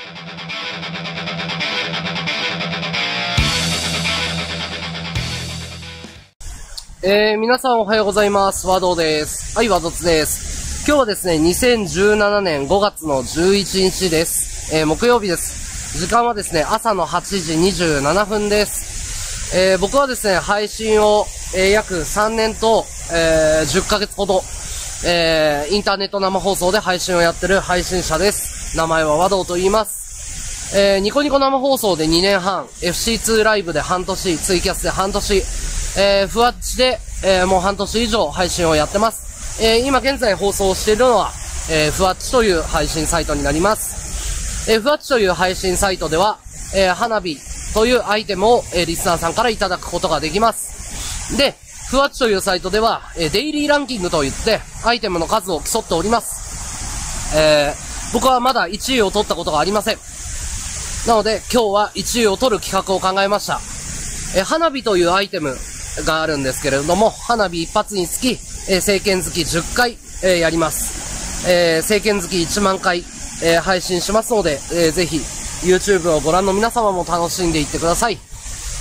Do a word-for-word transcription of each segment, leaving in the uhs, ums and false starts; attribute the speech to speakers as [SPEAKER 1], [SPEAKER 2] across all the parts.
[SPEAKER 1] えー、皆さんおはようございます。ワドです。はい、ワドツです。今日はですね、にせんじゅうななねんごがつのじゅういちにちです。えー、木曜日です。時間はですね、朝のはちじにじゅうななふんです。えー、僕はですね、配信を、えー、約さんねんと、えー、じゅっかげつほど、えー、インターネット生放送で配信をやってる配信者です。名前はワドと言います。えー、ニコニコ生放送でにねんはん、エフシーツー ライブで半年、ツイキャスで半年、えー、ふわっちで、えー、もう半年以上配信をやってます。えー、今現在放送しているのは、えー、ふわっちという配信サイトになります。えー、ふわっちという配信サイトでは、えー、花火というアイテムを、えー、リスナーさんからいただくことができます。で、ふわっちというサイトでは、えー、デイリーランキングといって、アイテムの数を競っております。えー、僕はまだいちいを取ったことがありません。なので、今日はいちいを取る企画を考えました。えー、花火というアイテムがあるんですけれども、花火一発につき、えー、政権月じゅっかい、えー、やります。えー、政権月いちまんかい、えー、配信しますので、えー、ぜひ、YouTube をご覧の皆様も楽しんでいってください。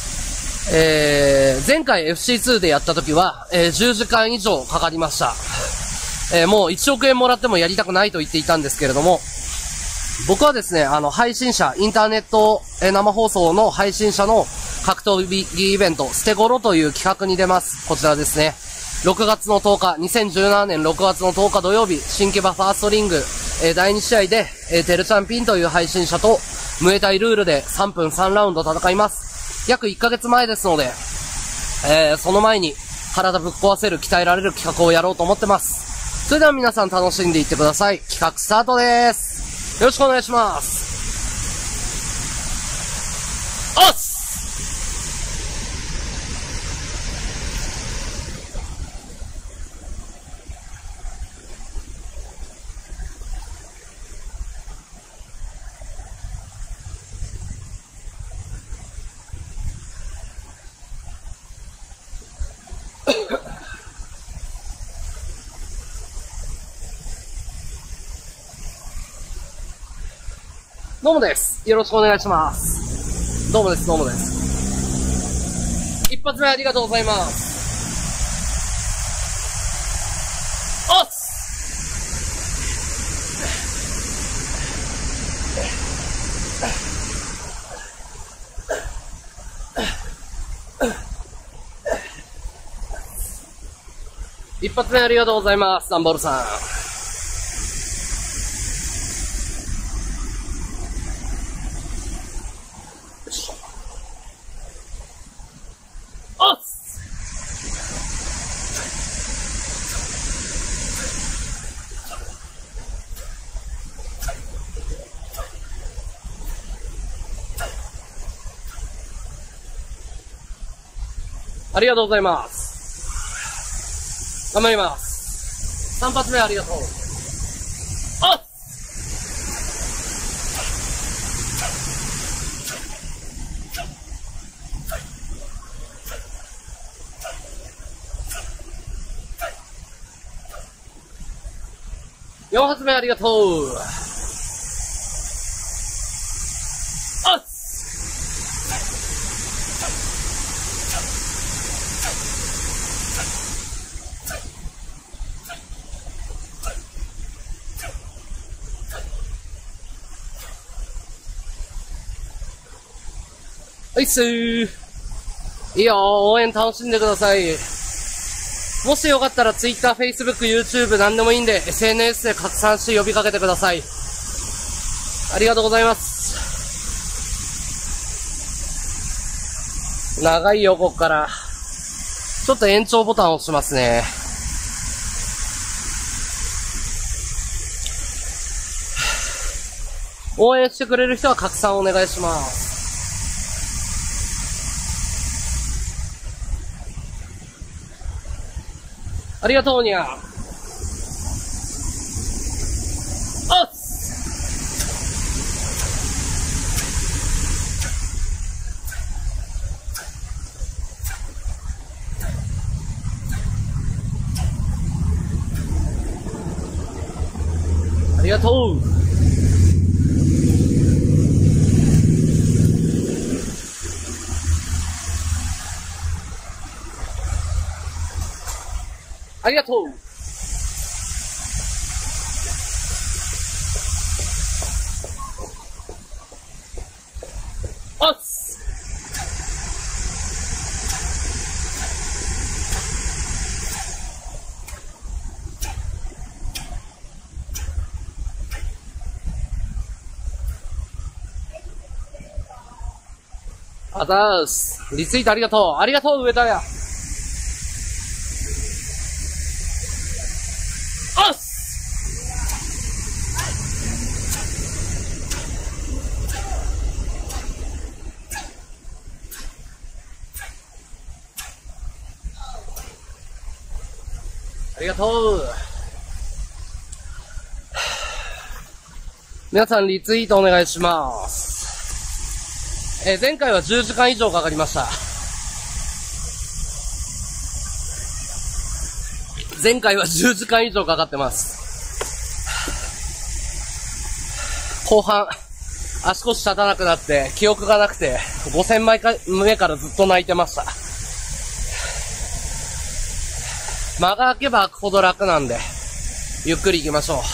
[SPEAKER 1] えー、前回 エフシーツー でやった時は、えー、じゅうじかん以上かかりました。えー、もういちおくえんもらってもやりたくないと言っていたんですけれども、僕はですね、あの、配信者、インターネット、えー、生放送の配信者の格闘技イベント、ステゴロという企画に出ます。こちらですね。ろくがつのとおか、にせんじゅうななねんろくがつのとおか土曜日、新木場ファーストリング、えー、だいにしあいで、えー、テルチャンピンという配信者と、ムエタイルールでさんぷんさんラウンド戦います。約いっかげつまえですので、えー、その前に体ぶっ壊せる、鍛えられる企画をやろうと思ってます。それでは皆さん楽しんでいってください。企画スタートです。よろしくお願いします。おっすどうもです。よろしくお願いします。どうもです、どうもです。一発目ありがとうございます。おっす一発目ありがとうございます、ダンボールさん。ありがとうございます。頑張ります。三発目ありがとう。あっ四発目ありがとう。はいっすー。いいよー、応援楽しんでください。もしよかったら Twitter、Facebook、YouTube 何でもいいんで エスエヌエス で拡散して呼びかけてください。ありがとうございます。長いよ、こっから。ちょっと延長ボタンを押しますね。応援してくれる人は拡散お願いします。ありがとうにゃ。おっありがとう。 ありがとう。おっす。あざーす。リツイートありがとう。ありがとう、上田や。おっす。ありがとう。皆さんリツイートお願いします。えー、前回はじゅうじかん以上かかりました。前回はじゅうじかん以上かかってます。後半、足腰立たなくなって、記憶がなくて、ごせんまい目からずっと泣いてました。間が空けば空くほど楽なんで、ゆっくり行きましょう。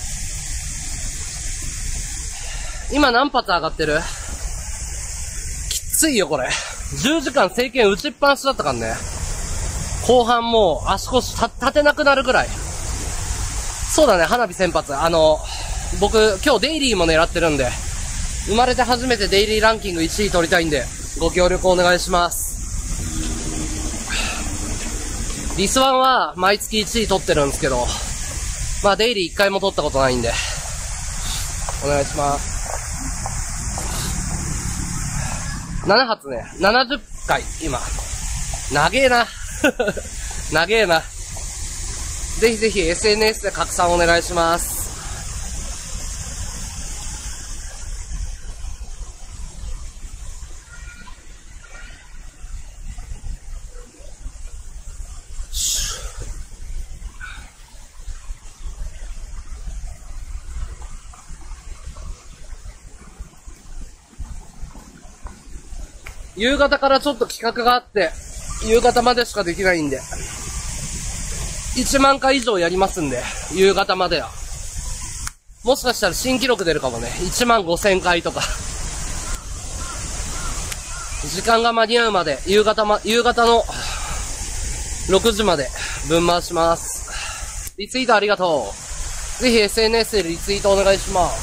[SPEAKER 1] 今何発上がってる？きついよこれ。じゅうじかん政権打ちっぱなしだったからね。後半もう足腰立てなくなるぐらい。そうだね、花火先発。あの、僕今日デイリーも狙ってるんで、生まれて初めてデイリーランキングいちい取りたいんで、ご協力お願いします。リスワンは毎月いちい取ってるんですけど、まあデイリーいっかいも取ったことないんで、お願いします。なな発ね、ななじゅっかい、今。長えな。長えな。ぜひぜひ エスエヌエス で拡散お願いします。夕方からちょっと企画があって、夕方までしかできないんで、いちまんかい以上やりますんで、夕方までは。もしかしたら新記録出るかもね。いちまんごせんかいとか。時間が間に合うまで、夕方ま、夕方のろくじまで分回します。リツイートありがとう。ぜひ エスエヌエス でリツイートお願いします。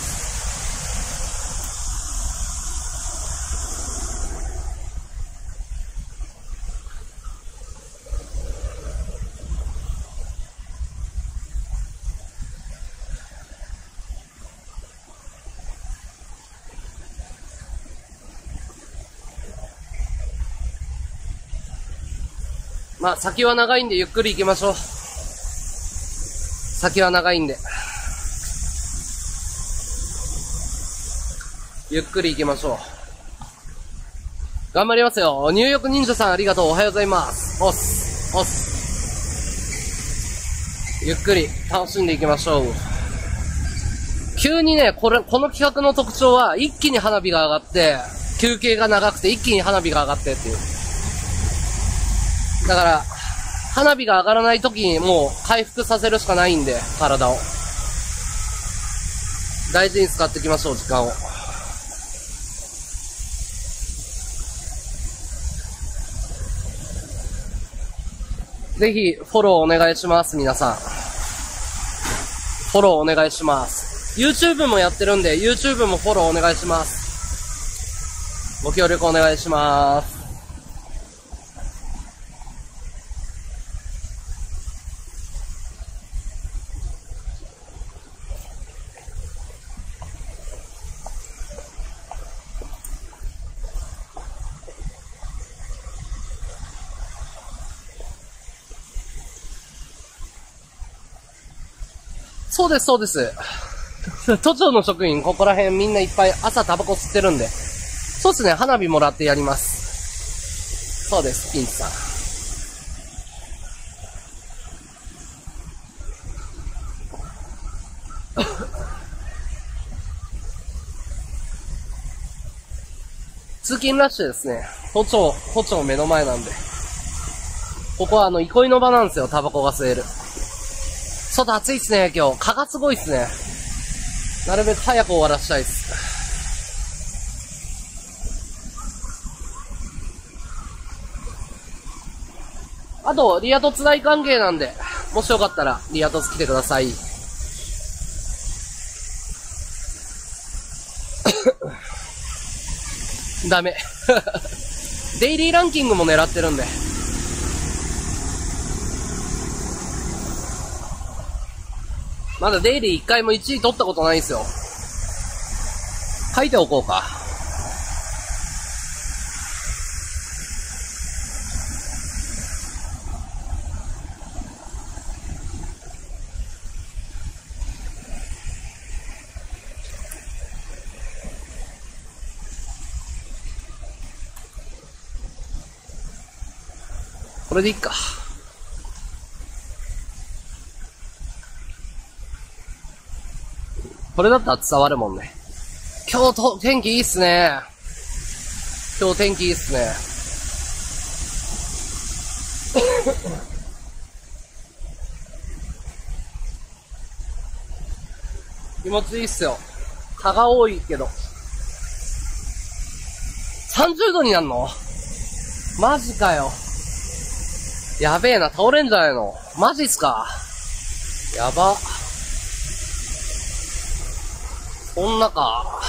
[SPEAKER 1] まあ、先は長いんでゆっくり行きましょう。先は長いんで。ゆっくり行きましょう。頑張りますよ。ニューヨーク忍者さんありがとう。おはようございます。おっす。おっす。ゆっくり楽しんでいきましょう。急にね、これ、この企画の特徴は、一気に花火が上がって、休憩が長くて一気に花火が上がってっていう。だから、花火が上がらない時にもう回復させるしかないんで、体を。大事に使っていきましょう、時間を。ぜひ、フォローお願いします、皆さん。フォローお願いします。YouTube もやってるんで、YouTube もフォローお願いします。ご協力お願いします。そうです、そうです。都庁の職員、ここら辺みんないっぱい朝タバコ吸ってるんで。そうですね、花火もらってやります。そうです、ピンチさん。通勤ラッシュですね。都庁、都庁目の前なんで。ここはあの、憩いの場なんですよ、タバコが吸える。 外暑いっすね、今日。蚊がすごいっすね。なるべく早く終わらしたいっす。あと、リア凸大関係なんで、もしよかったら、リア凸来てください。ダメ。デイリーランキングも狙ってるんで。まだデイリー一回もいちい取ったことないんすよ。書いておこうか。これでいいか。これだったら伝わるもんね。今日と天気いいっすね。今日天気いいっすね。気持ちいいっすよ。蚊が多いけど。さんじゅうどになんの？マジかよ。やべえな、倒れんじゃないの？マジっすか？やば。そんなか。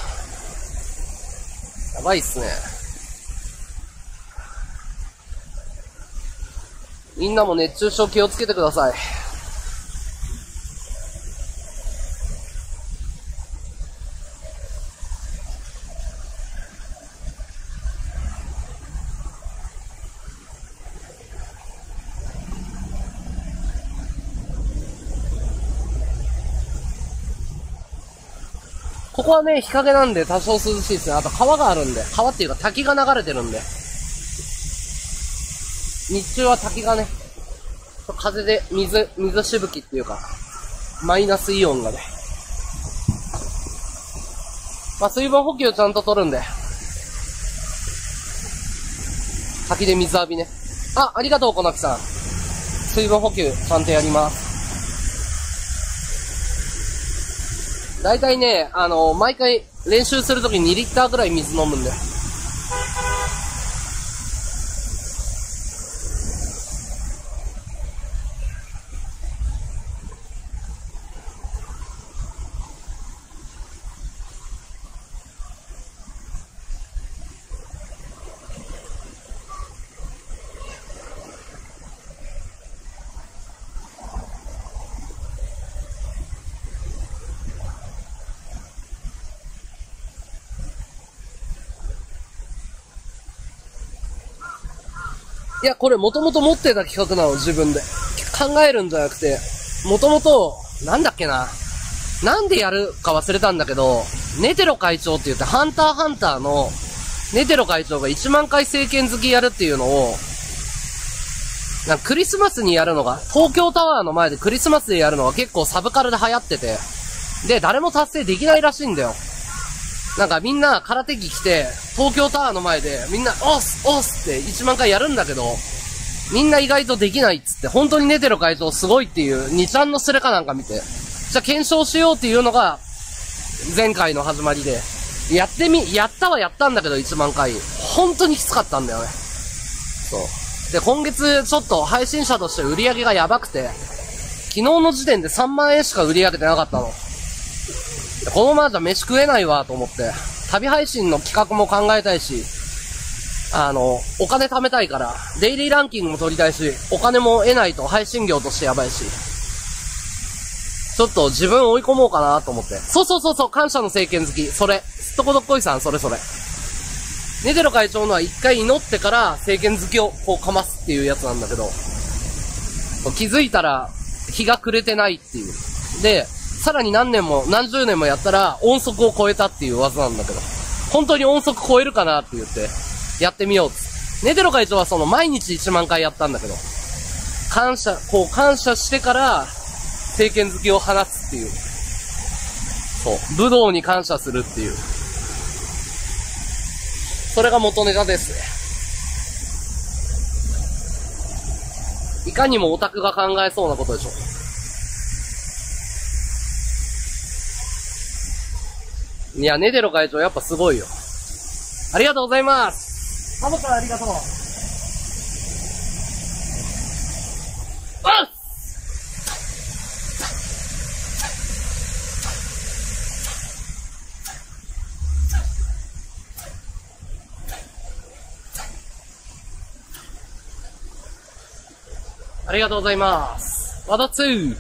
[SPEAKER 1] やばいっすね。みんなも熱中症気をつけてください。ここはね、日陰なんで多少涼しいですね。あと川があるんで、川っていうか滝が流れてるんで。日中は滝がね、風で水、水しぶきっていうか、マイナスイオンがね。まあ水分補給ちゃんと取るんで。滝で水浴びね。あ、ありがとう、小泣さん。水分補給ちゃんとやります。だいたいね、あのー、毎回練習するときににリッターぐらい水飲むんで。いや、これもともと持ってた企画なの、自分で。考えるんじゃなくて、もともと、なんだっけな。なんでやるか忘れたんだけど、ネテロ会長って言って、ハンターハンターの、ネテロ会長がいちまんかい聖剣好きやるっていうのを、なんかクリスマスにやるのが、東京タワーの前でクリスマスでやるのが結構サブカルで流行ってて、で、誰も達成できないらしいんだよ。なんかみんな空手着着て、東京タワーの前でみんな、おっすおっすっていちまんかいやるんだけど、みんな意外とできないっつって、本当にネテロ会長すごいっていう、にちゃんのスレかなんか見て、じゃあ検証しようっていうのが、前回の始まりで、やってみ、やったはやったんだけどいちまんかい。本当にきつかったんだよね。そう。で、今月ちょっと配信者として売り上げがやばくて、昨日の時点でさんまんえんしか売り上げてなかったの。このままじゃ飯食えないわと思って、旅配信の企画も考えたいし、あの、お金貯めたいから、デイリーランキングも取りたいし、お金も得ないと配信業としてやばいし、ちょっと自分追い込もうかなと思って。そうそうそうそう、感謝の聖剣好き。それ。すっとこどっこいさん、それそれ。ネテロ会長のは一回祈ってから聖剣好きをこうかますっていうやつなんだけど、気づいたら日が暮れてないっていう。で、さらに何年も何十年もやったら音速を超えたっていう技なんだけど、本当に音速超えるかなって言ってやってみようっつ。ネテロ会長はその毎日いちまんかいやったんだけど、感謝、こう感謝してから聖剣好きを放つっていう。そう。武道に感謝するっていう。それが元ネタですね。いかにもオタクが考えそうなことでしょ。 いや、ネデロ会長やっぱすごいよ。ありがとうございます。サボさんありがとう。あっありがとうございます。ワドツー。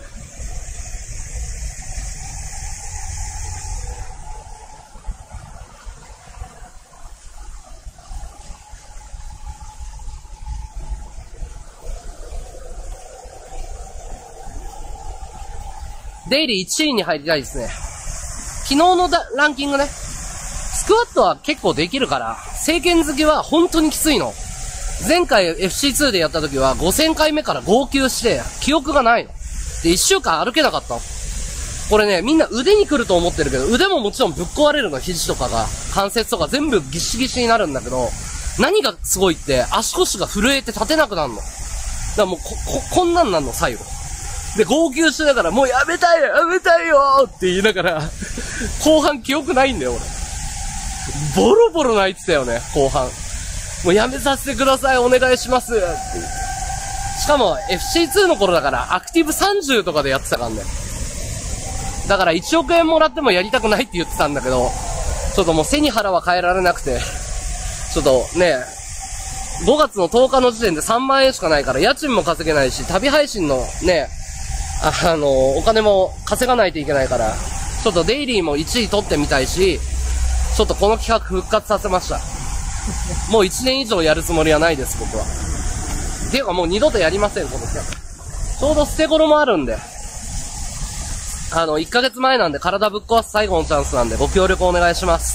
[SPEAKER 1] デイリーいちいに入りたいですね。昨日のだランキングね。スクワットは結構できるから、聖剣好きは本当にきついの。前回 エフシーツー でやった時はごせんかいめから号泣して、記憶がないの。で、いっしゅうかん歩けなかったの。これね、みんな腕に来ると思ってるけど、腕ももちろんぶっ壊れるの、肘とかが。関節とか全部ギシギシになるんだけど、何がすごいって、足腰が震えて立てなくなるの。だからもうこ、こ、こんなんなんの、最後。で、号泣しながら、もうやめたいよやめたいよって言いながら、後半記憶ないんだよ、俺。ボロボロ泣いてたよね、後半。もうやめさせてください、お願いしますって。しかも、エフシーツー の頃だから、アクティブさんじゅうとかでやってたからね。だからいちおくえんもらってもやりたくないって言ってたんだけど、ちょっともう背に腹は変えられなくて、ちょっとね、ごがつのとおかの時点でさんまんえんしかないから、家賃も稼げないし、旅配信のね、あ、あのー、お金も稼がないといけないから、ちょっとデイリーもいちい取ってみたいし、ちょっとこの企画復活させました。もういちねん以上やるつもりはないです、僕は。ていうかもう二度とやりません、この企画。ちょうど捨て頃もあるんで、あの、いっかげつまえなんで体ぶっ壊す最後のチャンスなんでご協力お願いします。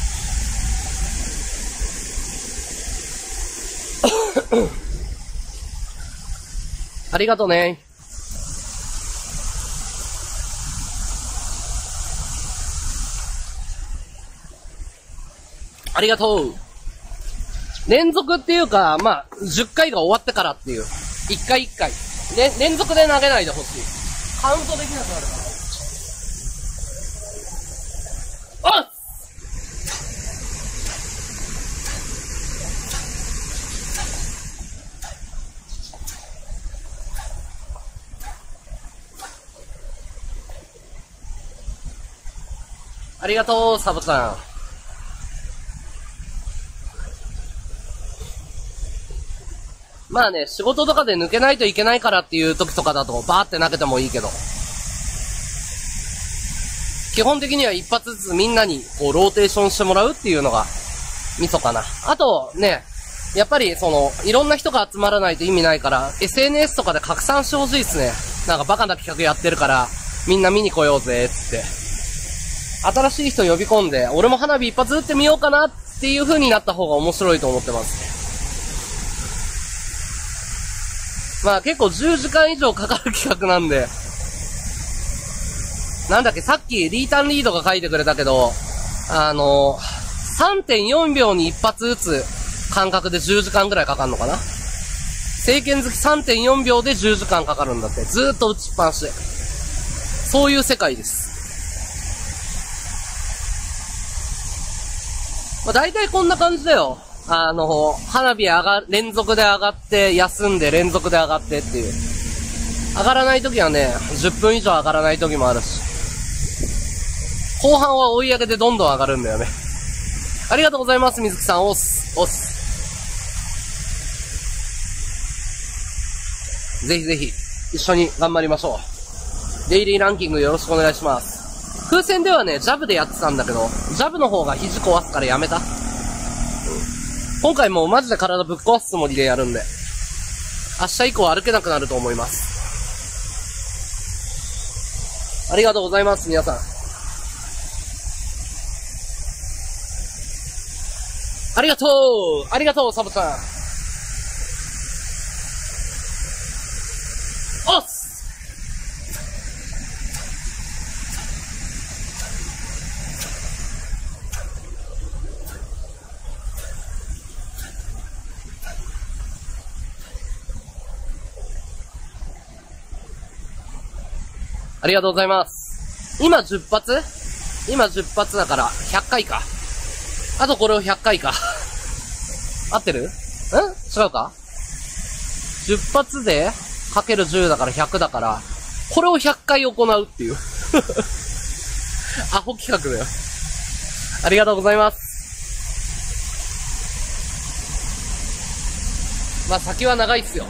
[SPEAKER 1] ありがとね。ありがとう。連続っていうか、まあ、じゅっかいが終わってからっていう。いっかいいっかい。で、連続で投げないでほしい。カウントできなくなるから。おっありがとう、サボさん。まあね、仕事とかで抜けないといけないからっていう時とかだと、バーって投げてもいいけど。基本的には一発ずつみんなに、こう、ローテーションしてもらうっていうのが、ミソかな。あと、ね、やっぱり、その、いろんな人が集まらないと意味ないから、エスエヌエス とかで拡散してほしいっすね。なんかバカな企画やってるから、みんな見に来ようぜ、つって。新しい人呼び込んで、俺も花火一発撃ってみようかなっていう風になった方が面白いと思ってます。まあ結構じゅうじかん以上かかる企画なんで、なんだっけ、さっきリータンリードが書いてくれたけど、あの、さんてんよんびょうに一発撃つ間隔でじゅうじかんぐらいかかるのかな。聖剣好き さんてんよんびょうでじゅうじかんかかるんだって。ずーっと撃ちっぱなしで。そういう世界です。まあ大体こんな感じだよ。あの、花火上が、連続で上がって、休んで、連続で上がってっていう。上がらない時はね、じゅっぷん以上上がらない時もあるし。後半は追い上げでどんどん上がるんだよね。ありがとうございます、水木さん。おっす。おっす。ぜひぜひ、一緒に頑張りましょう。デイリーランキングよろしくお願いします。風船ではね、ジャブでやってたんだけど、ジャブの方が肘壊すからやめた。今回もうマジで体ぶっ壊すつもりでやるんで、明日以降歩けなくなると思います。ありがとうございます、皆さん。ありがとうありがとう、サボさん。おっすありがとうございます。今じゅっぱつ今じゅっ発だからひゃっかいか。あとこれをひゃっかいか。合ってる？ん？違うか？ じゅっ 発でかけるじゅうだからひゃくだから、これをひゃっかい行うっていう。アホ企画だよ。ありがとうございます。まあ先は長いっすよ。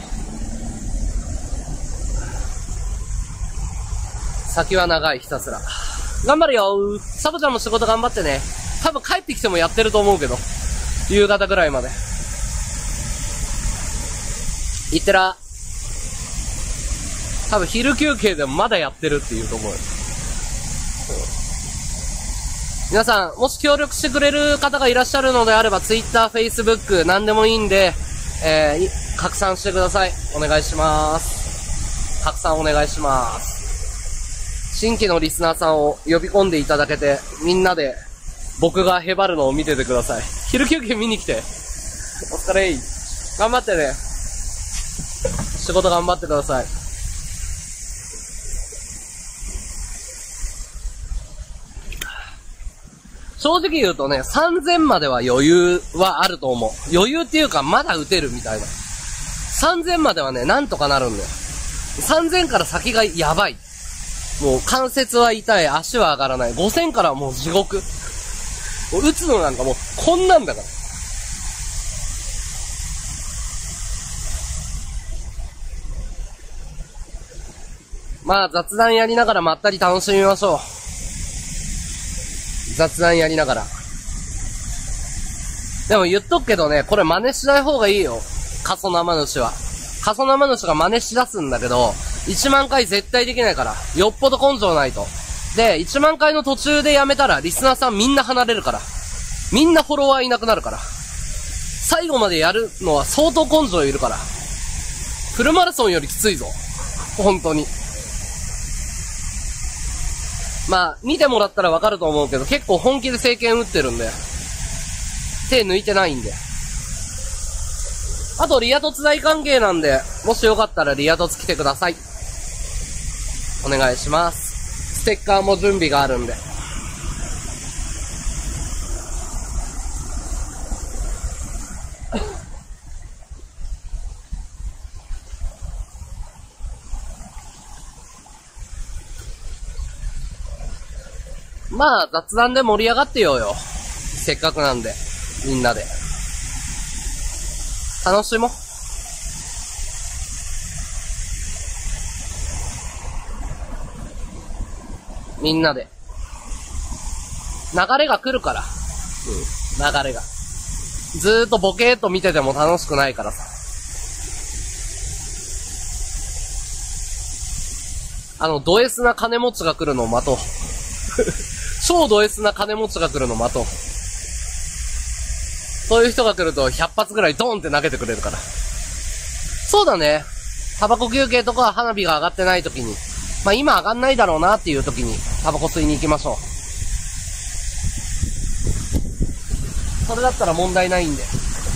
[SPEAKER 1] 先は長い、ひたすら。頑張れよー。サボちゃんも仕事頑張ってね。多分帰ってきてもやってると思うけど。夕方ぐらいまで。いってら。多分昼休憩でもまだやってるっていうと思う。皆さん、もし協力してくれる方がいらっしゃるのであれば、Twitter、Facebook、何でもいいんで、えー、拡散してください。お願いします。拡散お願いします。新規のリスナーさんを呼び込んでいただけて、みんなで僕がへばるのを見ててください。昼休憩見に来て。お疲れい。頑張ってね。仕事頑張ってください。正直言うとね、さんぜんまでは余裕はあると思う。余裕っていうかまだ打てるみたいな。さんぜんまではね、なんとかなるんだよ。さんぜんから先がやばい。もう関節は痛い、足は上がらない。ごせんからはもう地獄。もう打つのなんかもうこんなんだから。まあ雑談やりながらまったり楽しみましょう。雑談やりながら。でも言っとくけどね、これ真似しない方がいいよ。過疎生主は。過疎生主が真似しだすんだけど、いちまんかい絶対できないから。よっぽど根性ないと。で、いちまんかいの途中でやめたら、リスナーさんみんな離れるから。みんなフォロワーいなくなるから。最後までやるのは相当根性いるから。フルマラソンよりきついぞ。本当に。まあ、見てもらったらわかると思うけど、結構本気で聖剣打ってるんで。手抜いてないんで。あと、リア凸大関係なんで、もしよかったらリア凸来てください。お願いします。ステッカーも準備があるんで。まあ、雑談で盛り上がってようよ。せっかくなんで、みんなで。楽しもう。みんなで。流れが来るから。うん、流れが。ずーっとボケーっと見てても楽しくないからさ。あの、ド S な金持ちが来るのを待とう。超ド S な金持ちが来るのを待とう。そういう人が来るとひゃく発ぐらいドーンって投げてくれるから。そうだね。タバコ休憩とか花火が上がってない時に。まあ今上がんないだろうなっていう時にタバコ吸いに行きましょう。それだったら問題ないんで。うん。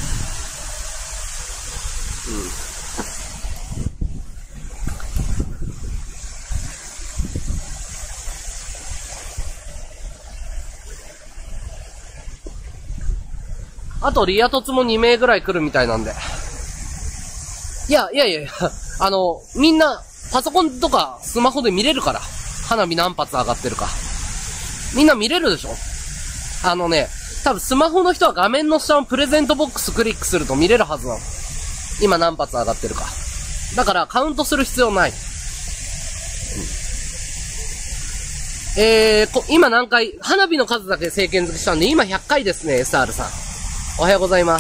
[SPEAKER 1] あと、リア凸もに名ぐらい来るみたいなんで。いや、いやいやいや、あの、みんな、パソコンとかスマホで見れるから。花火何発上がってるか。みんな見れるでしょ？あのね、多分スマホの人は画面の下のプレゼントボックスクリックすると見れるはずなの。今何発上がってるか。だからカウントする必要ない。うん、えー、こ、今何回、花火の数だけ政権付けしたんで、今ひゃっかいですね、エスアール さん。おはようございます。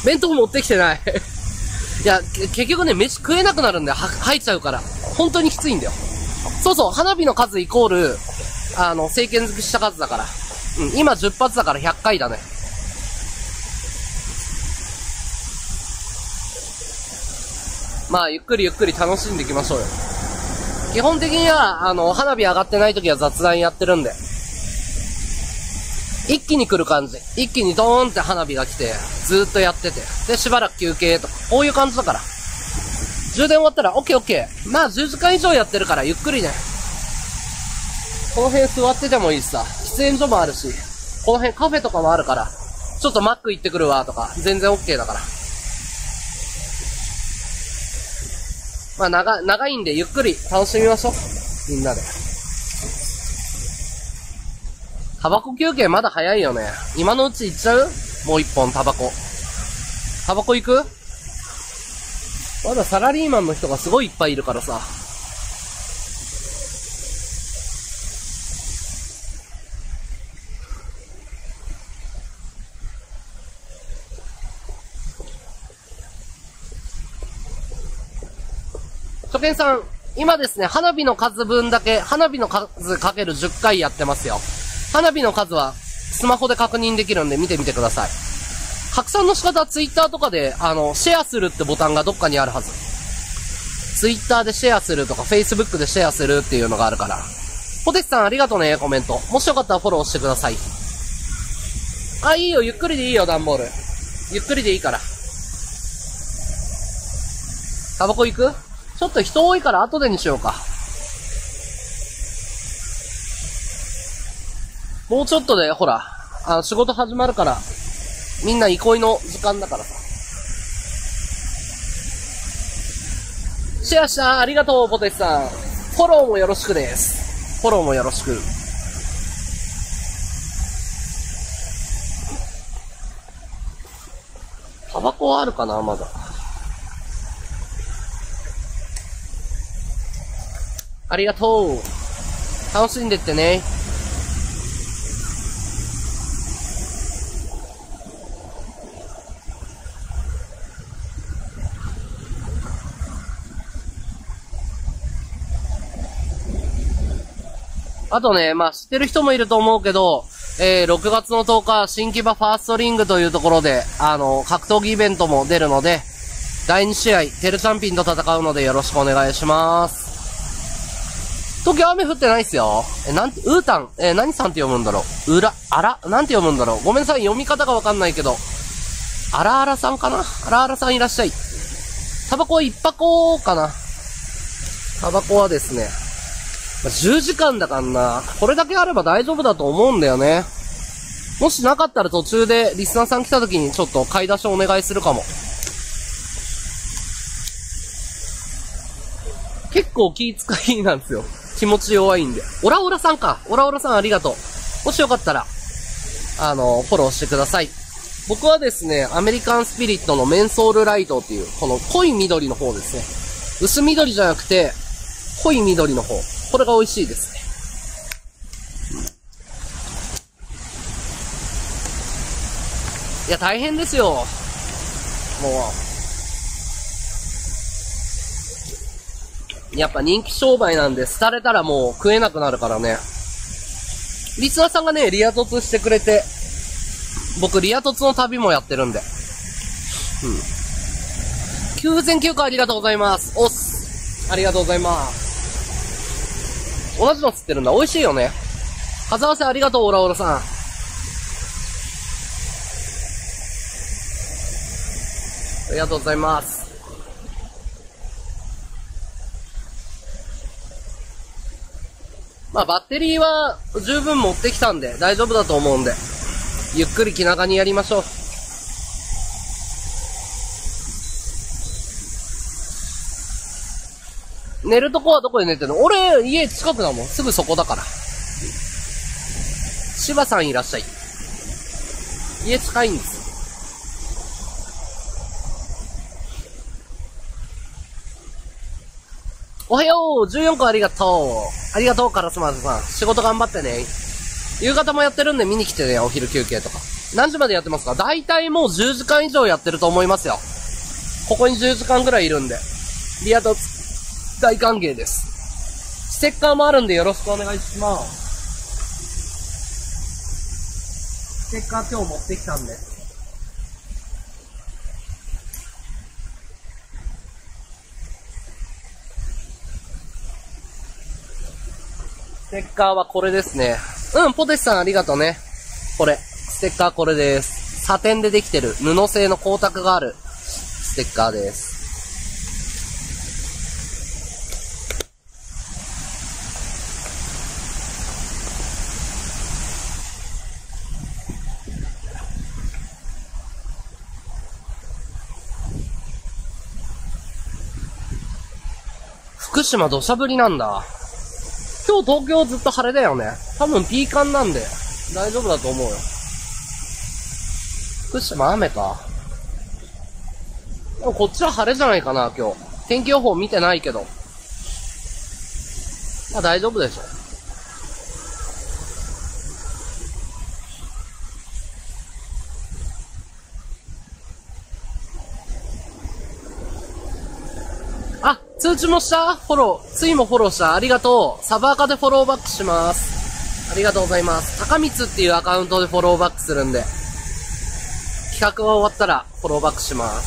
[SPEAKER 1] 弁当持ってきてない。いや、結局ね、飯食えなくなるんだよ。は、吐いちゃうから。本当にきついんだよ。そうそう、花火の数イコール、あの、政権付けした数だから。うん、今じゅっ発だからひゃっかいだね。まあ、ゆっくりゆっくり楽しんでいきましょうよ。基本的には、あの、花火上がってない時は雑談やってるんで。一気に来る感じ。一気にドーンって花火が来て、ずーっとやってて。で、しばらく休憩とか。こういう感じだから。充電終わったら、オッケーオッケー。まあ、じゅうじかん以上やってるから、ゆっくりね。 この辺座っててもいいしさ、喫煙所もあるし、この辺カフェとかもあるから、ちょっとマック行ってくるわとか、全然 OK だから。まあ長、長いんでゆっくり楽しみましょう。みんなで。タバコ休憩まだ早いよね。今のうち行っちゃう？もう一本タバコ。タバコ行く？まだサラリーマンの人がすごいいっぱいいるからさ。初見さん、今ですね、花火の数分だけ、花火の数かけるじゅっかいやってますよ。花火の数はスマホで確認できるんで見てみてください。拡散の仕方はツイッターとかで、あの、シェアするってボタンがどっかにあるはず。ツイッターでシェアするとか、フェイスブックでシェアするっていうのがあるから。ポテチさんありがとうね、コメント。もしよかったらフォローしてください。あ、いいよ、ゆっくりでいいよ、ダンボール。ゆっくりでいいから。タバコ行く？ちょっと人多いから後でにしようか。もうちょっとで、ほら、あの、仕事始まるから、みんな憩いの時間だからさ。シェアした、ありがとう、ポテチさん。フォローもよろしくです。フォローもよろしく。タバコはあるかな、まだ。ありがとう。楽しんでってね。あとね、まあ、知ってる人もいると思うけど、えー、ろくがつのとおか、新木場ファーストリングというところで、あの、格闘技イベントも出るので、だいに試合、テルチャンピンと戦うのでよろしくお願いします。東京雨降ってないっすよ。え、なんて、ウータン、えー、何さんって読むんだろう。うら、あら、なんて読むんだろう。ごめんなさい、読み方がわかんないけど。あらあらさんかな？あらあらさんいらっしゃい。タバコ一箱かな？タバコはですね、じゅうじかんだからな。これだけあれば大丈夫だと思うんだよね。もしなかったら途中でリスナーさん来た時にちょっと買い出しお願いするかも。結構気遣いなんですよ。気持ち弱いんで。オラオラさんか。オラオラさんありがとう。もしよかったら、あの、フォローしてください。僕はですね、アメリカンスピリットのメンソールライトっていう、この濃い緑の方ですね。薄緑じゃなくて、濃い緑の方。これが美味しいですね。いや、大変ですよ。もう。やっぱ人気商売なんで、廃れたらもう食えなくなるからね。リスナーさんがね、リア凸してくれて、僕リア凸の旅もやってるんで。うん。きゅうせんきゅうかいありがとうございます。おっす。ありがとうございます。同じの釣ってるんだ。美味しいよね。風合わせありがとう、オラオラさん。ありがとうございます。まあ、バッテリーは十分持ってきたんで大丈夫だと思うんで、ゆっくり気長にやりましょう。寝るとこはどこで寝てんの？俺、家近くだもん。すぐそこだから。柴さんいらっしゃい。家近いんです。おはよう !じゅうよんこありがとう。ありがとう、カラスマーズさん。仕事頑張ってね。夕方もやってるんで見に来てね、お昼休憩とか。何時までやってますか？だいたいもうじゅうじかん以上やってると思いますよ。ここにじゅうじかんぐらいいるんで。リアと大歓迎です。ステッカーもあるんでよろしくお願いします。ステッカー今日持ってきたんで。ステッカーはこれですね。うん、ポテチさんありがとうね。これ。ステッカーこれです。サテンでできてる布製の光沢があるステッカーです。 福島土砂降りなんだ。今日東京ずっと晴れだよね。多分ピーカンなんで、大丈夫だと思うよ。福島雨か。でもこっちは晴れじゃないかな、今日。天気予報見てないけど。まあ大丈夫でしょ。あ、通知もしたフォロー。ついもフォローした。ありがとう。サバーカでフォローバックします。ありがとうございます。高光っていうアカウントでフォローバックするんで。企画が終わったらフォローバックします。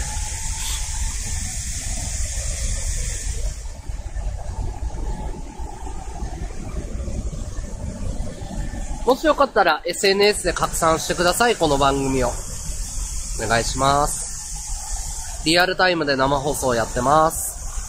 [SPEAKER 1] もしよかったら エスエヌエス で拡散してください、この番組を。お願いします。リアルタイムで生放送やってます。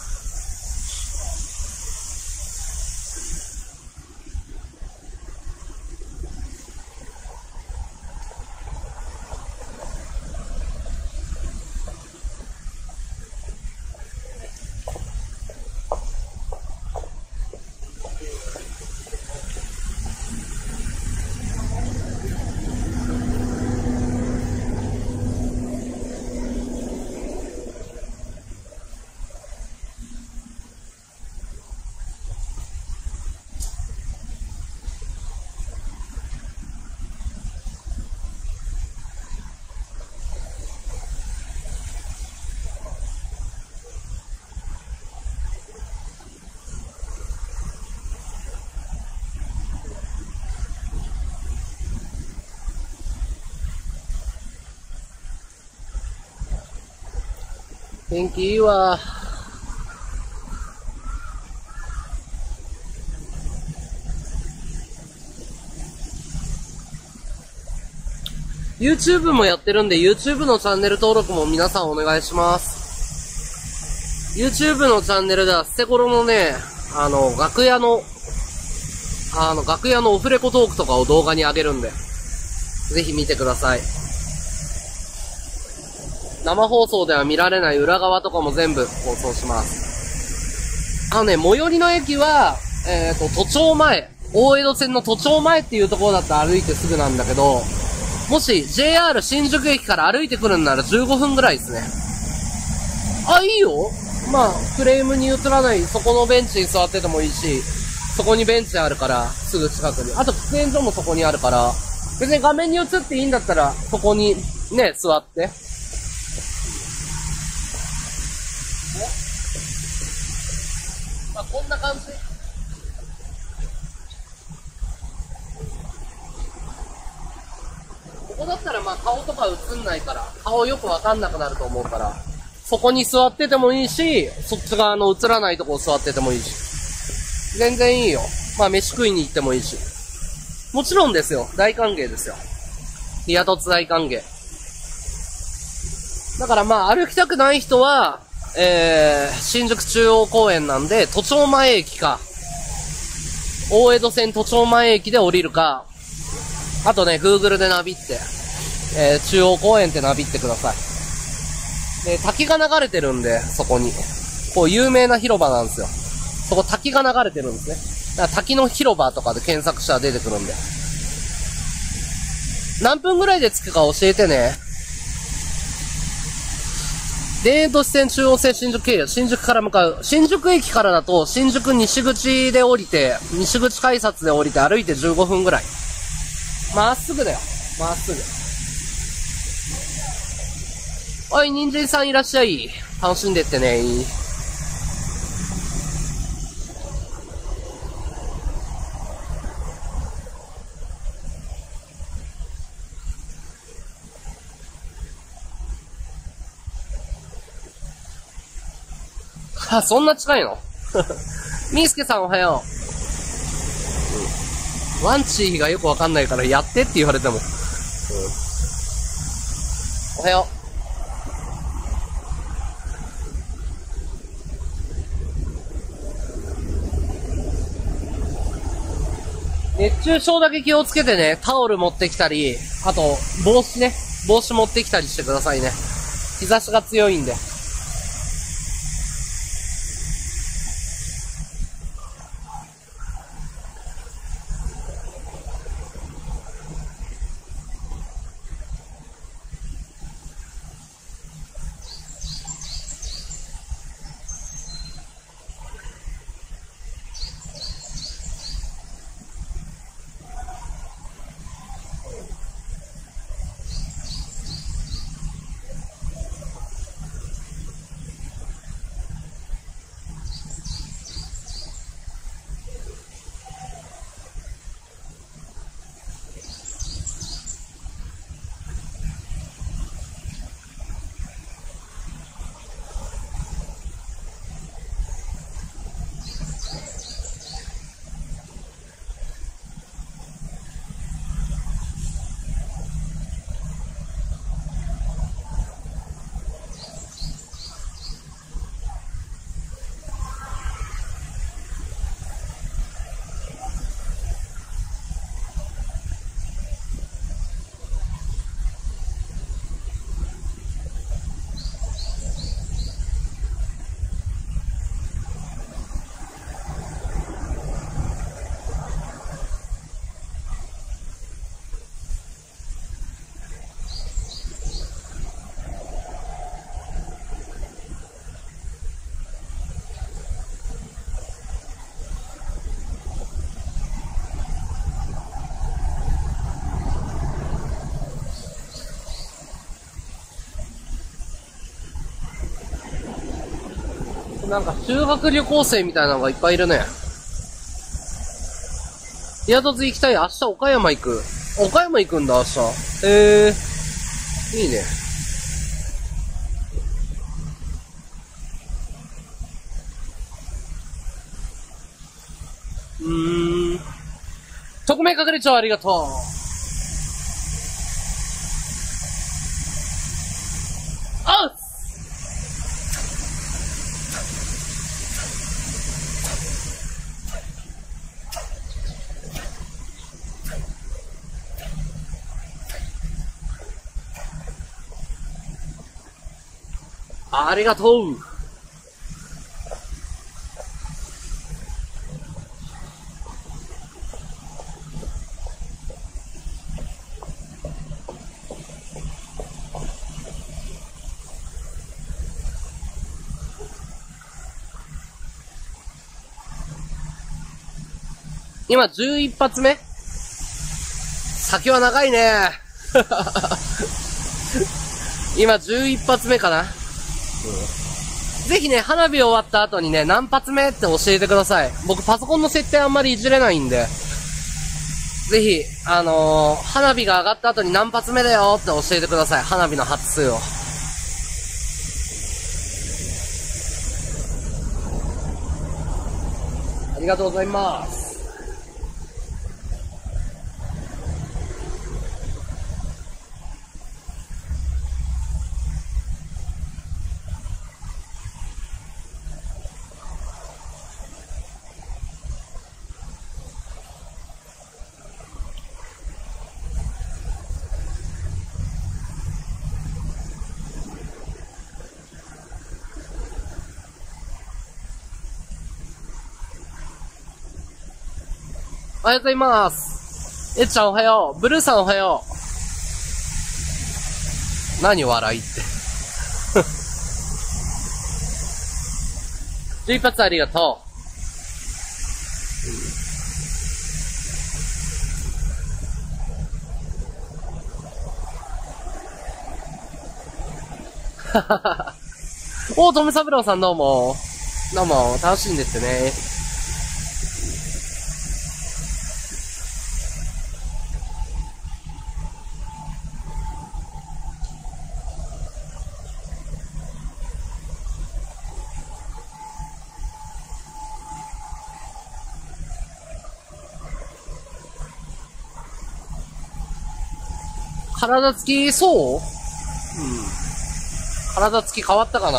[SPEAKER 1] 天気いいわ。YouTube もやってるんで、YouTube のチャンネル登録も皆さんお願いします。YouTube のチャンネルでは、捨て頃のね、あの、楽屋の、あの、楽屋のオフレコトークとかを動画に上げるんで、ぜひ見てください。生放送では見られない裏側とかも全部放送します。あのね、最寄りの駅は、えっと、都庁前、大江戸線の都庁前っていうところだったら歩いてすぐなんだけど、もし ジェイアール 新宿駅から歩いてくるんならじゅうごふんぐらいですね。あ、いいよ。まあ、フレームに映らないそこのベンチに座っててもいいし、そこにベンチあるから、すぐ近くに。あと、喫煙所もそこにあるから、別に画面に映っていいんだったら、そこにね、座って。まあ、こんな感じ。ここだったらまあ顔とか映んないから、顔よくわかんなくなると思うから、そこに座っててもいいし、そっち側の映らないとこ座っててもいいし。全然いいよ。まあ飯食いに行ってもいいし。もちろんですよ。大歓迎ですよ。リア凸大歓迎。だからまあ歩きたくない人は、えー、新宿中央公園なんで、都庁前駅か、大江戸線都庁前駅で降りるか、あとね、Google でナビって、えー、中央公園ってナビってください。で、滝が流れてるんで、そこに。こう、有名な広場なんですよ。そこ滝が流れてるんですね。だから滝の広場とかで検索したら出てくるんで。何分ぐらいで着くか教えてね。田園都市線中央線新宿経由、新宿から向かう。新宿駅からだと、新宿西口で降りて、西口改札で降りて歩いてじゅうごふんぐらい。まっすぐだよ。まっすぐ。おい、人参さんいらっしゃい。楽しんでってね。あ、そんな近いのみーすけさんおはよう。うん、ワンチーがよくわかんないからやってって言われても。うん、おはよう。熱中症だけ気をつけてね、タオル持ってきたり、あと、帽子ね、帽子持ってきたりしてくださいね。日差しが強いんで。 なんか修学旅行生みたいなのがいっぱいいるね。宿津行きたい。明日岡山行く。岡山行くんだ、明日。へえー。いいね。うーん。特命係長ありがとう。あっありがとう。今じゅう一発目？先は長いね。今じゅう一発目かな。ぜひね、花火終わった後にね、何発目って教えてください。僕パソコンの設定あんまりいじれないんで。ぜひ、あのー、花火が上がった後に何発目だよって教えてください。花火の発数を。ありがとうございます。おはようございます。えっちゃんおはよう。ブルーさんおはよう。何笑いって。じゅう一発ありがとう。おー、とめさぶろうさんどうも。どうも、楽しんでってね。体つき、そう？うん。体つき変わったかな？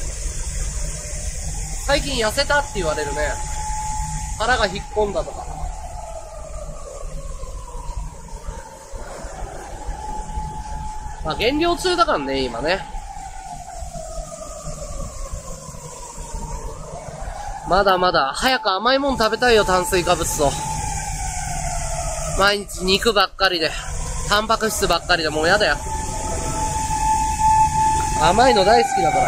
[SPEAKER 1] 最近痩せたって言われるね。腹が引っ込んだとか。まあ減量中だからね、今ね。まだまだ、早く甘いもん食べたいよ、炭水化物と。毎日肉ばっかりで。タンパク質ばっかりでもうやだよ。甘いの大好きだから。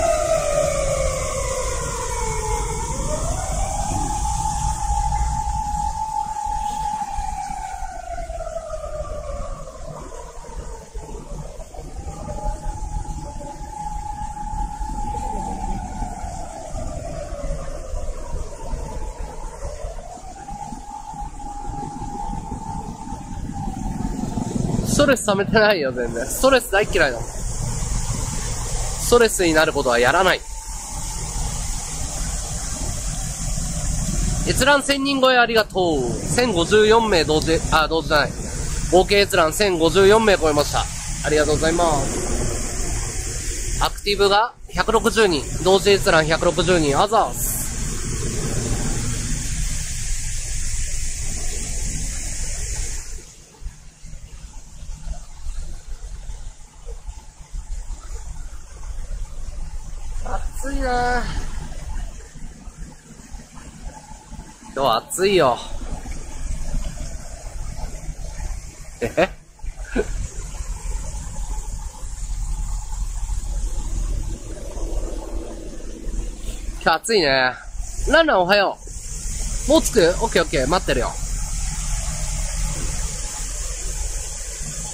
[SPEAKER 1] ストレス溜めてないよ、全然。ストレス大嫌いだもん。ストレスになることはやらない。閲覧せんにん超えありがとう。せんごじゅうよんめい同時、あ、同時じゃない。合計閲覧せんごじゅうよんめい超えました。ありがとうございます。アクティブがひゃくろくじゅうにん。同時閲覧ひゃくろくじゅうにん。あざーす。暑いなぁ。今日は暑いよ。え今日暑いね。ランランおはよう。もう着く？オッケーオッケー、待ってるよ。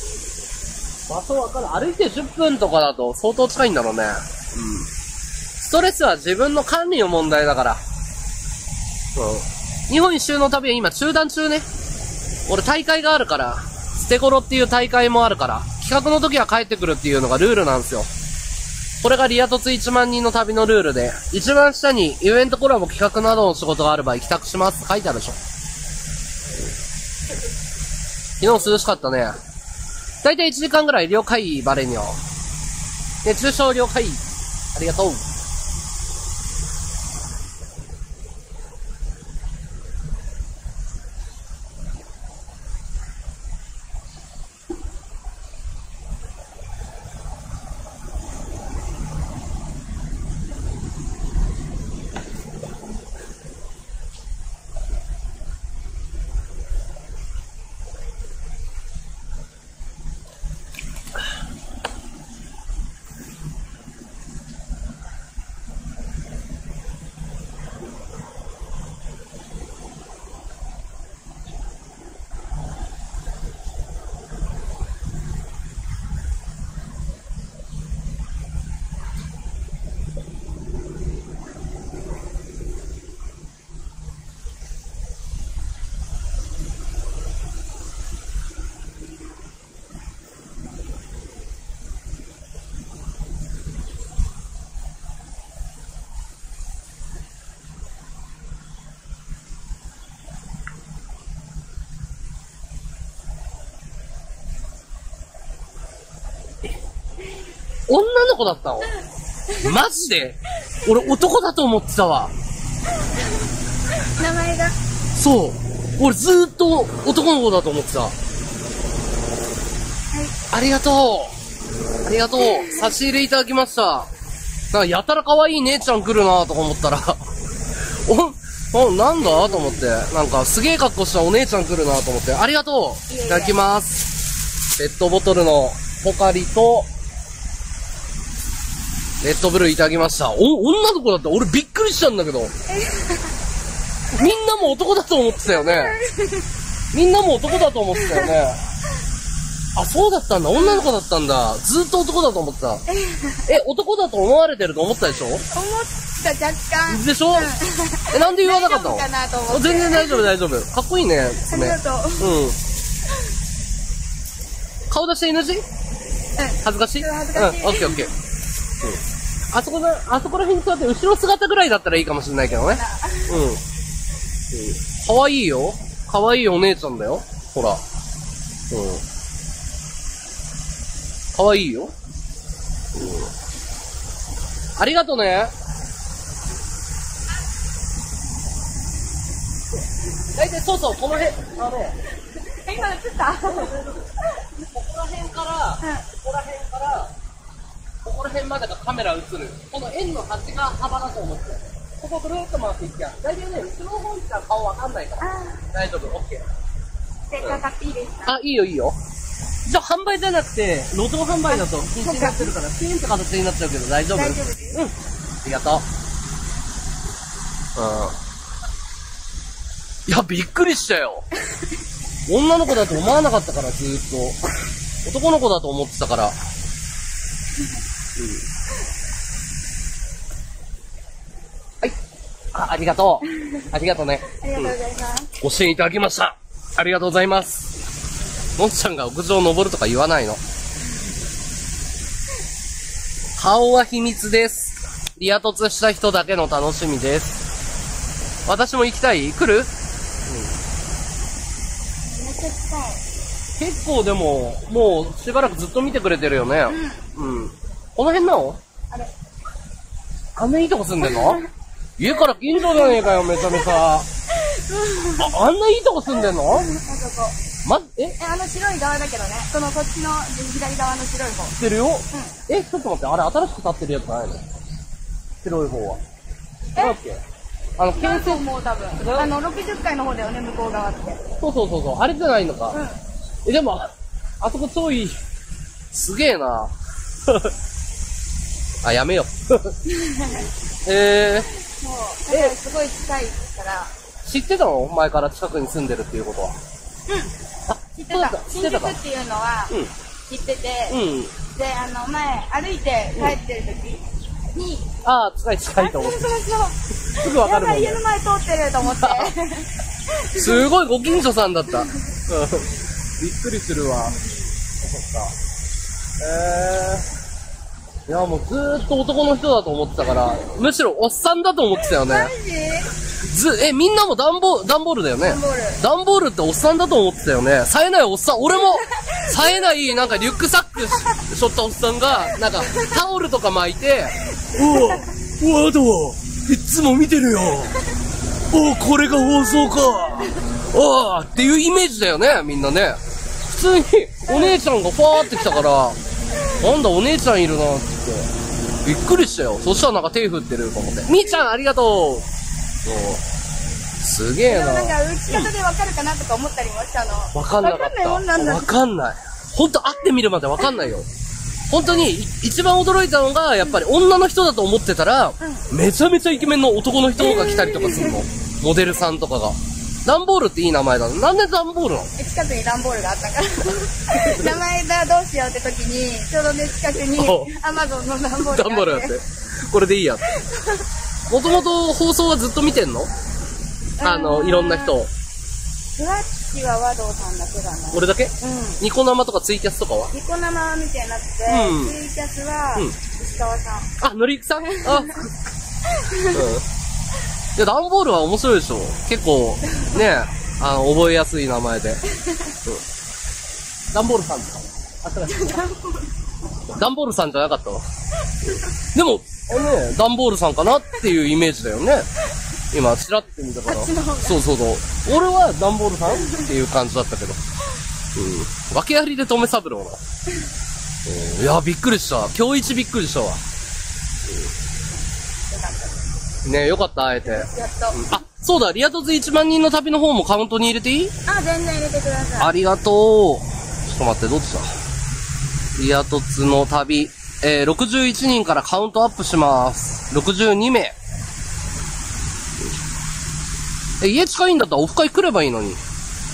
[SPEAKER 1] 場所わかる。歩いてじゅっぷんとかだと相当近いんだろうね。うん。スストレスは自分の管理の問題だから。うん。日本一周の旅は今中断中ね。俺大会があるから、ステゴロっていう大会もあるから、企画の時は帰ってくるっていうのがルールなんですよ。これがリア凸いちまん人の旅のルールで、一番下にイベントコラボ企画などの仕事がある場合帰宅しますって書いてあるでしょ。昨日涼しかったね。だいたいいちじかんぐらい了解バレにょ。熱中症了解。ありがとう。女の子だったの？マジで？俺男だと思ってたわ。
[SPEAKER 2] 名前が。
[SPEAKER 1] そう。俺ずーっと男の子だと思ってた。はい。ありがとう。ありがとう。差し入れいただきました。なんかやたら可愛い姉ちゃん来るなとか思ったら、お、お、なんだと思って。なんかすげえ格好したお姉ちゃん来るなと思って。ありがとう。いただきます。ペットボトルのポカリと、レッドブルーいただきました。お、女の子だった。俺びっくりしたんだけど。みんなも男だと思ってたよね。みんなも男だと思ってたよね。あ、そうだったんだ。女の子だったんだ。ずっと男だと思ってた。え、男だと思われてると思ったでしょ？
[SPEAKER 2] 思った若干。
[SPEAKER 1] でしょ？え、なんで言わなかったの？
[SPEAKER 2] 大丈夫かなと思って。
[SPEAKER 1] 全然大丈夫大丈夫。かっこいいね。
[SPEAKER 2] ありがとう。
[SPEAKER 1] うん。顔出して エヌジー？
[SPEAKER 2] うん。
[SPEAKER 1] 恥ずかしい？
[SPEAKER 2] 恥ずかしい。
[SPEAKER 1] うん、オッケーオッケー。うん。あそこの、あそこら辺に座って後ろ姿ぐらいだったらいいかもしれないけどね。うん。うん。かわいいよ。かわいいお姉ちゃんだよ。ほら。うん。かわいいよ。うん。ありがとね。だいたいそうそう、この辺、あの、
[SPEAKER 2] 今映った？
[SPEAKER 1] ここら辺から、ここら辺から、ここら辺までがカメラ映る。この円の端が幅だと思って。ここぐるっと回っていっちゃう。大体ね、後ろの方に来たら顔わかんないから。大丈夫、オッケー。
[SPEAKER 2] ステッカー買っていいですか？
[SPEAKER 1] あ、いいよいいよ。じゃあ販売じゃなくて、路上販売だと禁止になってるから、ピーンって形になっちゃうけど大丈夫？
[SPEAKER 2] 大丈夫です。
[SPEAKER 1] うん。ありがとう。うん。いや、びっくりしたよ。女の子だと思わなかったから、ずーっと。男の子だと思ってたから。うん。はい。あ、ありがとう。ありがとうね。
[SPEAKER 2] ありがとうございます。
[SPEAKER 1] ご支援いただきました。ありがとうございます。のんちゃんが屋上登るとか言わないの。顔は秘密です。リア凸した人だけの楽しみです。私も行きたい？来る？うん。
[SPEAKER 2] めっちゃ近い。
[SPEAKER 1] 結構でも、もうしばらくずっと見てくれてるよね。うん。うん。この辺なの？
[SPEAKER 2] あれ。
[SPEAKER 1] あんないいとこ住んでんの？家から近所じゃねえかよ、めちゃめちゃ。あ、あんないいとこ住んでんの？
[SPEAKER 2] あそこ。
[SPEAKER 1] ま、え
[SPEAKER 2] え、あの白い側だけどね。このこっちの左側の白い方。
[SPEAKER 1] 知ってるよ。うん。え、ちょっと待って、あれ新しく建ってるやつじゃないの？白い方は。
[SPEAKER 2] え？
[SPEAKER 1] 違うっけ？あの、建設。
[SPEAKER 2] もう多分。あの、ろくじゅっかいの方だよね、向こう側って。
[SPEAKER 1] そうそうそうそう。あれじゃないのか。
[SPEAKER 2] うん。
[SPEAKER 1] え、でも、あそこ超いい。すげえな。あ、やめよ。えー。
[SPEAKER 2] もう、だからすごい近いから。
[SPEAKER 1] 知ってたの？前から近くに住んでるっていうことは。
[SPEAKER 2] うん。知ってた。新宿っていうのは、知ってて、
[SPEAKER 1] うん。
[SPEAKER 2] で、あの、前、歩いて帰ってる時、 に。
[SPEAKER 1] ああ、近い近いと思って。すぐわかるもんね。
[SPEAKER 2] 家の前通ってると思って。
[SPEAKER 1] すごいご近所さんだった。うん。びっくりするわ。そっか。えー。いや、もうずーっと男の人だと思ってたから、むしろおっさんだと思ってたよね。
[SPEAKER 2] マジ？
[SPEAKER 1] ず、え、みんなもダンボ、ダンボールだよね。
[SPEAKER 2] ダンボール。
[SPEAKER 1] ダンボールっておっさんだと思ってたよね。冴えないおっさん、俺も、冴えない、なんかリュックサックししょったおっさんが、なんかタオルとか巻いて、おお、ワド、いつも見てるよ。おお、これが放送か。おお、っていうイメージだよね、みんなね。普通に、お姉ちゃんがファーって来たから、なんだお姉ちゃんいるなって言って、びっくりしたよ。そしたらなんか手振ってると思って。みーちゃんありがとう。そうすげえな。
[SPEAKER 2] でもなんか打ち方でわかるかなとか思ったりもしたの。
[SPEAKER 1] わかんなかった。
[SPEAKER 2] わかんないもんなんだ。
[SPEAKER 1] わかんない。ほんと会ってみるまでわかんないよ。本当に一番驚いたのがやっぱり女の人だと思ってたら、うん、めちゃめちゃイケメンの男の人が来たりとかするの。モデルさんとかが。ダンボールっていい名前だね。なんでダンボールなの？
[SPEAKER 2] 近くにダンボールがあったから。名前だどうしようって時に、ちょうどね近くにアマゾンのダンボールがあって。
[SPEAKER 1] ダンボールがあって。これでいいやって。もともと放送はずっと見てんの？あの、いろんな人。
[SPEAKER 2] ふわっちは和道さんだけだな。
[SPEAKER 1] 俺だけ？うん。ニコ生とかツイキャスとかは？
[SPEAKER 2] ニコ生は見てなくて、うん、ツイキャスは石川さん。
[SPEAKER 1] あ、のりゆきさん？あ、うん。いや、ダンボールは面白いでしょ。結構、ね、あの、覚えやすい名前で。うん、ダンボールさんですか？あ、違う。ダンボールさんじゃなかったわ。でも、あのね、ダンボールさんかなっていうイメージだよね。今、チラって見たから。そうそうそう。俺はダンボールさんっていう感じだったけど。うん。訳ありで留三郎な。うん。いや、びっくりした。今日一びっくりしたわ。うん、ねえ、よかった、あえて。やっと。あ、そうだ、リアトツいちまん人の旅の方もカウントに入れていい？
[SPEAKER 2] あ、全然入れてください。
[SPEAKER 1] ありがとう。ちょっと待って、どっちだ？リアトツの旅。えー、ろくじゅういちにんからカウントアップします。ろくじゅうにめい。え、家近いんだったらオフ会来ればいいのに。いや。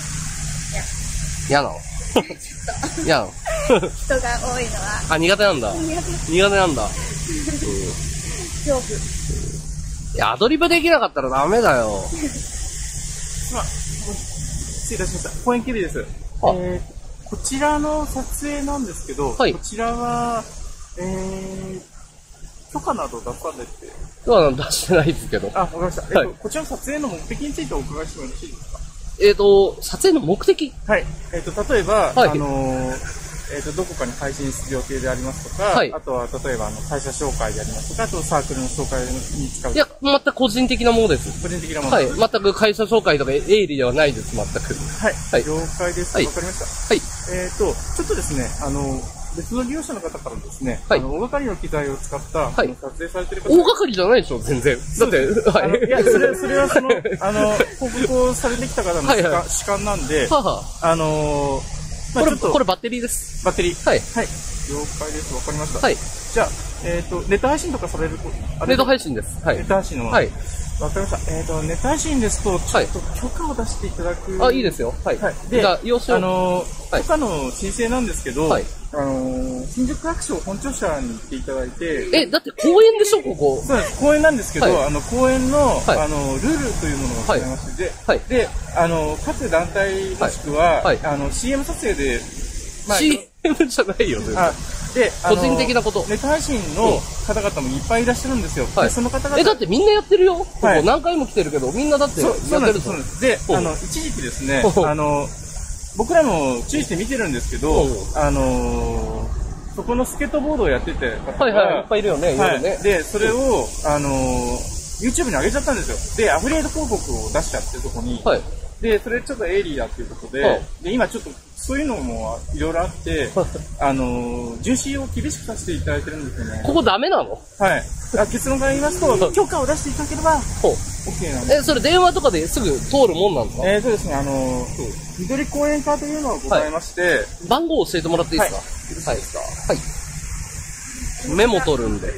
[SPEAKER 1] 嫌なの？嫌なの？
[SPEAKER 2] 人が多いのは。
[SPEAKER 1] あ、苦手なんだ。苦手なんだ。うん。
[SPEAKER 2] 恐怖。
[SPEAKER 1] いや、アドリブできなかったらダメだよ。
[SPEAKER 3] まあ、失礼いたしました。公園警備です。えー、こちらの撮影なんですけど、はい、こちらは、えー、許可など出されて。
[SPEAKER 1] 許可など出してないですけど。
[SPEAKER 3] あ、わかりました。えっと、はい、こちらの撮影の目的についてお伺いしてもよろしいですか？
[SPEAKER 1] えっと、撮影の目的？
[SPEAKER 3] はい。えっと、例えば、はい、あのー、えっと、どこかに配信する予定でありますとか、はい、あとは、例えば、あの、会社紹介でありますとか、あと、サークルの紹介に使う。
[SPEAKER 1] いや、全く個人的なものです。
[SPEAKER 3] 個人的なもの
[SPEAKER 1] です。はい。全く会社紹介とか営利ではないです、全く。
[SPEAKER 3] はい。はい。了解です。わ、はい、かりました。はい。えっと、ちょっとですね、あの、別の利用者の方からですね、はい、あの大掛かりの機材を使った、はい、撮影されてる方。
[SPEAKER 1] 大掛かりじゃないでしょ、全然。だって、はい。
[SPEAKER 3] いや、それ、それはその、あの、報告をされてきた方の主観、はい、主観なんで、ははあのー、
[SPEAKER 1] まあ、これ、これバッテリーです。
[SPEAKER 3] バッテリー。はい。はい。了解です。わかりました。はい。じゃあ、えっと、ネット配信とかされると、
[SPEAKER 1] ネット配信です。はい。
[SPEAKER 3] ネット配信の。はい。わかりました。えっと、ネット配信ですと、ちょっと許可を出していただく。
[SPEAKER 1] あ、いいですよ。はい。はい。で、じゃあ、要請。
[SPEAKER 3] あのー、許可の申請なんですけど、はい。あのー、新宿白書本庁舎に行っていただいて。
[SPEAKER 1] え、だって公園でしょ、ここ。
[SPEAKER 3] そうです。公園なんですけど、はい、あの、公園の、はい、あの、ルールというものがございまして、はい、で、あの、各団体もしくは、はい、あの、シーエム 撮影で、
[SPEAKER 1] まあ、シーエム じゃないよ、全然。
[SPEAKER 3] で、
[SPEAKER 1] 個人的なこと。
[SPEAKER 3] ネット配信の方々もいっぱいいらっしゃるんですよ。はい。その方々。
[SPEAKER 1] え、だってみんなやってるよ。はい。何回も来てるけど、みんなだってやってる。
[SPEAKER 3] そうなんです。で、あの、一時期ですね、あの、僕らも注意して見てるんですけど、あのー、そこのスケートボードをやってて、
[SPEAKER 1] はいはい、いっぱいいるよね、
[SPEAKER 3] はい、ね。で、それを、あのー、YouTube に上げちゃったんですよ。で、アフリエイト広告を出しちゃって、そこに。はい。で、それちょっとエイリーだっていうことで、はい、で、今ちょっと、そういうのもいろいろあって、あのー、巡視を厳しくさせていただいてるんですよね。
[SPEAKER 1] ここダメなの？
[SPEAKER 3] はい。結論から言いますと、許可を出していただければ、OK なんです。
[SPEAKER 1] え、それ電話とかですぐ通るもんなんですか？
[SPEAKER 3] えーとですね、あのー、緑公園課というのがございまして、はい、
[SPEAKER 1] 番号教えてもらっていいですか？はい。はい。はい。メモ取るんで。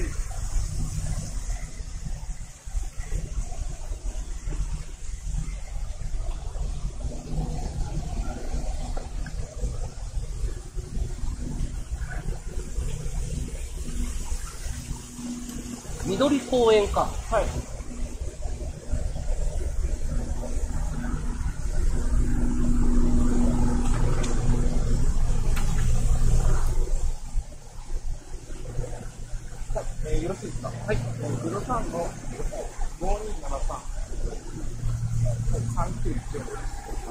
[SPEAKER 1] 緑公園か。
[SPEAKER 3] はい。えー、よろしいですか。はい。えー、ゼロさんのごにななさん。さんきゅういちよんです。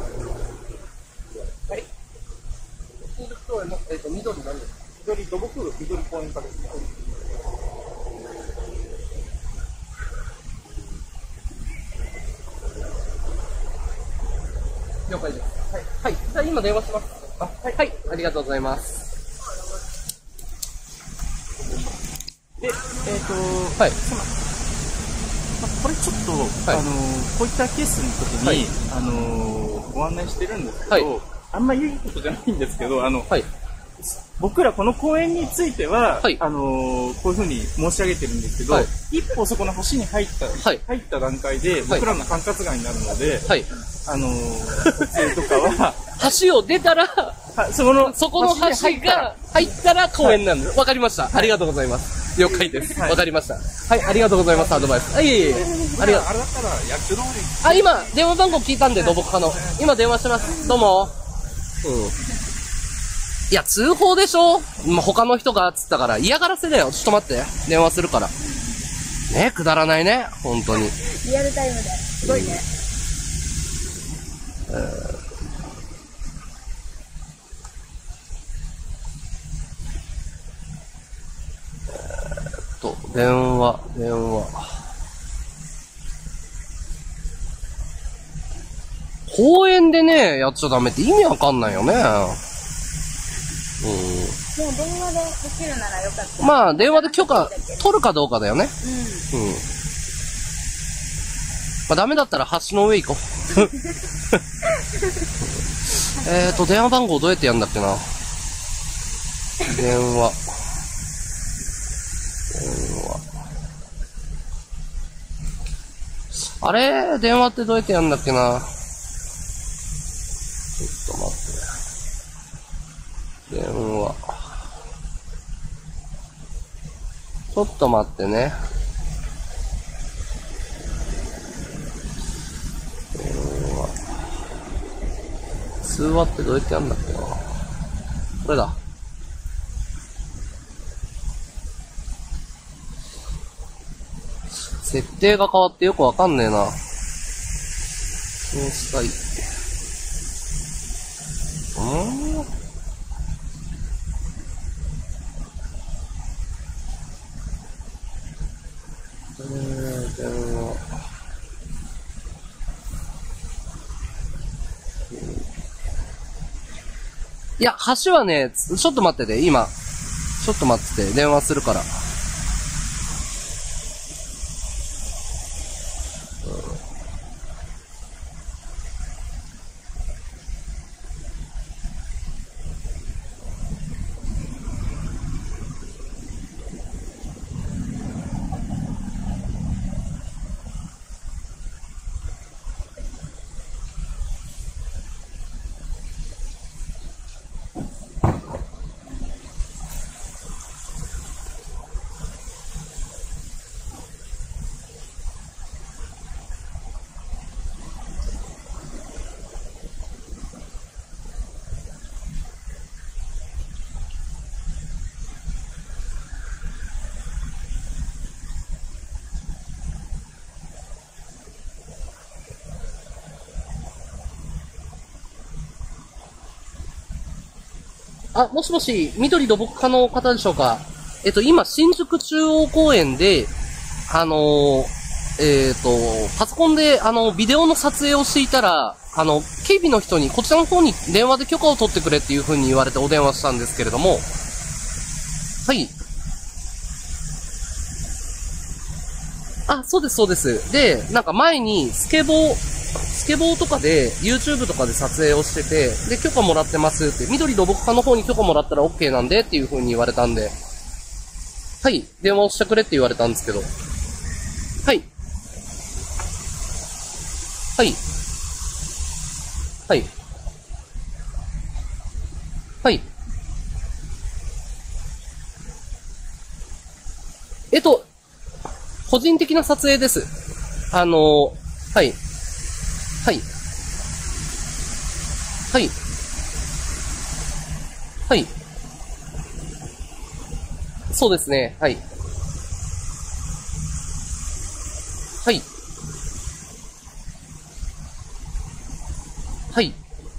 [SPEAKER 3] はい。
[SPEAKER 1] 緑公園の、えっ、ー、と、緑何ですか？
[SPEAKER 3] 緑、土木部緑公園課です。
[SPEAKER 1] 了解です。はい。はい。じゃあ今電話します。あ、はい。はい。ありがとうございます。
[SPEAKER 3] で、えっ、ー、と、
[SPEAKER 1] はい。
[SPEAKER 3] その、まあ、これちょっと、
[SPEAKER 1] はい、
[SPEAKER 3] あのー、こういったケースの時に、はい、あのー、ご案内してるんですけど、はい、あんまり言うことじゃないんですけど、あの、はい、僕らこの公園については、はい、あのー、こういうふうに申し上げてるんですけど、はい、一歩そこの橋に入った、はい、入った段階で、僕らの管轄外になるので、はい、あのー、撮影とかは、
[SPEAKER 1] 橋を出たら、その、そこの橋が入ったら公園なんです。わかりました。ありがとうございます。了解です。わ、はい、かりました。はい、ありがとうございます。アドバイス。はい、いえいえ。ありがとう。
[SPEAKER 3] あれだったら、役所通り。
[SPEAKER 1] あ、今、電話番号聞いたんで、土木課の。今電話してます。どうも。うん。いや、通報でしょ？まあ、他の人が、つったから、嫌がらせだよ。ちょっと待って。電話するから。ね、くだらないね。本当に。
[SPEAKER 2] リアルタイムで。すごいね。
[SPEAKER 1] えーと、電話、電話。公園でね、やっちゃダメって意味わかんないよね。うん。
[SPEAKER 2] でも電話でできるならよかった。
[SPEAKER 1] まあ、電話で許可取るかどうかだよね。うん。うん。まあ、ダメだったら橋の上行こう。えーと、電話番号どうやってやんだっけな。電話。あれ電話ってどうやってやんだっけな。ちょっと待って。電話。ちょっと待ってね。電話。通話ってどうやってやんだっけな。これだ。設定が変わってよくわかんねえな。そうしたい。うーん。えー、電話。いや、橋はね、ちょっと待ってて、今。ちょっと待ってて、電話するから。あ、もしもし、緑土木課の方でしょうか。えっと、今、新宿中央公園で、あのー、えっと、パソコンで、あの、ビデオの撮影をしていたら、あの、警備の人に、こちらの方に電話で許可を取ってくれっていう風に言われてお電話したんですけれども、はい。あ、そうです、そうです。で、なんか前に、スケボー、スケボーとかで、YouTube とかで撮影をしてて、で、許可もらってますって、緑土木課の方に許可もらったら OK なんでっていう風に言われたんで、はい、電話をしてくれって言われたんですけど、はい。はい。はい。はい。えっと、 個人的な撮影です。あの、はい。はい。はい。はい。そうですね。はい。はい。はい。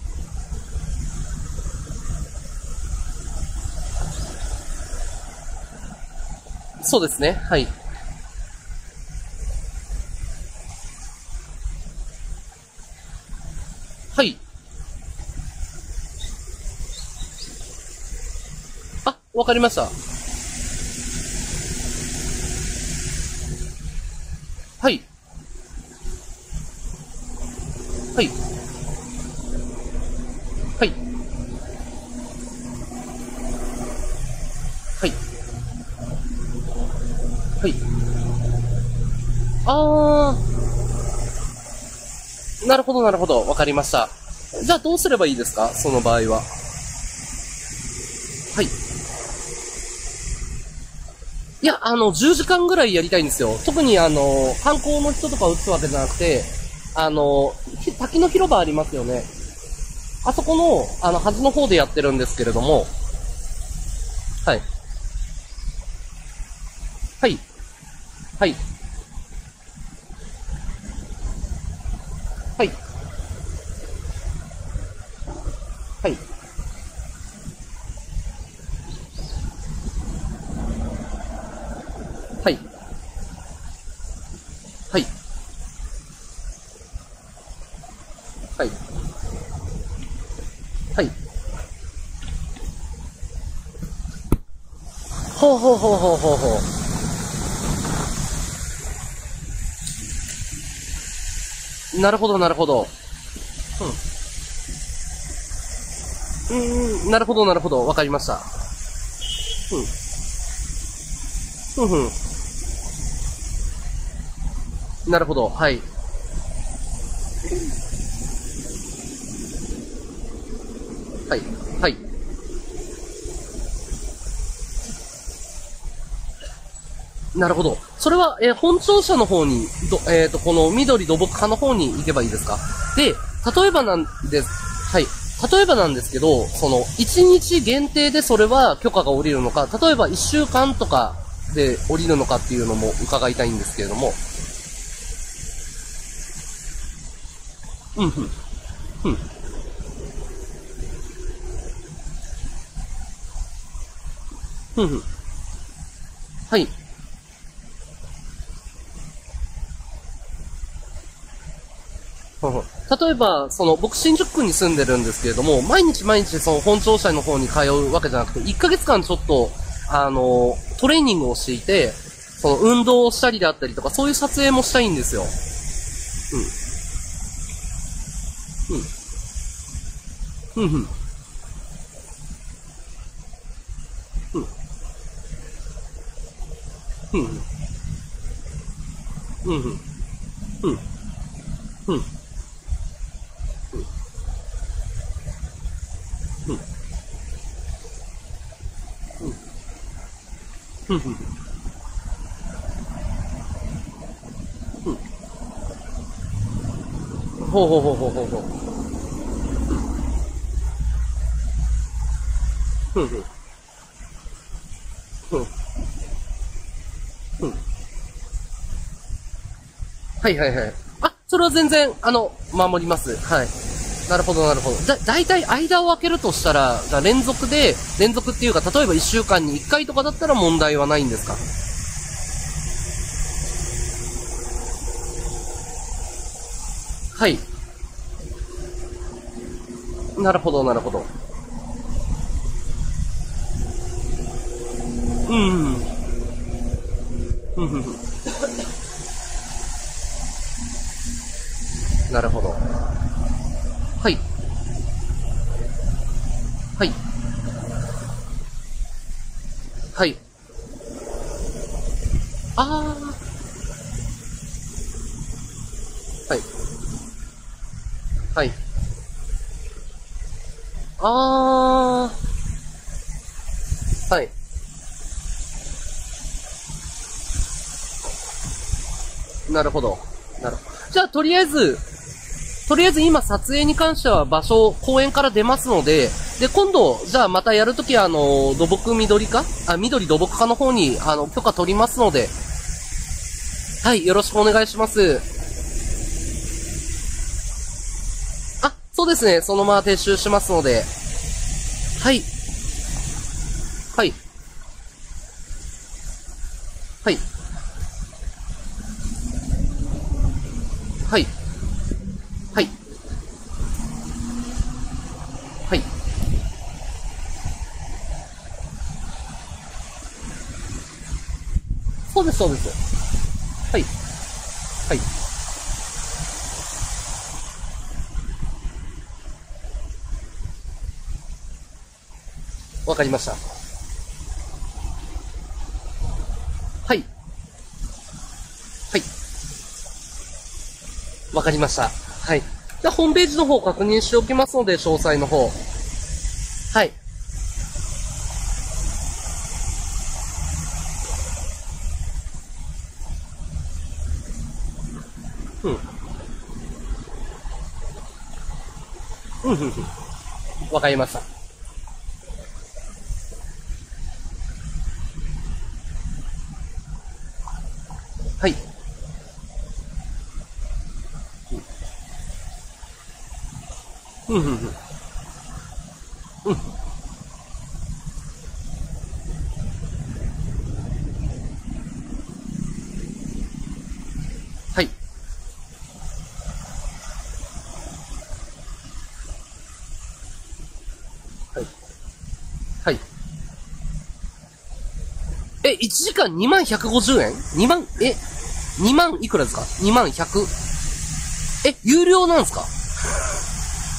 [SPEAKER 1] そうですね。はい。はい。あ、わかりました。はい。はい。はい。はい。はい。あー。なるほど、なるほど。わかりました。じゃあどうすればいいですか、その場合は。はい。いや、あの、じゅうじかんぐらいやりたいんですよ。特にあの、観光の人とかを打つわけじゃなくて、あの、滝の広場ありますよね。あそこの、あの、端の方でやってるんですけれども、はい。はい。はい。はい。はい。はい。はい。はい。はい。ほうほうほうほうほうほう。なるほど、なるほど。うん。うん、なるほど、なるほど。わかりました。うん。ふんふん。なるほど。はい。はい。はい。なるほど。それは、えー本庁舎の方に、ど、えっ、と、この緑土木課の方に行けばいいですか？で、例えばなんです。はい。例えばなんですけど、その、いちにち限定でそれは許可が下りるのか、例えばいっしゅうかんとかで下りるのかっていうのも伺いたいんですけれども。うん、ふん、ふん、ふん、ふん。はい。ふんふん。例えば、その、僕新宿区に住んでるんですけれども、毎日毎日その本庁舎の方に通うわけじゃなくて、いっかげつかんちょっと、あの、トレーニングをしていて、その運動をしたりであったりとか、そういう撮影もしたいんですよ。うん。うん。うん、ふん。うん。うん。うん。うん。うん。うん。うん。うん。うん。うん。ほうほうほうほうほうほう。うん。うん。うん。うん。はいはいはい。あ、それは全然、あの、守ります。はい。なるほどなるほど。だ、だいたい間を空けるとしたら、じゃあ連続で、連続っていうか、例えばいっしゅうかんにいっかいとかだったら問題はないんですか？はい。なるほどなるほど。うん。うん。うん。うん。なるほど。はい。はい。はい。あー。はい。はい。あー。はい。 なるほど。なるほど。じゃあ、とりあえず、とりあえず今撮影に関しては場所、公園から出ますので、で、今度、じゃあまたやるときは、あの、土木緑課あ、緑土木課の方に、あの、許可取りますので、はい、よろしくお願いします。あ、そうですね、そのまま撤収しますので、はい。はい。はい。はい。はい。はい。そうです、そうです。はい。はい。わかりました。はい。はい。わかりました。はい。じゃあ、ホームページの方確認しておきますので、詳細の方。はい。うん。うん、うん、うん。わかりました。はい。うん、うん、うん。うん。はい。はい。はい。え、いちじかんにまんひゃくごじゅうえん ?に 万、え、にまんいくらですか ?に 万ひゃく。え、有料なんですかえ ?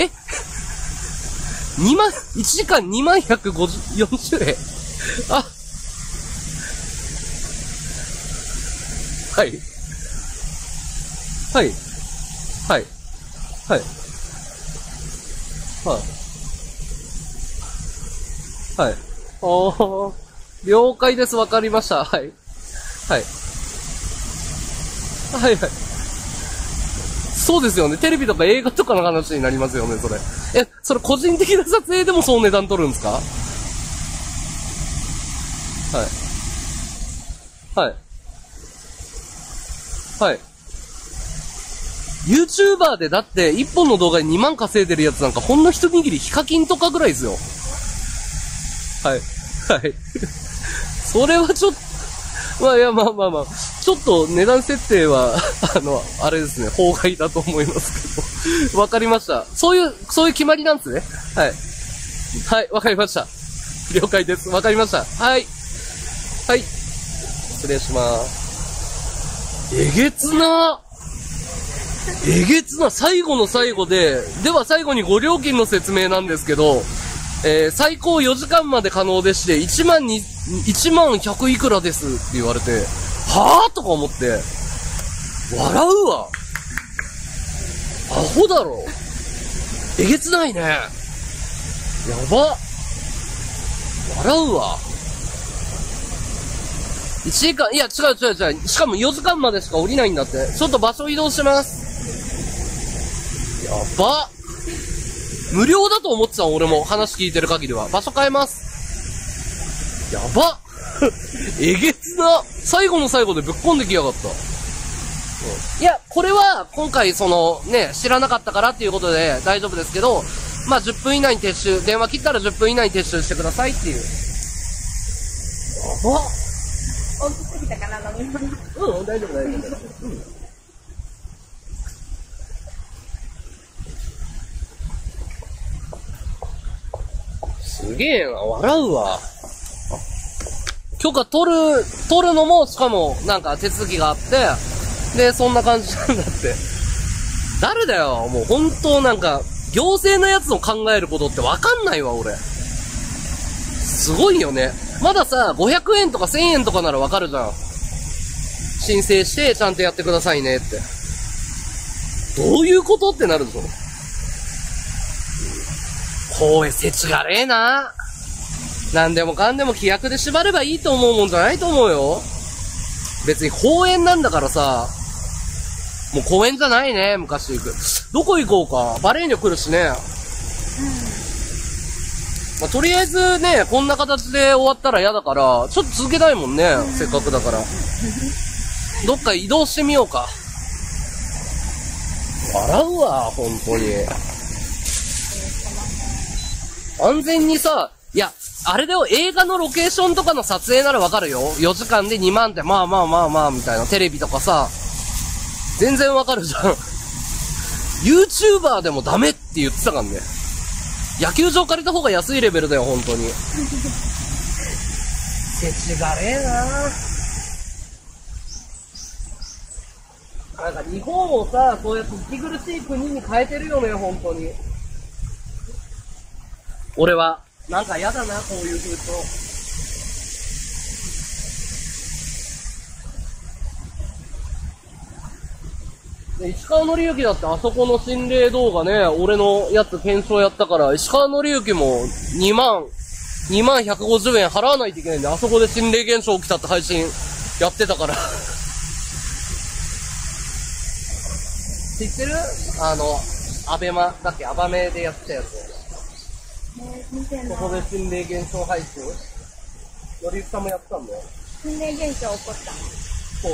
[SPEAKER 1] に 万、いちじかんにまんひゃくごじゅう、よんじゅうえんあ、はい。はい。はい。はい。はい。はい。おー。了解です。わかりました。はい。はい。はいはい。そうですよね。テレビとか映画とかの話になりますよね、それ。え、それ個人的な撮影でもそう値段取るんですか？はい。はい。はい。YouTuber でだっていっぽんの動画でにまん稼いでるやつなんかほんの一握りヒカキンとかぐらいですよ。はい。はい。それはちょっと、まあいや、まあまあまあ、ちょっと値段設定は、あの、あれですね、法外だと思いますけど。わかりました。そういう、そういう決まりなんですね。はい。はい、わかりました。了解です。わかりました。はい。はい。失礼します。えげつなえげつな最後の最後で、では最後にご料金の説明なんですけど、えー、最高よじかんまで可能でして、いちまんに、いちまんひゃくいくらですって言われて、はぁとか思って、笑うわ。アホだろ。えげつないね。やば。笑うわ。いちじかん、いや、違う違う違う。しかもよじかんまでしか降りないんだって。ちょっと場所移動します。やば。無料だと思ってた俺も。話聞いてる限りは。場所変えます。やば。えげつな。最後の最後でぶっこんできやがった。うん、いや、これは、今回その、ね、知らなかったからっていうことで大丈夫ですけど、まあ、じゅっぷん以内に撤収。電話切ったらじゅっぷん以内に撤収してくださいっていう。やば。
[SPEAKER 2] 大きすぎたかな、飲み物。
[SPEAKER 1] うん、大丈夫、大丈夫。うん。すげえな、笑うわ。許可取る、取るのも、しかも、なんか手続きがあって、で、そんな感じなんだって。誰だよ、もう本当なんか、行政のやつの考えることってわかんないわ、俺。すごいよね。まださ、ごひゃくえんとかせんえんとかならわかるじゃん。申請して、ちゃんとやってくださいねって。どういうことってなるぞ。公園、せちがれえな。なんでもかんでも規約で縛ればいいと思うもんじゃないと思うよ。 別に公園なんだからさ、もう公園じゃないね、昔行く。どこ行こうか。バレーニョ来るしね。まあ、とりあえずね、こんな形で終わったら嫌だから、ちょっと続けたいもんね、せっかくだから。どっか移動してみようか。笑うわ、本当に。安全にさ、いや、あれだよ、映画のロケーションとかの撮影ならわかるよ。よじかんでにまんって、まあまあまあまあ、みたいな。テレビとかさ、全然わかるじゃん。YouTuber でもダメって言ってたからね。野球場借りた方が安いレベルだよ、本当に。せちがれえな。なんか日本をさ、そうやって息苦しい国に変えてるよね、本当に。俺は、なんか嫌だな、こういう風潮。で石川紀之だってあそこの心霊動画ね、俺のやつ検証やったから、石川紀之もにまん、にまんひゃくごじゅうえん払わないといけないんで、あそこで心霊現象起きたって配信やってたから。知ってる？あの、アベマ、だっけ、アバメでやってたやつ。ここで心霊現象配信よりゆきさんもやったんだよ。
[SPEAKER 2] 心霊現象起こった。
[SPEAKER 1] そう。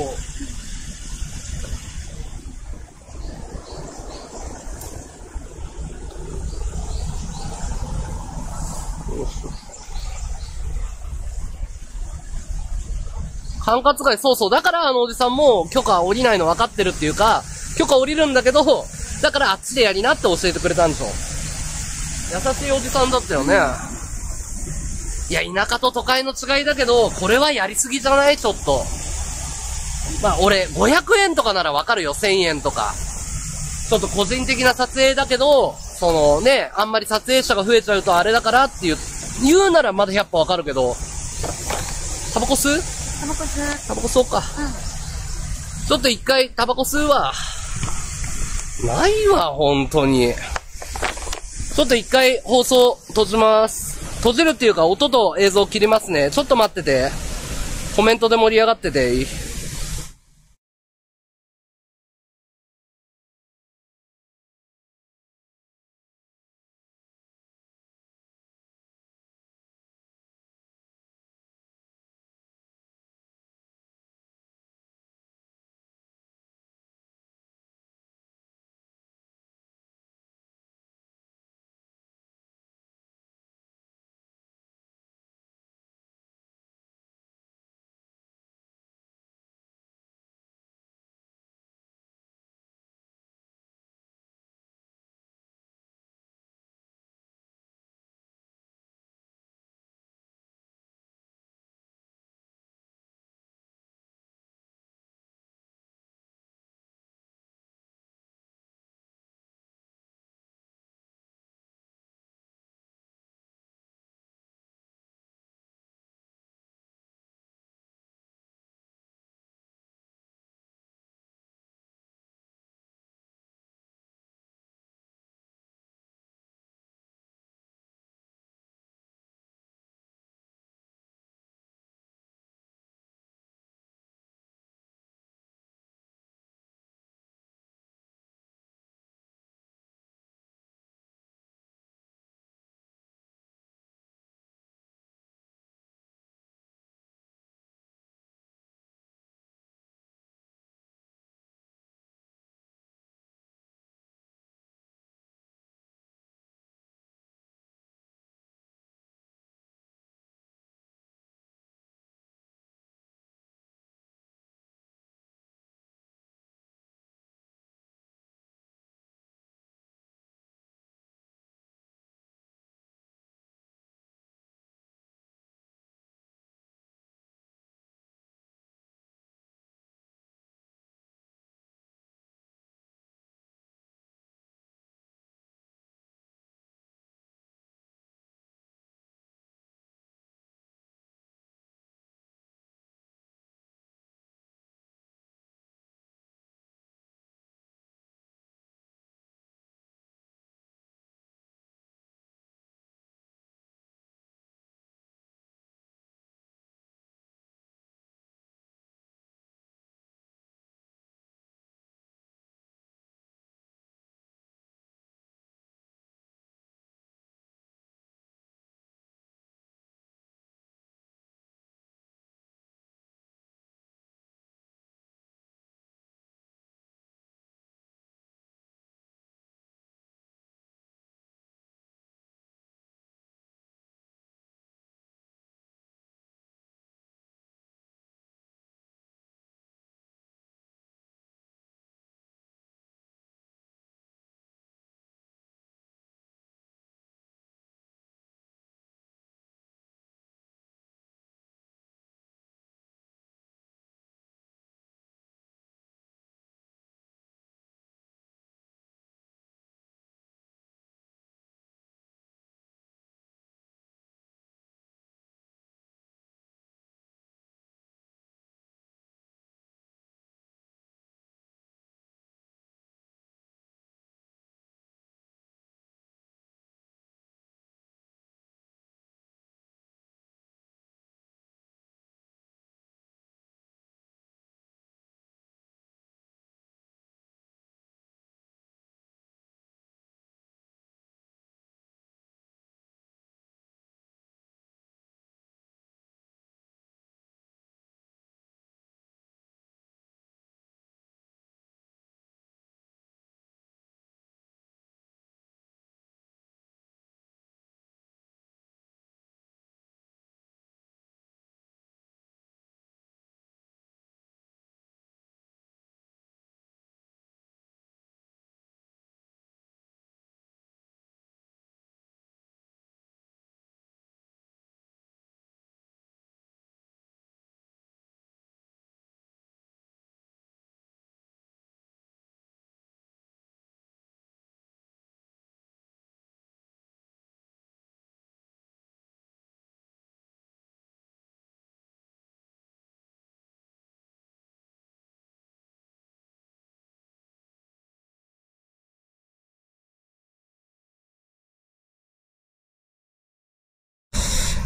[SPEAKER 1] 管轄外、そうそう。だからあのおじさんも許可降りないの分かってるっていうか、許可降りるんだけど、だからあっちでやりなって教えてくれたんでしょ。優しいおじさんだったよね。いや、田舎と都会の違いだけど、これはやりすぎじゃない？ちょっと。まあ俺、ごひゃくえんとかなら分かるよ。せんえんとか。ちょっと個人的な撮影だけど、そのね、あんまり撮影者が増えちゃうとあれだからっていう、言うならまだひゃっぱ分かるけど、タバコ吸う？
[SPEAKER 2] タバコ吸う。
[SPEAKER 1] タバコ吸おうか。うん。ちょっと一回タバコ吸うわ。ないわ、本当に。ちょっと一回放送閉じます。閉じるっていうか音と映像切りますね。ちょっと待ってて。コメントで盛り上がってていい？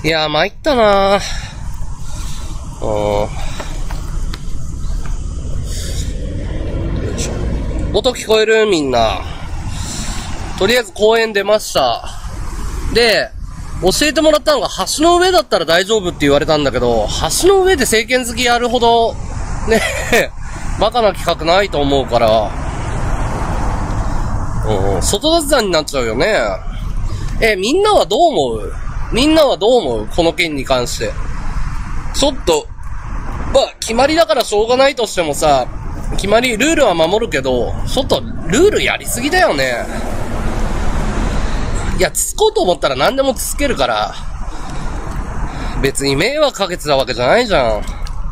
[SPEAKER 1] いやー、参ったなー。うん。よいしょ。音聞こえる？みんな。とりあえず公園出ました。で、教えてもらったのが橋の上だったら大丈夫って言われたんだけど、橋の上で政権好きやるほど、ね、バカな企画ないと思うから、うん、外雑談になっちゃうよね。え、みんなはどう思う？みんなはどう思う？この件に関して。ちょっと、まあ、決まりだからしょうがないとしてもさ、決まり、ルールは守るけど、ちょっと、ルールやりすぎだよね。いや、つつこうと思ったら何でもつつけるから、別に迷惑かけてたわけじゃないじゃん。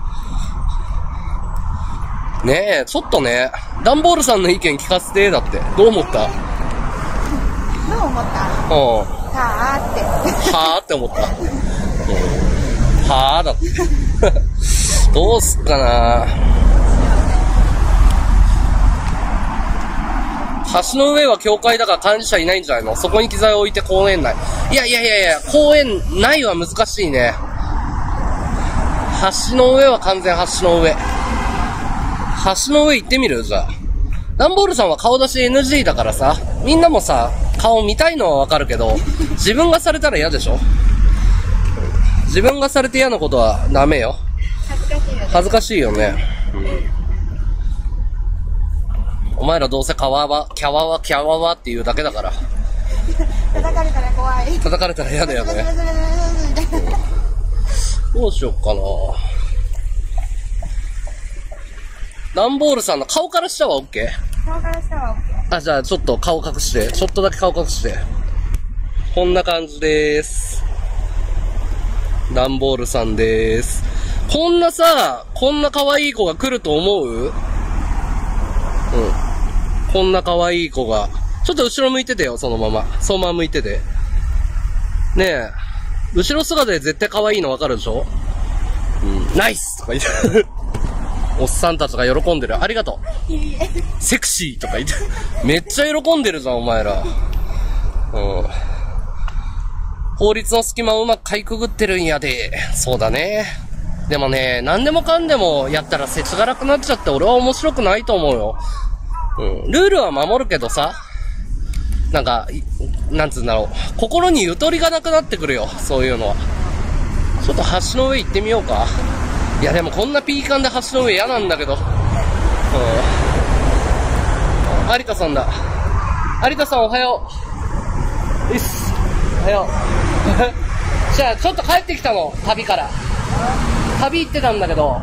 [SPEAKER 1] ねえ、ちょっとね、ダンボールさんの意見聞かせて、だって。どう思った？
[SPEAKER 2] どう思った？
[SPEAKER 1] うん。
[SPEAKER 2] はーって。
[SPEAKER 1] はーって思った。うん、はーだって。どうすっかな。橋の上は境界だから管理者いないんじゃないの？そこに機材を置いて公園内。いやいやいやいや、公園内は難しいね。橋の上は完全橋の上。橋の上行ってみる？じゃあ。ダンボールさんは顔出し エヌジー だからさ、みんなもさ、顔見たいのはわかるけど、自分がされたら嫌でしょ？自分がされて嫌なことはダメよ。
[SPEAKER 2] 恥ずかしいよね。
[SPEAKER 1] 恥ずかしいよね。うん、お前らどうせカワワ、キャワワ、キャワワって言うだけだから。
[SPEAKER 2] 叩かれたら怖い。
[SPEAKER 1] 叩かれたら嫌だよね。どうしよっかな。ダンボールさんの顔から下は OK？
[SPEAKER 2] 顔から下は OK。
[SPEAKER 1] あ、じゃあちょっと顔隠して。ちょっとだけ顔隠して。こんな感じでーす。ダンボールさんでーす。こんなさ、こんな可愛い子が来ると思う？うん。こんな可愛い子が。ちょっと後ろ向いててよ、そのまま。そのまま向いてて。ねえ。後ろ姿で絶対可愛いのわかるでしょ？うん。ナイスとか言って。おっさんたちが喜んでる。ありがとう。セクシーとか言って。めっちゃ喜んでるじゃん、お前ら。うん。法律の隙間をうまくかいくぐってるんやで。そうだね。でもね、何でもかんでもやったら世知辛くなっちゃって俺は面白くないと思うよ。うん。ルールは守るけどさ、なんか、なんつうんだろう。心にゆとりがなくなってくるよ。そういうのは。ちょっと橋の上行ってみようか。いやでもこんなピーカンで橋の上嫌なんだけど。うん。有田さんだ。有田さんおはよう。いっす。おはよう。じゃあちょっと帰ってきたの。旅から。旅行ってたんだけど。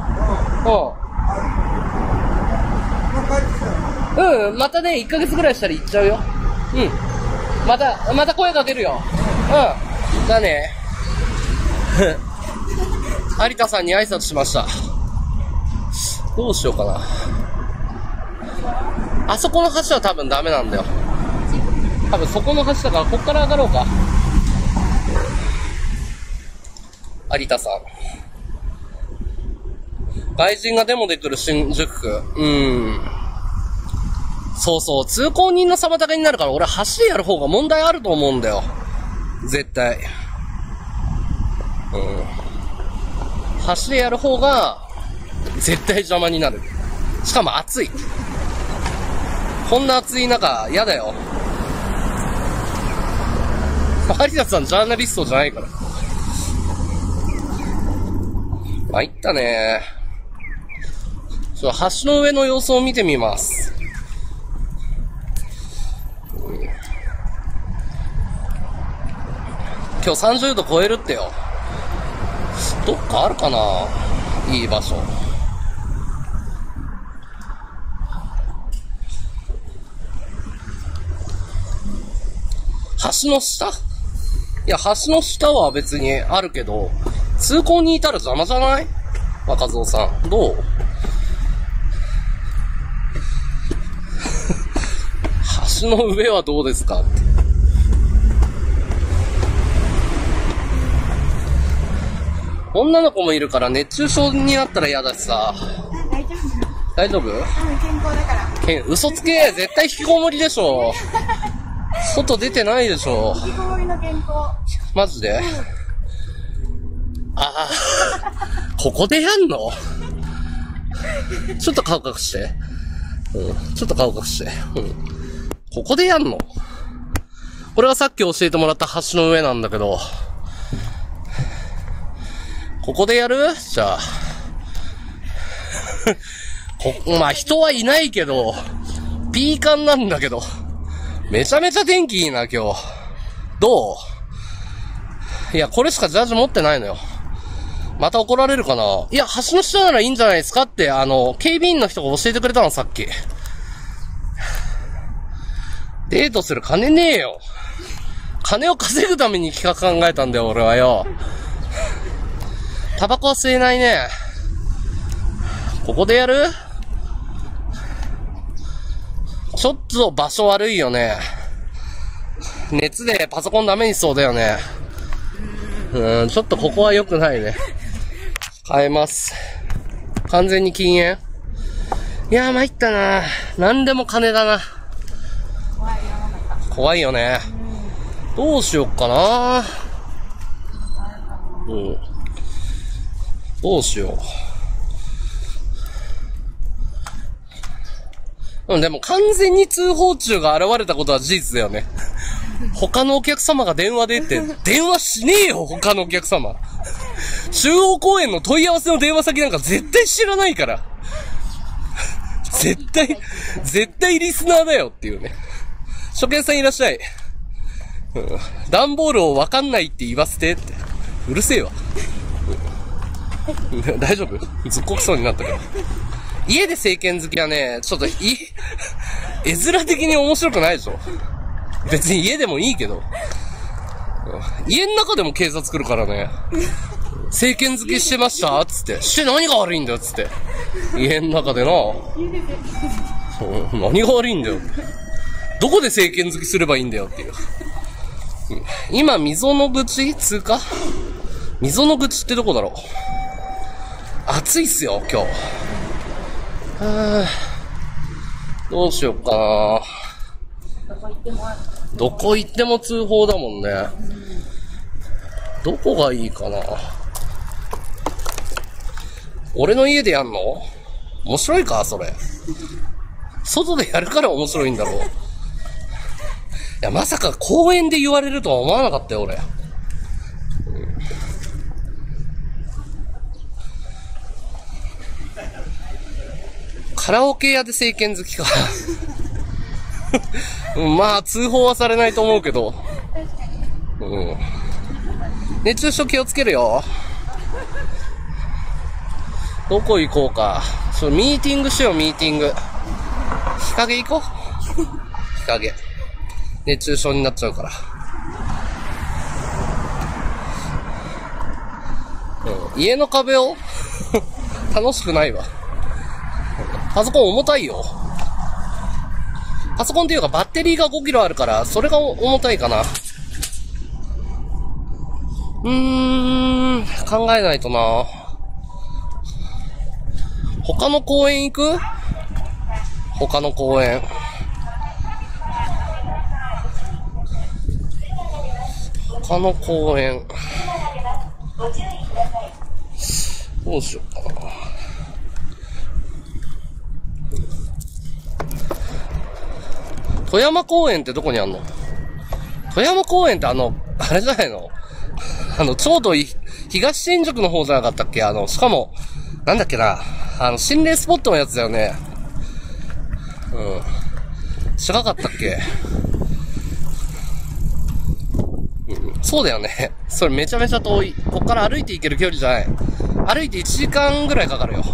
[SPEAKER 1] うん。うん、またね、いっかげつぐらいしたら行っちゃうよ。うん。また、また声かけるよ。うん。だね。有田さんに挨拶しました。どうしようかな。あそこの橋は多分ダメなんだよ。多分そこの橋だからこっから上がろうか。有田さん。外人がデモで来る新宿区。うーん。そうそう、通行人の妨げになるから俺橋でやる方が問題あると思うんだよ。絶対。うん。橋でやる方が絶対邪魔になる。しかも暑い。こんな暑い中嫌だよ。有田さんジャーナリストじゃないから。参ったね。ちょっと橋の上の様子を見てみます。うん、今日さんじゅうど超えるってよ。どっかあるかな、いい場所。橋の下？いや、橋の下は別にあるけど、通行にいたら邪魔じゃない？若造さん。どう？橋の上はどうですか？女の子もいるから熱中症になったら嫌だしさ。
[SPEAKER 2] 大丈夫？
[SPEAKER 1] 大丈夫？
[SPEAKER 2] うん、健康だから。
[SPEAKER 1] けん、嘘つけ！絶対引きこもりでしょ。外出てないでしょ。
[SPEAKER 2] 引きこもりの健康。
[SPEAKER 1] マジで？ ああ、ここでやんの？ちょっと顔隠して。うん。ちょっと顔隠して。うん。ここでやんの？これがさっき教えてもらった橋の上なんだけど。ここでやる？じゃあ。こ、まあ人はいないけど、ピーカンなんだけど。めちゃめちゃ天気いいな、今日。どう？いや、これしかジャージ持ってないのよ。また怒られるかな？いや、橋の下ならいいんじゃないですかって、あの、警備員の人が教えてくれたの、さっき。デートする金ねえよ。金を稼ぐために企画考えたんだよ、俺はよ。タバコは吸えないね。ここでやる？ちょっと場所悪いよね。熱でパソコンダメにしそうだよね。うん、ちょっとここは良くないね。変えます。完全に禁煙。いやー参ったな。なんでも金だな。怖いよね。どうしよっかな。うん。どうしよう。うん、でも完全に通報中が現れたことは事実だよね。他のお客様が電話でって、電話しねえよ、他のお客様。中央公園の問い合わせの電話先なんか絶対知らないから。絶対、絶対リスナーだよっていうね。初見さんいらっしゃい。うん、段ボールをわかんないって言わせてって。うるせえわ。うん、大丈夫？ずっこきそうになったけど。家で政権好きはね、ちょっとい、絵面的に面白くないでしょ。別に家でもいいけど。家の中でも警察来るからね。政権好きしてましたつって。して何が悪いんだよつって。家の中でな。何が悪いんだよ。どこで政権好きすればいいんだよっていう。今、溝の口通過？溝の口ってどこだろう？暑いっすよ、今日。はぁ。どうしよっかな。どこ行っても通報だもんね。どこがいいかな。俺の家でやんの？面白いかそれ。外でやるから面白いんだろう。いや、まさか公園で言われるとは思わなかったよ、俺。カラオケ屋で政権好きか。まあ、通報はされないと思うけど。うん。熱中症気をつけるよ。どこ行こうか。ちょ、ミーティングしよう、ミーティング。日陰行こう。日陰。熱中症になっちゃうから。うん、家の壁を楽しくないわ。パソコン重たいよ。パソコンっていうかバッテリーがごキロあるから、それが重たいかな。うーん、考えないとな。他の公園行く？他の公園。他の公園。どうしようかな。富山公園ってどこにあんの？富山公園ってあの、あれじゃないの？あの、ちょうどい、東新宿の方じゃなかったっけ？あの、しかも、なんだっけな。あの、心霊スポットのやつだよね。うん。近かったっけ？うん。そうだよね。それめちゃめちゃ遠い。こっから歩いて行ける距離じゃない。歩いていちじかんぐらいかかるよ。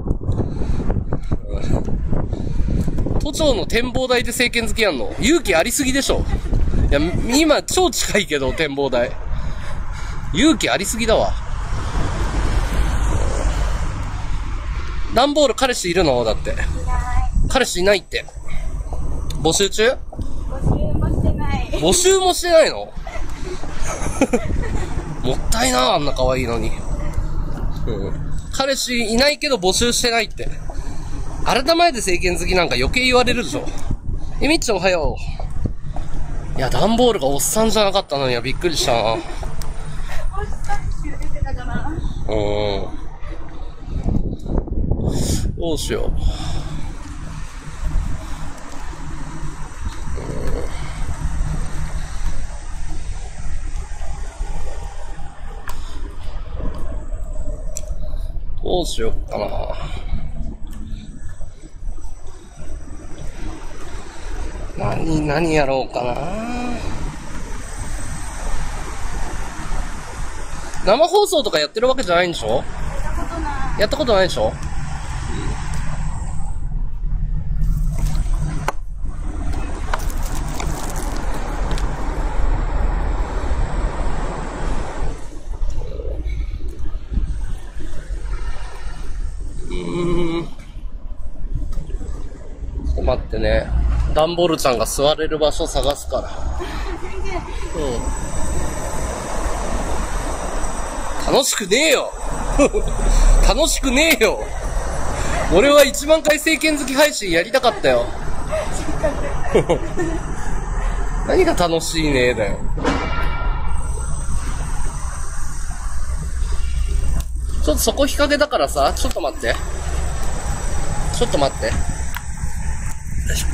[SPEAKER 1] 都庁の展望台で政権好きやんの？勇気ありすぎでしょ。いや、今超近いけど、展望台。勇気ありすぎだわ。段ボール彼氏いるの？だって。彼氏いないって。募集中？
[SPEAKER 2] 募集もしてない。
[SPEAKER 1] 募集もしてないの？もったいな、あんな可愛いのに。うん。彼氏いないけど募集してないって。あれだ前で政権好きなんか余計言われるでしょ。え、みっちゃんおはよう。いや、段ボールがおっさんじゃなかったのにはびっくりしたな。
[SPEAKER 2] おっさんって言ってたかな。
[SPEAKER 1] うーん。どうしよう。どうしよっかな。何、何やろうかな。生放送とかやってるわけじゃないんでしょ？やったことないでしょ？待ってね。ダンボールちゃんが座れる場所探すから。うん。楽しくねえよ楽しくねえよ。俺はいちまん回聖剣好き配信やりたかったよ何が楽しいねえだよ。ちょっとそこ日陰だからさ、ちょっと待って。ちょっと待って。よいしょ。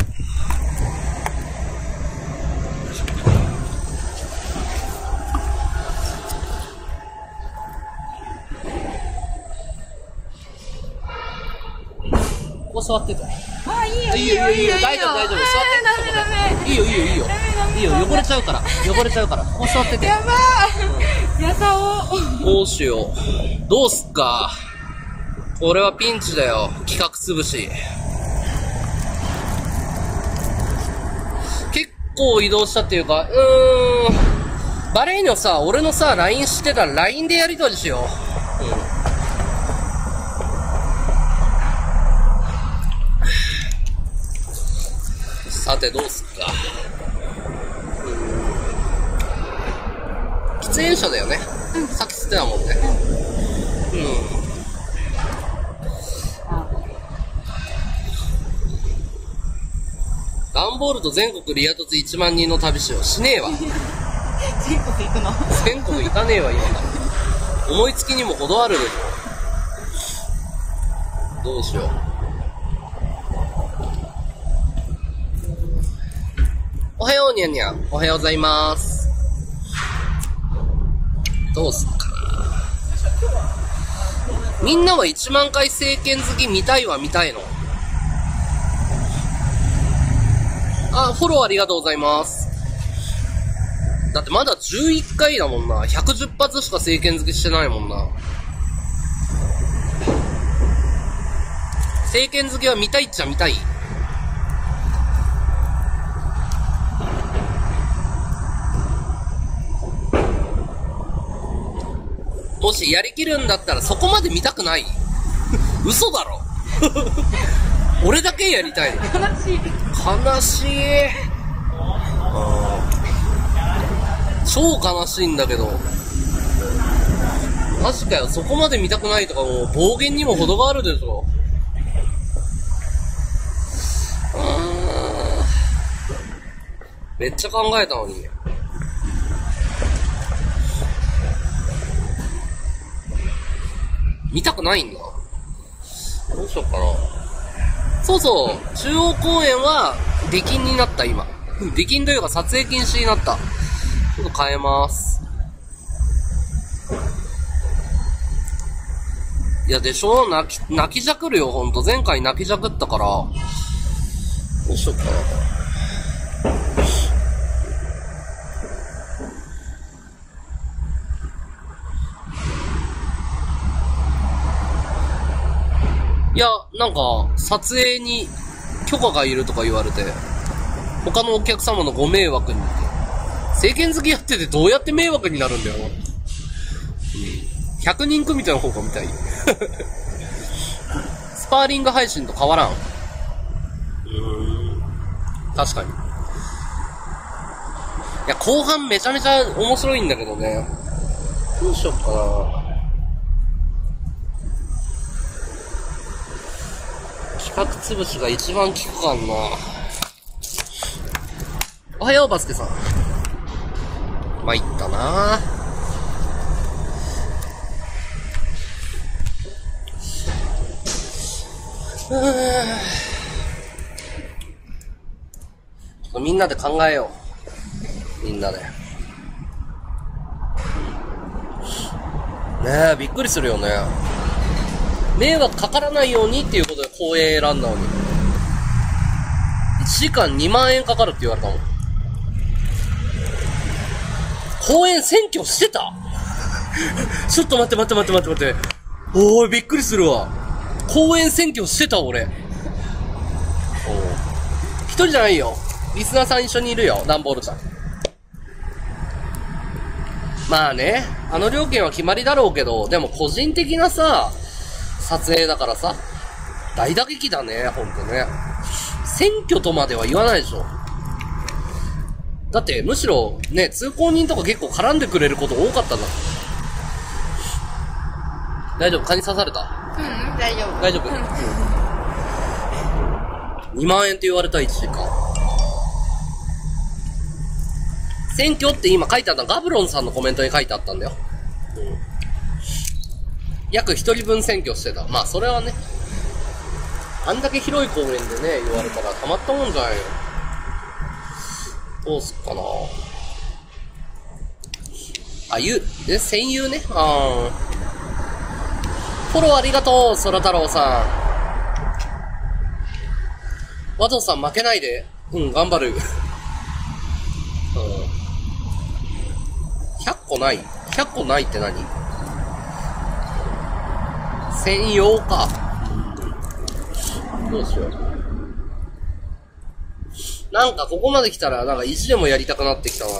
[SPEAKER 1] ここ座ってて。
[SPEAKER 2] あ、いいよ、
[SPEAKER 1] いいよ、いいよ、大丈夫、大丈夫。座ってて。
[SPEAKER 2] ダメダメ。
[SPEAKER 1] いいよ、いいよ、いいよ。いいよ、汚れちゃうから。汚れちゃうから。ここ座ってて。
[SPEAKER 2] やばー。やさお。
[SPEAKER 1] どうしよう。どうすっか。俺はピンチだよ。企画潰し。結構移動したっていうか、うーん。バレーのさ、俺のさ、ライン 知ってたら ライン でやりとりしよう。うん。さて、どうすっか。喫煙者だよね。うん、さっき言ってたもんね。うん。ダンボールと全国リア凸いちまん人の旅しよう。しねえわ。
[SPEAKER 2] 全国行くの？
[SPEAKER 1] 全国行かねえわ、今から。思いつきにも程あるでしょ。どうしよう。おはようにゃんにゃん。おはようございます。どうすっかな。みんなはいちまん回聖剣好き見たいは見たいの？あ、フォローありがとうございます。だってまだじゅういっかいだもんな。ひゃくじゅっ発しか聖剣好きしてないもんな。聖剣好きは見たいっちゃ見たい。もしやりきるんだったらそこまで見たくない嘘だろ俺だけやりたいの。
[SPEAKER 2] 悲しい。
[SPEAKER 1] 悲しい。超悲しいんだけど。マジかよ、そこまで見たくないとかもう暴言にも程があるでしょ。うーん。めっちゃ考えたのに。見たくないんだ。どうしよっかな。そうそう、中央公園は出禁になった、今。出禁というか撮影禁止になった。ちょっと変えます。いや、でしょ？泣き、泣きじゃくるよ、ほんと。前回泣きじゃくったから。どうしよっかな。いや、なんか、撮影に許可がいるとか言われて、他のお客様のご迷惑に。聖剣好きやっててどうやって迷惑になるんだよな。ひゃくにん組みたいな方が見たい。スパーリング配信と変わらん。うーん。確かに。いや、後半めちゃめちゃ面白いんだけどね。どうしよっかな。企画潰しが一番効くかんな。おはよう、バスケさん。参ったな。 みんなで考えよう。みんなで。ねえ、びっくりするよね。迷惑かからないようにっていうことで公園選んだのに。いちじかんにまんえんかかるって言われたもん。公園占拠してたちょっと待って待って待って待って待って。おーい、びっくりするわ。公園占拠してた俺。一人じゃないよ。リスナーさん一緒にいるよ、ダンボールちゃん。まあね、あの料金は決まりだろうけど、でも個人的なさ、撮影だからさ、大打撃だね、ほんとね。選挙とまでは言わないでしょ。だってむしろね、通行人とか結構絡んでくれること多かったんだ。大丈夫？蚊に刺された？
[SPEAKER 2] うん、大丈夫。
[SPEAKER 1] 大丈夫？うん、にまんえんって言われたいちじかん。選挙って今書いてあったガブロンさんのコメントに書いてあったんだよ。うん、約一人分選挙してた。まあそれはね、あんだけ広い公園でね、言われたらたまったもんじゃないよ。どうすっかな。あ、ゆ、え、戦友ね。あー。フォローありがとう、空太郎さん。和藤さん負けないで。うん、頑張る。うん。ひゃっこない ?ひゃっ 個ないって何？専用か。どうしよう。なんかここまで来たらなんか意地でもやりたくなってきたな。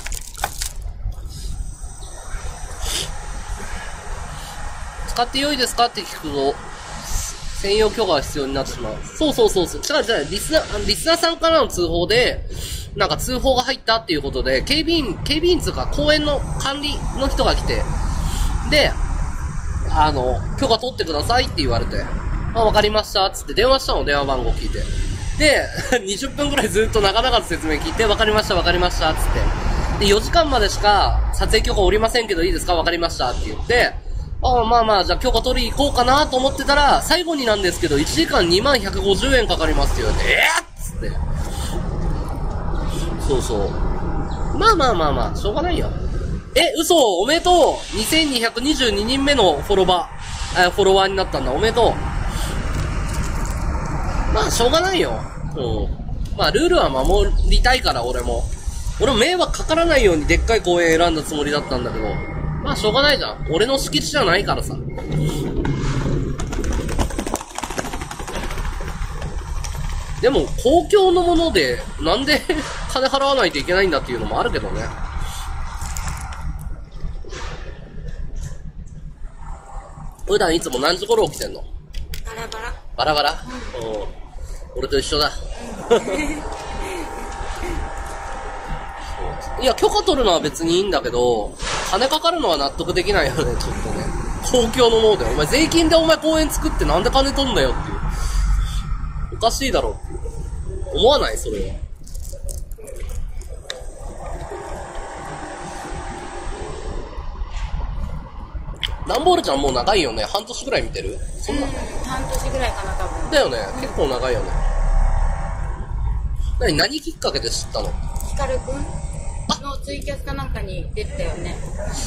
[SPEAKER 1] 使って良いですかって聞くと専用許可が必要になってしまう。そうそうそうそう。違う違う、リスナー、リスナーさんからの通報でなんか通報が入ったっていうことで警備員、警備員つうか公園の管理の人が来て、で、あの、許可取ってくださいって言われて、あ、わかりましたつって電話したの、電話番号聞いて。で、にじゅっぷんくらいずっと長々と説明聞いて、わかりました、わかりました、つって。で、よじかんまでしか撮影許可おりませんけどいいですか、わかりました、って言って、あ、まあまあ、じゃあ許可取り行こうかなと思ってたら、最後になんですけど、いちじかんにまんひゃくごじゅうえんかかりますって言われて、えー、っつって。そうそう。まあまあまあまあ、しょうがないよ。え、嘘、おめでとう !にせんにひゃくにじゅうににんめのフォロワー、フォロワーになったんだ、おめでとう。まあ、しょうがないよ。うん。まあ、ルールは守りたいから、俺も。俺も迷惑かからないようにでっかい公園選んだつもりだったんだけど、まあ、しょうがないじゃん。俺の敷地じゃないからさ。でも、公共のもので、なんで金払わないといけないんだっていうのもあるけどね。普段いつも何時頃起きてんの？
[SPEAKER 2] バラバラ。
[SPEAKER 1] バラバラ？うん。俺と一緒だ。いや、許可取るのは別にいいんだけど、金かかるのは納得できないよね、ちょっとね。公共のもので。お前税金でお前公園作ってなんで金取んだよっていう。おかしいだろっていう。思わない？それは。ダンボールちゃんもう長いよね。半年ぐらい見てる？そんな、うん、
[SPEAKER 2] 半年ぐらいかな、多分。
[SPEAKER 1] だよね。結構長いよね。何、何きっかけで知ったの？
[SPEAKER 2] ヒカルくんのツイキャスかなんかに出てたよね。なんかね。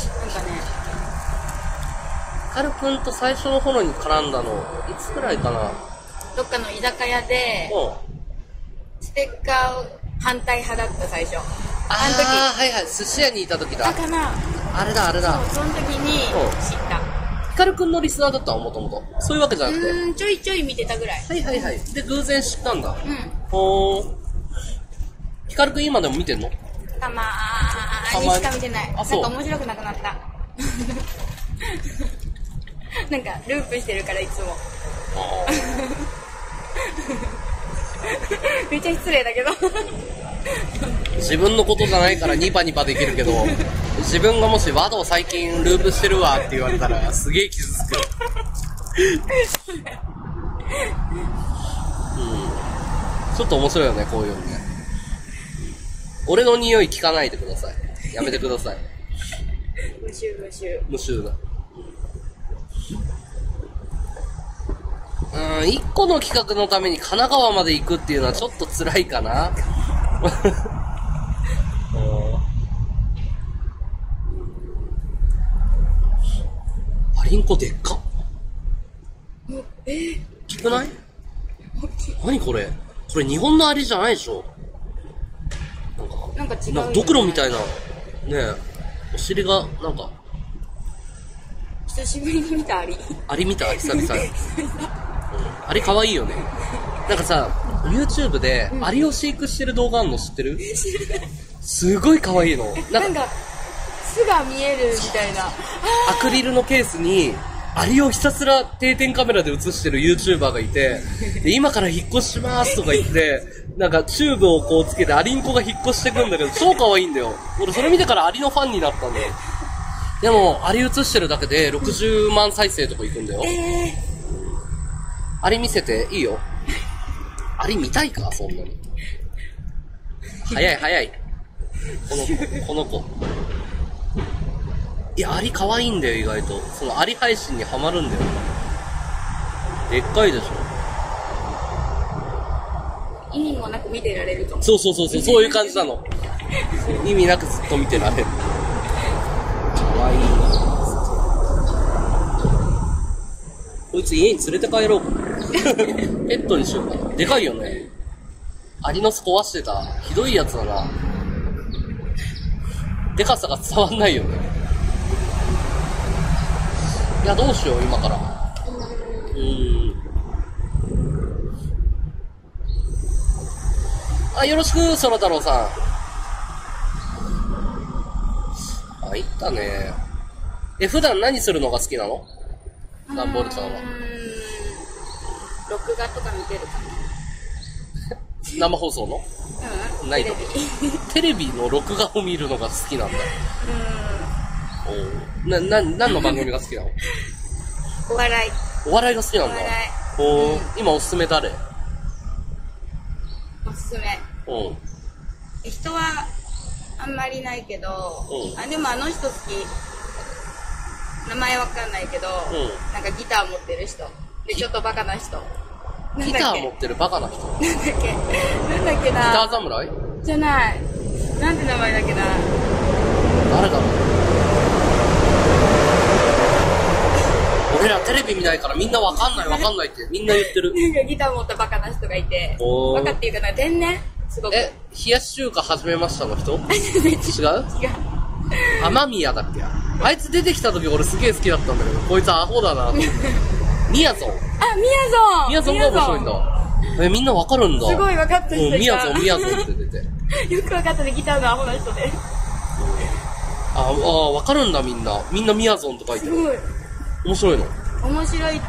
[SPEAKER 1] ヒカルくんと最初の頃に絡んだの、いつくらいかな？
[SPEAKER 2] どっかの居酒屋で、ステッカーを反対派だった、最初。
[SPEAKER 1] あの時。ああ、はいはい。寿司屋にいた時だ。
[SPEAKER 2] だかな。
[SPEAKER 1] あれだ、あれだ。
[SPEAKER 2] そう、その時に知った。
[SPEAKER 1] ヒカルくんのリスナーだったの、もともと。そういうわけじゃなくて。
[SPEAKER 2] うん、ちょいちょい見てたぐらい。
[SPEAKER 1] はいはいはい。で、偶然知ったんだ。
[SPEAKER 2] うん。
[SPEAKER 1] ほー。ヒカルくん今でも見てんの？
[SPEAKER 2] たまーにしか見てない。なんか面白くなくなった。なんか、ループしてるから、いつも。めっちゃ失礼だけど。
[SPEAKER 1] 自分のことじゃないからニパニパできるけど、自分がもし和道最近ループしてるわって言われたらすげえ傷つく。うん、ちょっと面白いよね、こういうのね。俺の匂い聞かないでください。やめてください。
[SPEAKER 2] 無臭無臭。
[SPEAKER 1] 無臭だ。 うん、一個の企画のために神奈川まで行くっていうのはちょっと辛いかな。アリンコでっか。
[SPEAKER 2] えー、
[SPEAKER 1] 大きくない？何これ？これ日本のアリじゃないでしょ。なんか、
[SPEAKER 2] なんか違う、ね。
[SPEAKER 1] なんかドクロみたいな。ねえ、お尻が、なんか。
[SPEAKER 2] 久しぶりに見たアリ。
[SPEAKER 1] アリ見た？久々に。うん、アリ可愛いよね。なんかさ、YouTube でアリを飼育してる動画あんの知ってる？すごい可愛いの。
[SPEAKER 2] なんか、巣が見えるみたいな。
[SPEAKER 1] アクリルのケースに、アリをひたすら定点カメラで映してる YouTuber がいて、で今から引っ越しますとか言って、なんかチューブをこうつけてアリンコが引っ越してくんだけど、超可愛いんだよ。俺それ見てからアリのファンになったんだよ。でも、アリ映してるだけでろくじゅうまん再生とかいくんだよ。
[SPEAKER 2] えー、
[SPEAKER 1] アリ見せていいよ。アリ見たいかそんなに。早い早い。この子、この子。いや、アリ可愛いんだよ、意外と。そのアリ配信にハマるんだよ。でっかいでしょ。
[SPEAKER 2] 意味もなく見てられるかも。
[SPEAKER 1] そうそうそうそう、そういう感じなの。意味なくずっと見てられる。可愛いな。こいつ家に連れて帰ろうかな。ペットにしようかな。でかいよね。アリの巣壊してた。ひどいやつだな。でかさが伝わんないよね。いや、どうしよう、今から。うーん。あ、よろしく、空太郎さん。あ、いったね。え、普段何するのが好きなの？ダンボールちゃんは。
[SPEAKER 2] 録画とか見てるか
[SPEAKER 1] 生放送の？
[SPEAKER 2] な。うん。
[SPEAKER 1] ないの？テレビの録画を見るのが好きなんだ。
[SPEAKER 2] うん。
[SPEAKER 1] おな、な、何の番組が好きなの？
[SPEAKER 2] お笑い。
[SPEAKER 1] お笑いが好きなんだ。
[SPEAKER 2] お笑い。
[SPEAKER 1] おー、
[SPEAKER 2] うん、
[SPEAKER 1] 今おすすめ誰？
[SPEAKER 2] おすすめ。
[SPEAKER 1] うん。
[SPEAKER 2] 人はあんまりないけど、
[SPEAKER 1] うん、
[SPEAKER 2] あ、でもあの人好き。名前わかんないけど、うん、なんかギター持ってる人。で、ちょっとバカな人。
[SPEAKER 1] ギター持ってるバカな人。
[SPEAKER 2] なんだっけなんだっけな。
[SPEAKER 1] ギター侍？
[SPEAKER 2] じゃない。なんて名前だっけな。
[SPEAKER 1] 誰だろう。俺らテレビ見ないからみんなわかんないわかんないってみんな言ってる。
[SPEAKER 2] なんかギター持ったバカな人がいて。バカっていうかな、天然すごく。
[SPEAKER 1] え、冷やし中華始めましたの人？違う？違う。雨宮だっけ？あいつ出てきた時俺すげえ好きだったんだけど、こいつアホだなと思って。みやぞん。
[SPEAKER 2] あ、みやぞん
[SPEAKER 1] みやぞんが面白いんだ。え、みんなわかるんだ。
[SPEAKER 2] すごいわかった人いた。
[SPEAKER 1] みやぞん、みやぞんって出て。
[SPEAKER 2] よくわかったね、ギターのアホな人で。
[SPEAKER 1] ああ、わかるんだみんな。みんなみやぞんと書いてる。すごい。面白いの？
[SPEAKER 2] 面白い。うん、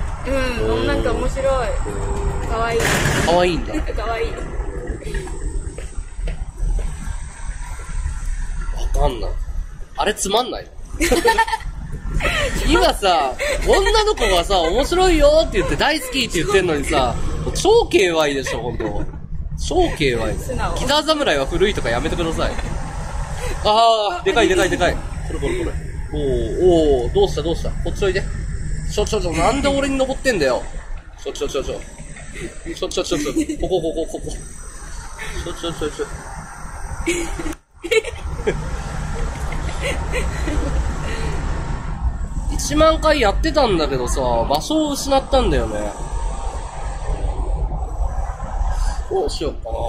[SPEAKER 2] なんか面白い。かわいい。
[SPEAKER 1] かわいいんだ。
[SPEAKER 2] かわいい。
[SPEAKER 1] わかんない。あれつまんないの？今さ、女の子がさ、面白いよって言って大好きって言ってんのにさ、超 ケーワイ でしょ、ほんと。超 ケーワイ で。ギター侍は古いとかやめてください。あー、でかいでかいでかい。これこれこれ。おー、おー、どうしたどうした。こっちおいで。ちょちょちょ、なんで俺に登ってんだよ。ちょちょちょちょ。ちょちょちょちょ。ここここここ。ちょちょちょちょ。いちまんかいやってたんだけどさ、場所を失ったんだよね。どうしようかな。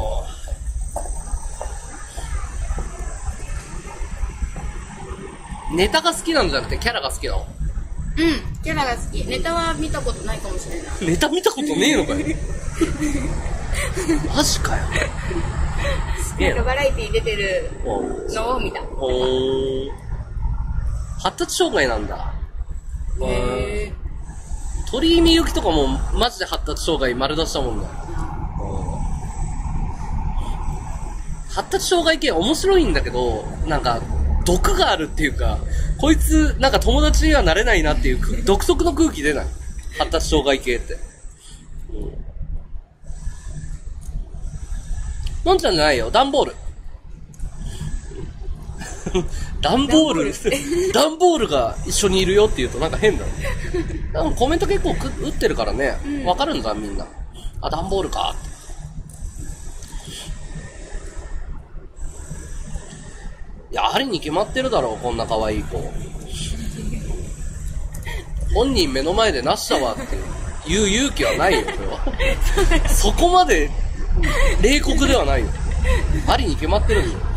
[SPEAKER 1] ネタが好きなんじゃなくてキャラが好きなの？
[SPEAKER 2] うん、キャラが好き。ネタは見たことないかもしれない。
[SPEAKER 1] ネタ見たことねえのかよ。マジかよ。
[SPEAKER 2] なんかバラエティー出てるのを見た。
[SPEAKER 1] おー。発達障害なんだ。へー。鳥居みゆきとかもマジで発達障害丸出したもんね。発達障害系面白いんだけど、なんか毒があるっていうか、こいつなんか友達にはなれないなっていう独特の空気出ない。発達障害系って。うん、のんちゃんじゃないよ、段ボール。 段ボール、段ボールが一緒にいるよって言うとなんか変だね。でもコメント結構く打ってるからね、わ、うん、かるんだみんな。あ、段ボールかって。いや、ありに決まってるだろう、こんな可愛い子。本人目の前でなしたわって言う勇気はないよ、これは。そこまで冷酷ではないよ。ありに決まってるんだよ。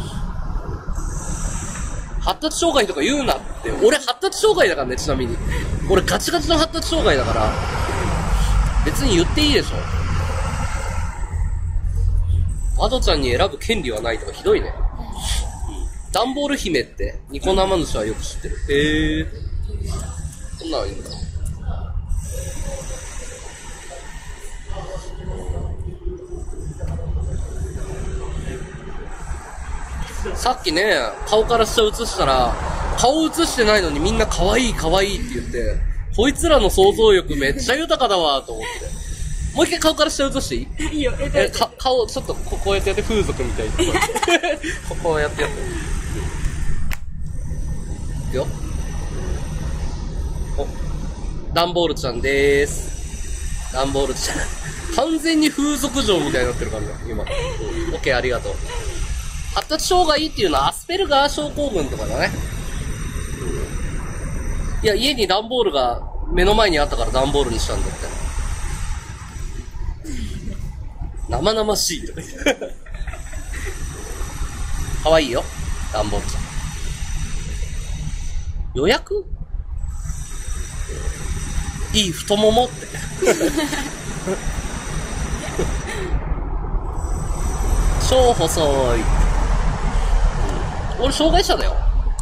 [SPEAKER 1] 発達障害とか言うなって。俺発達障害だからね、ちなみに。俺ガチガチの発達障害だから、別に言っていいでしょ。アドちゃんに選ぶ権利はないとかひどいね。ダンボール姫ってニコ生主はよく知ってる。へえ。そんなのいいんだ。さっきね、顔から下映したら、顔映してないのにみんな可愛い可愛いって言って、こいつらの想像力めっちゃ豊かだわと思って。もう一回顔から下映していい？
[SPEAKER 2] いいよ、
[SPEAKER 1] え、か、顔ちょっとこうやってやって風俗みたいに。ここうやってやって。いくよ。お、ダンボールちゃんでーす。ダンボールちゃん。完全に風俗嬢みたいになってるからね、今。オッケー、ありがとう。発達障害っていうのはアスペルガー症候群とかだね。いや、家にダンボールが目の前にあったからダンボールにしたんだって。生々しいとか言って。かわいいよ、ダンボールちゃん。予約？いい太ももって。超細い。俺障害者だよ。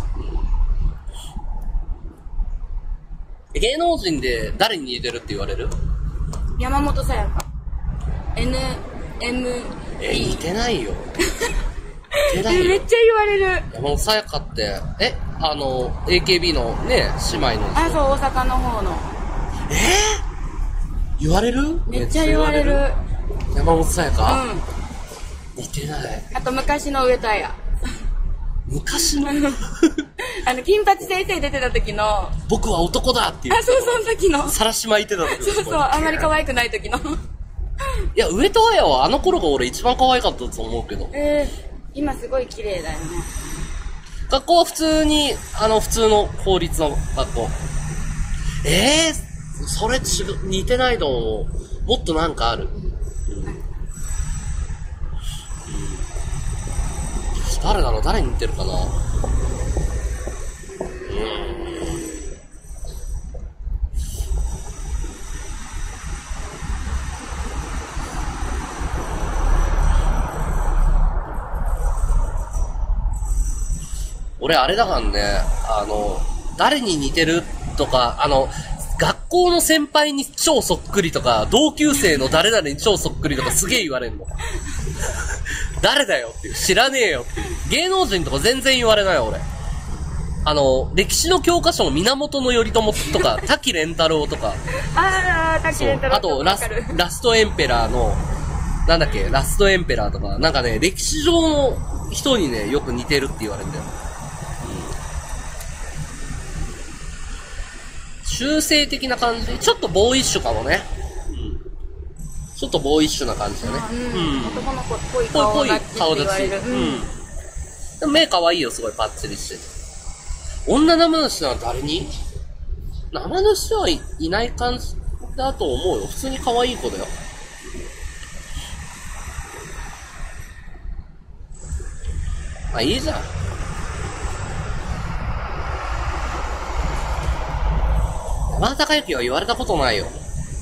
[SPEAKER 1] 芸能人で誰に似てるって言われる？
[SPEAKER 2] 山本さやか。N、M、
[SPEAKER 1] え、似てないよ。
[SPEAKER 2] 似てないよ。めっちゃ言われる。
[SPEAKER 1] 山本さやかって、え、あの、エーケービー のね、姉妹の。
[SPEAKER 2] あ、そう、大阪の方の。
[SPEAKER 1] えー、言われる？
[SPEAKER 2] めっちゃ言われる。
[SPEAKER 1] 山本さやか？
[SPEAKER 2] うん。
[SPEAKER 1] 似てない。
[SPEAKER 2] あと昔の上戸彩。
[SPEAKER 1] 昔の
[SPEAKER 2] あの、金八先生出てた時の。
[SPEAKER 1] 僕は男だっていう。
[SPEAKER 2] あ、そう、その時の。
[SPEAKER 1] さらし巻いてた時の。
[SPEAKER 2] そうそう、あんまり可愛くない時の。
[SPEAKER 1] いや、上戸彩はあの頃が俺一番可愛かったと思うけど。
[SPEAKER 2] えー、今すごい綺麗だよね。
[SPEAKER 1] 学校は普通に、あの、普通の公立の学校。えー、それ違う、似てないと思う。もっとなんかある。うん、誰だろう、誰に似てるかな。俺あれだからね、あの、誰に似てるとか、あの、学校の先輩に超そっくりとか、同級生の誰々に超そっくりとかすげえ言われんの。誰だよっていう、知らねえよっていう。芸能人とか全然言われないよ、俺。あの、歴史の教科書の源頼朝とか、滝蓮太郎とか。
[SPEAKER 2] あー、滝蓮太郎。
[SPEAKER 1] あとラス、ラストエンペラーの、なんだっけ、ラストエンペラーとか、なんかね、歴史上の人にね、よく似てるって言われるんだよ。中性的な感じ、ちょっとボーイッシュかもね。うん、ちょっとボーイッシュな感じだね。
[SPEAKER 2] うん。うん、男の子っぽい顔立ちって言われる。うん。
[SPEAKER 1] でも目可愛いよ、すごいパッチリしてて。女生主は誰に？生主はい、いない感じだと思うよ。普通に可愛い子だよ。まあいいじゃん。山田孝之は言われたことないよ。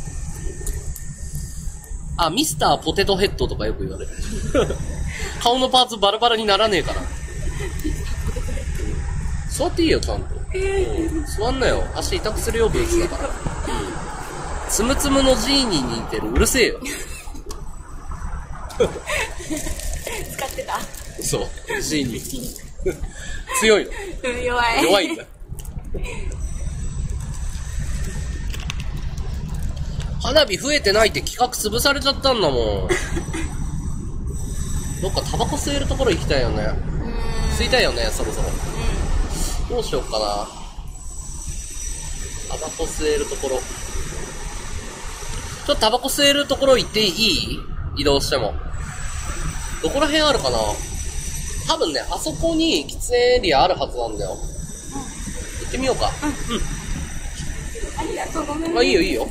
[SPEAKER 1] あ、ミスターポテトヘッドとかよく言われる。顔のパーツバラバラにならねえから。座っていいよ、ちゃんと。座んなよ。足痛くするよ、病気だから。つむつむのジーニーに似てる。うるせえよ。
[SPEAKER 2] 使ってた？
[SPEAKER 1] そう、ジーニー。強いの。
[SPEAKER 2] 弱い。
[SPEAKER 1] 弱いんだ。花火増えてないって企画潰されちゃったんだもん。どっかタバコ吸えるところ行きたいよね。 着いたよね、そろそろ。どうしようかな。タバコ吸えるところ。ちょっとタバコ吸えるところ行っていい？移動しても。どこら辺あるかな？多分ね、あそこに喫煙エリアあるはずなんだよ。うん、行ってみようか。うん。うん。
[SPEAKER 2] ありがとう、ごめんね。
[SPEAKER 1] あ、いいよ、いいよ。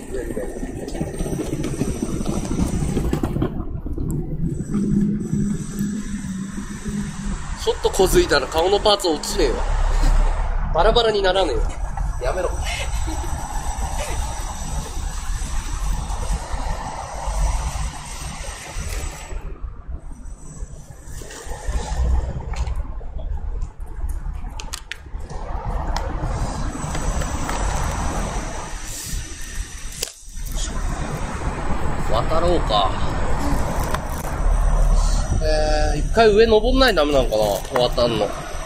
[SPEAKER 1] ちょっと小づいたら顔のパーツ落ちねえわ。バラバラにならねえよ。やめろ。渡ろうか。えー、一回上登んないとダメなのかな、渡んの。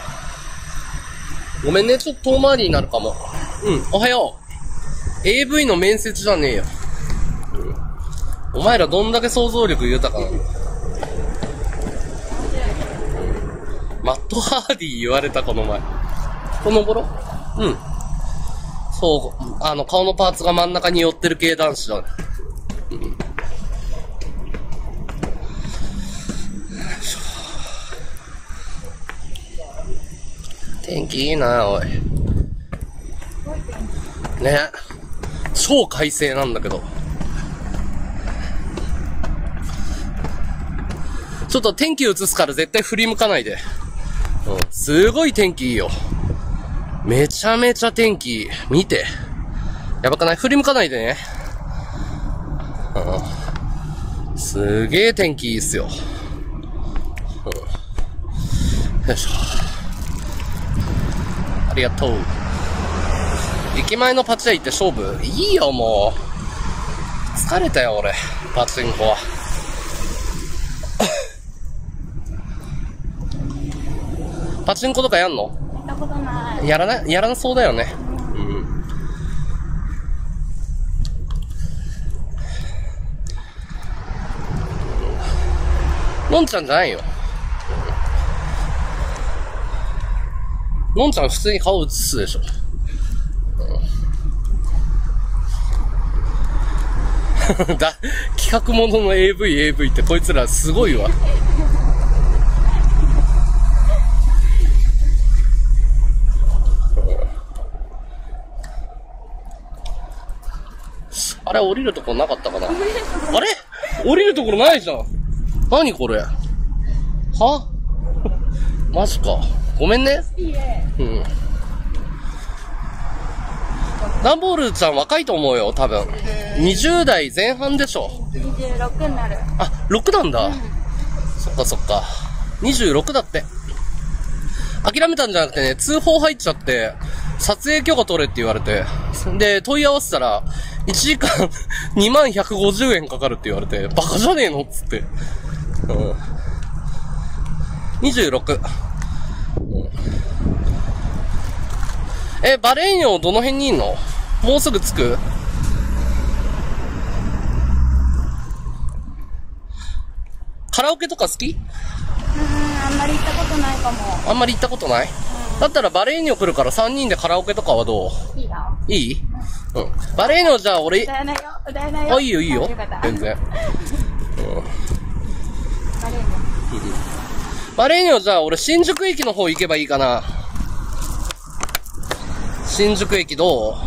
[SPEAKER 1] ごめんね、ちょっと遠回りになるかも。うん、おはよう。エーブイ の面接じゃねえよ。うん、お前らどんだけ想像力豊かなの。マット・ハーディ言われた、この前。この頃？うん。そう、あの、顔のパーツが真ん中に寄ってる系男子だね。うん。天気いいな、おい。ね。超快晴なんだけど。ちょっと天気映すから絶対振り向かないで。うん。すごい天気いいよ。めちゃめちゃ天気いい。見て。やばくない？振り向かないでね。うん。すげえ天気いいっすよ。うん。よいしょ。ありがとう。駅前のパチ屋行って勝負いいよ、もう。疲れたよ、俺。パチンコは。パチンコとかやんの？
[SPEAKER 2] やったことない。
[SPEAKER 1] やらな、やらなそうだよね。うん。のんちゃんじゃないよ。のんちゃん普通に顔映すでしょ。うん、だ、企画ものの エーブイ、エーブイ ってこいつらすごいわ。あれ、降りるところなかったかな？あれ？降りるところないじゃん。何これ？は？マジか。ごめんね。
[SPEAKER 2] いいえ。
[SPEAKER 1] うん。ダンボールちゃん若いと思うよ、多分。にじゅう代前半でしょ。
[SPEAKER 2] にじゅうろくになる。
[SPEAKER 1] あ、ろくなんだ。
[SPEAKER 2] うん、
[SPEAKER 1] そっかそっか。にじゅうろくだって。諦めたんじゃなくてね、通報入っちゃって、撮影許可取れって言われて、で、問い合わせたら、いちじかんにまんひゃくごじゅうえんかかるって言われて、バカじゃねえのっつって。うん。にじゅうろく。うん、え、バレーニョどの辺にいんの？もうすぐ着く？カラオケとか好き？
[SPEAKER 2] うん、あんまり行ったことないかも。
[SPEAKER 1] あんまり行ったことない？うん、だったらバレーニョ来るからさんにんでカラオケとかはどう？
[SPEAKER 2] いいよ。
[SPEAKER 1] いい？うん。バレーニョじゃあ俺、
[SPEAKER 2] 歌えないよ、歌えないよ。
[SPEAKER 1] あ、いいよいいよ。全然。うん。
[SPEAKER 2] バレーニョ。
[SPEAKER 1] バレーニョじゃあ俺新宿駅の方行けばいいかな。新宿駅どう？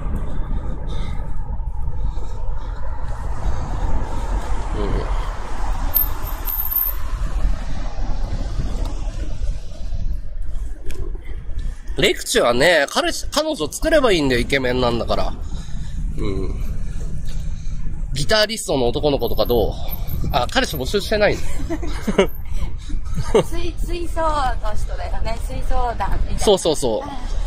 [SPEAKER 1] うん。レクチュはね、彼氏、彼女作ればいいんだよ、イケメンなんだから。うん。ギタリストの男の子とかどう？あ、彼氏募集してないの
[SPEAKER 2] 水、水槽の人だよね。水槽団みたいな。
[SPEAKER 1] そうそうそう。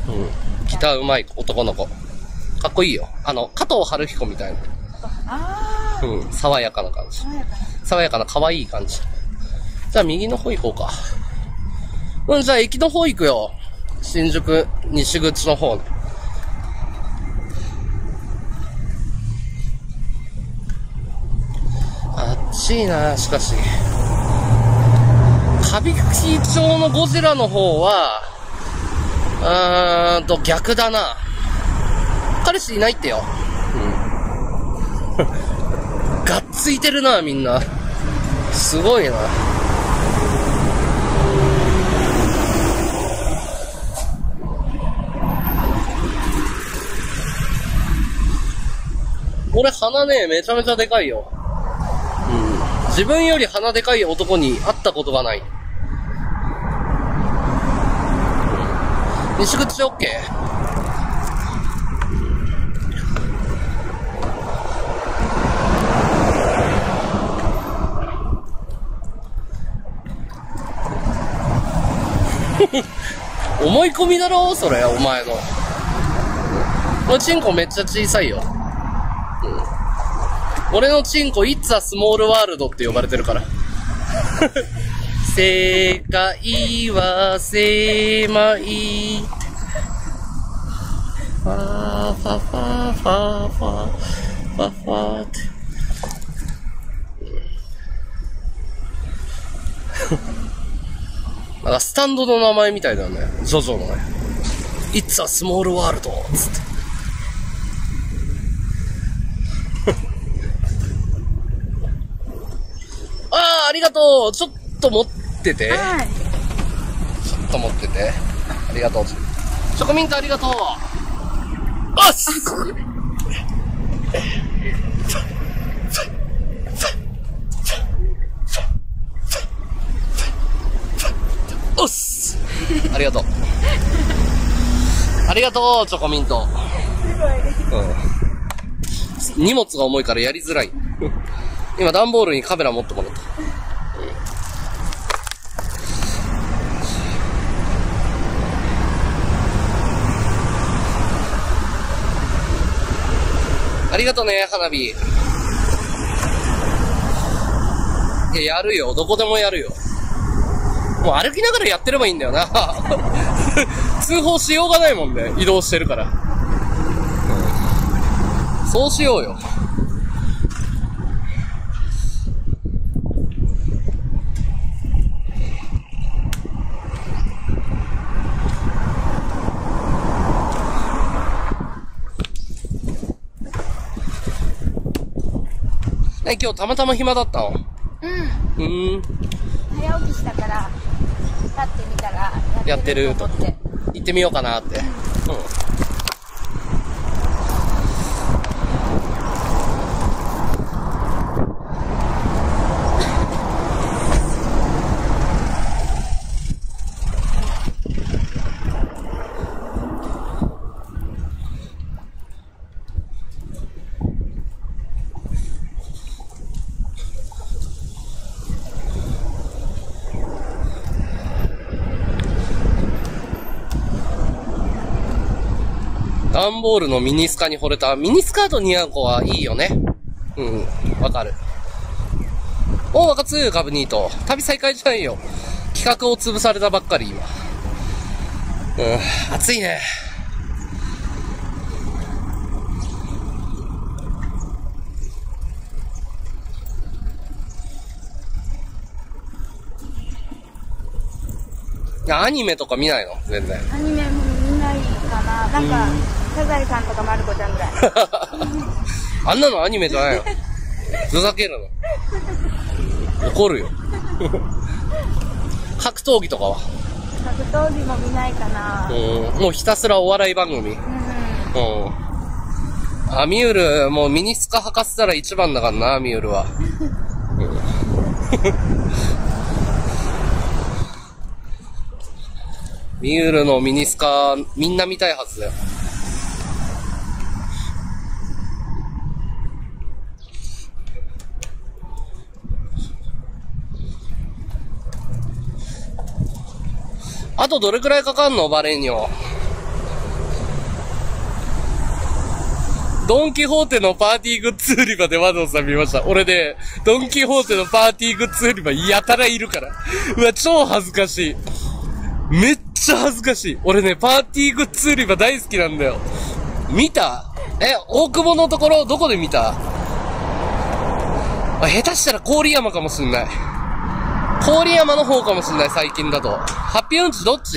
[SPEAKER 1] うん。ギター上手い男の子。かっこいいよ。あの、加藤晴彦みたいな。
[SPEAKER 2] ああ。
[SPEAKER 1] うん。爽やかな感じ。
[SPEAKER 2] 爽やかな。
[SPEAKER 1] 爽やかな可愛い感じ。じゃあ右の方行こうか。うん、じゃあ駅の方行くよ。新宿西口の方。暑いな、しかし。 歌舞伎町のゴジラの方は、うーんと、逆だな。彼氏いないってよ。うん。がっついてるな、みんな。すごいな。俺鼻ね、めちゃめちゃでかいよ。うん。自分より鼻でかい男に会ったことがない。西口 OK？ 思い込みだろそれ、お前の。俺チンコめっちゃ小さいよ。うん、俺のチンコ、It's a small world って呼ばれてるから。世界は狭い。ファーファファファファファファって。なんかスタンドの名前みたいだね。ジョジョのね。It's a small world つって。ああ、ありがとう。ちょっと持ってて。
[SPEAKER 2] はい。
[SPEAKER 1] ちょっと持ってて。ありがとう。チョコミントありがとう。おっすおっすありがとう。ありがとう、チョコミント。すごい。うん。荷物が重いからやりづらい。今、段ボールにカメラ持ってもらった。ありがとうね、花火。いや、やるよ。どこでもやるよ。もう歩きながらやってればいいんだよな。通報しようがないもんね。移動してるから。うん、そうしようよ。え、今日たまたま暇だったの？うん。うん。
[SPEAKER 2] 早起きしたから、立ってみたら、
[SPEAKER 1] やってると思って。行ってみようかなって。うん。うん、段ボールのミニスカに惚れた。ミニスカート似合う子はいいよね。うん、わかる。おー、わかつー、カブニート。旅再開じゃないよ。企画を潰されたばっかり、今。うん、暑いね。いや、アニメとか見ないの全然。
[SPEAKER 2] アニメも見ないかな。なんか、サザエさんとかまる子ちゃんぐらい。
[SPEAKER 1] あんなのアニメじゃないの。ふざけるの。怒るよ。格闘技とかは
[SPEAKER 2] 格闘技も見ないかな。
[SPEAKER 1] うん。もうひたすらお笑い番組。うん。うん。アミュール、もうミニスカ履かせたら一番だからな、アミュールは。うん、ミュールのミニスカ、みんな見たいはずだよ。あとどれくらいかかんのバレーニョ。ドンキホーテのパーティーグッズ売り場でワドンさん見ました。俺で、ドンキホーテのパーティーグッズ売り場やたらいるから。うわ、超恥ずかしい。めっちゃ恥ずかしい。俺ね、パーティーグッズ売り場大好きなんだよ。見た？え、大久保のところ、どこで見た？あ、下手したら郡山かもしんない。 郡山の方かもしんない、最近だと。ハッピーうんちどっち？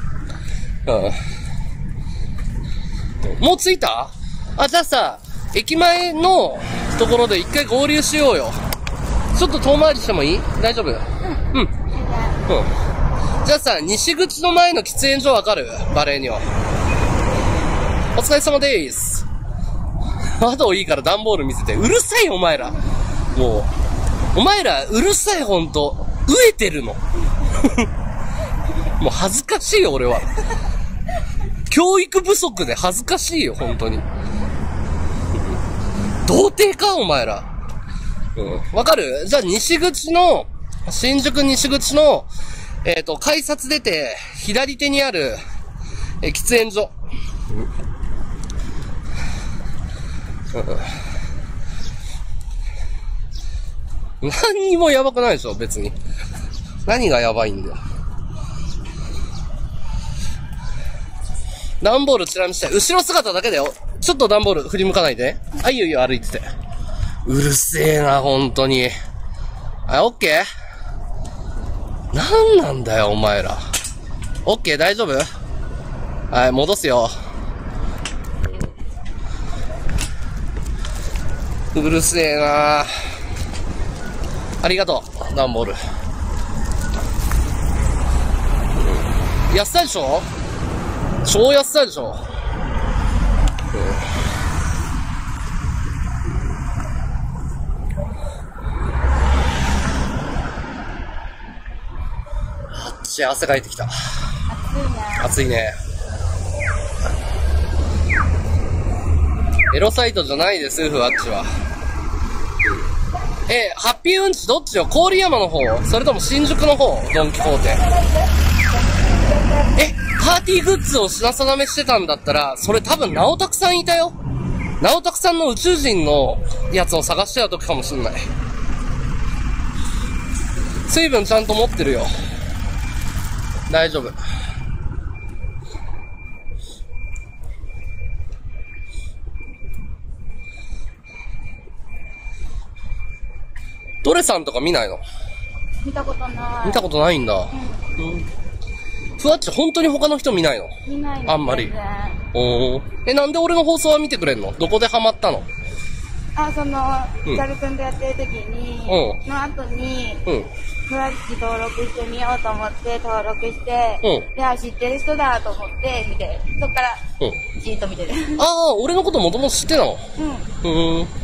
[SPEAKER 1] うん。もう着いた？あ、じゃあさ、駅前のところで一回合流しようよ。ちょっと遠回りしてもいい？大丈夫？うん。うん。うん。じゃあさ、西口の前の喫煙所わかる？バレーには。お疲れ様でーす。窓いいから段ボール見せて。うるさいお前ら。もう。お前ら、うるさいほんと。飢えてるの。もう恥ずかしいよ、俺は。教育不足で恥ずかしいよ、ほんとに。童貞か、お前ら。うん。わかる？じゃあ、西口の、新宿西口の、えっと、改札出て、左手にある、え、喫煙所。うん。何にもやばくないでしょ、別に。何がやばいんだよ。段ボールちら見して、後ろ姿だけだよ。ちょっと段ボール振り向かないで。あ、いいよいいよ、歩いてて。うるせえな、ほんとに。あ、オッケー？なんなんだよ、お前ら。オッケー、大丈夫？はい、戻すよ。うるせえな。ありがとう、段ボール。安さでしょ？超安さでしょ？うん、あっち汗かいてきた。暑いね。エロサイトじゃないです、ふあっちは。え、ハッピーうんちどっちよ？郡山の方？それとも新宿の方？ドンキホーテ。え、パーティーグッズを品定めしてたんだったら、それ多分直拓さんいたよ。直拓さんの宇宙人のやつを探してた時かもしんない。水分ちゃんと持ってるよ。大丈夫。ドレさんとか見ないの？
[SPEAKER 2] 見たことない。
[SPEAKER 1] 見たことないんだ。うん。うん、ふわっち本当に他の人見ないの？
[SPEAKER 2] 見ないの。
[SPEAKER 1] あんまり。おー。え、なんで俺の放送は見てくれんの？どこでハマったの？
[SPEAKER 2] あ、その、ヒカルくんとやってる時に、うん、の後に、うん。ふわっち登録してみようと思って登録して、うん。いや、知ってる人だと思って見て、そっから、うん。じーっと見てる。
[SPEAKER 1] ああ、俺のこともともと知ってたの？うん。うん。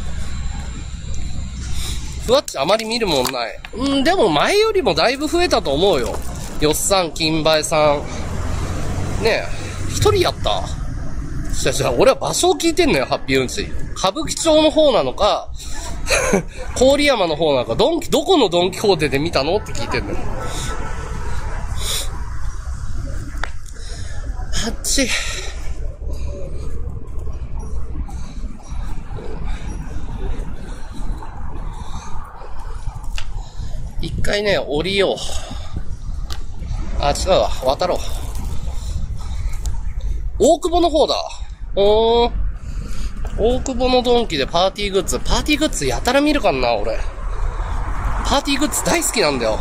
[SPEAKER 1] ふわっちあまり見るもんない。うん、でも前よりもだいぶ増えたと思うよ。よっさん、金梅さん。ねえ、一人やった？じゃあじゃあ俺は場所を聞いてんのよ、ハッピーうんち。歌舞伎町の方なのか、郡山の方なのか、ドンキ、どこのドンキホーテで見たのって聞いてんのよ。あっち。一回ね、降りよう。あ、違うわ。渡ろう。大久保の方だ。おー。大久保のドンキでパーティーグッズ。パーティーグッズやたら見るかな、俺。パーティーグッズ大好きなんだよ。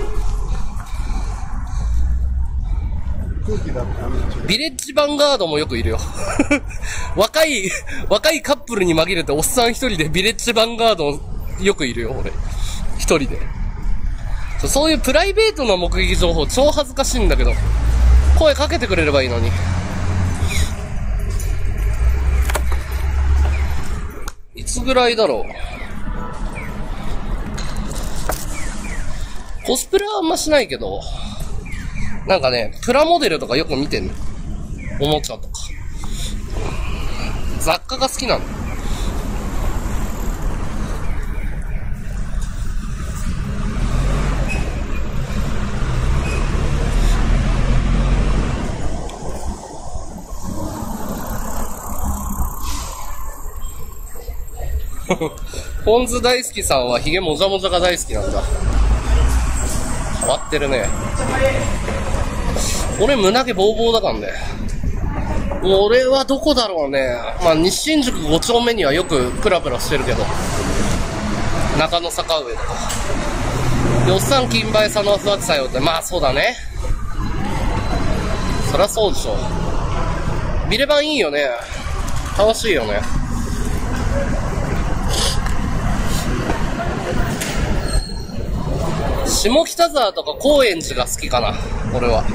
[SPEAKER 1] ビレッジヴァンガードもよくいるよ。若い、若いカップルに紛れておっさん一人でビレッジヴァンガードよくいるよ、俺。一人で。そういうプライベートな目撃情報超恥ずかしいんだけど、声かけてくれればいいのに。いつぐらいだろう。コスプレはあんましないけど、なんかね、プラモデルとかよく見てんの。おもちゃとか。雑貨が好きなの。ポンズ大好きさんはヒゲもじゃもじゃが大好きなんだ。変わってるね。俺胸毛ボーボーだからね。俺はどこだろうね。まあ西新宿ご丁目にはよくプラプラしてるけど、中野坂上とか。 予算金倍さの不惑作用って、まあそうだね。そりゃそうでしょ。ビレバンいいよね。楽しいよね。下北沢とか高円寺が好きかな、俺は。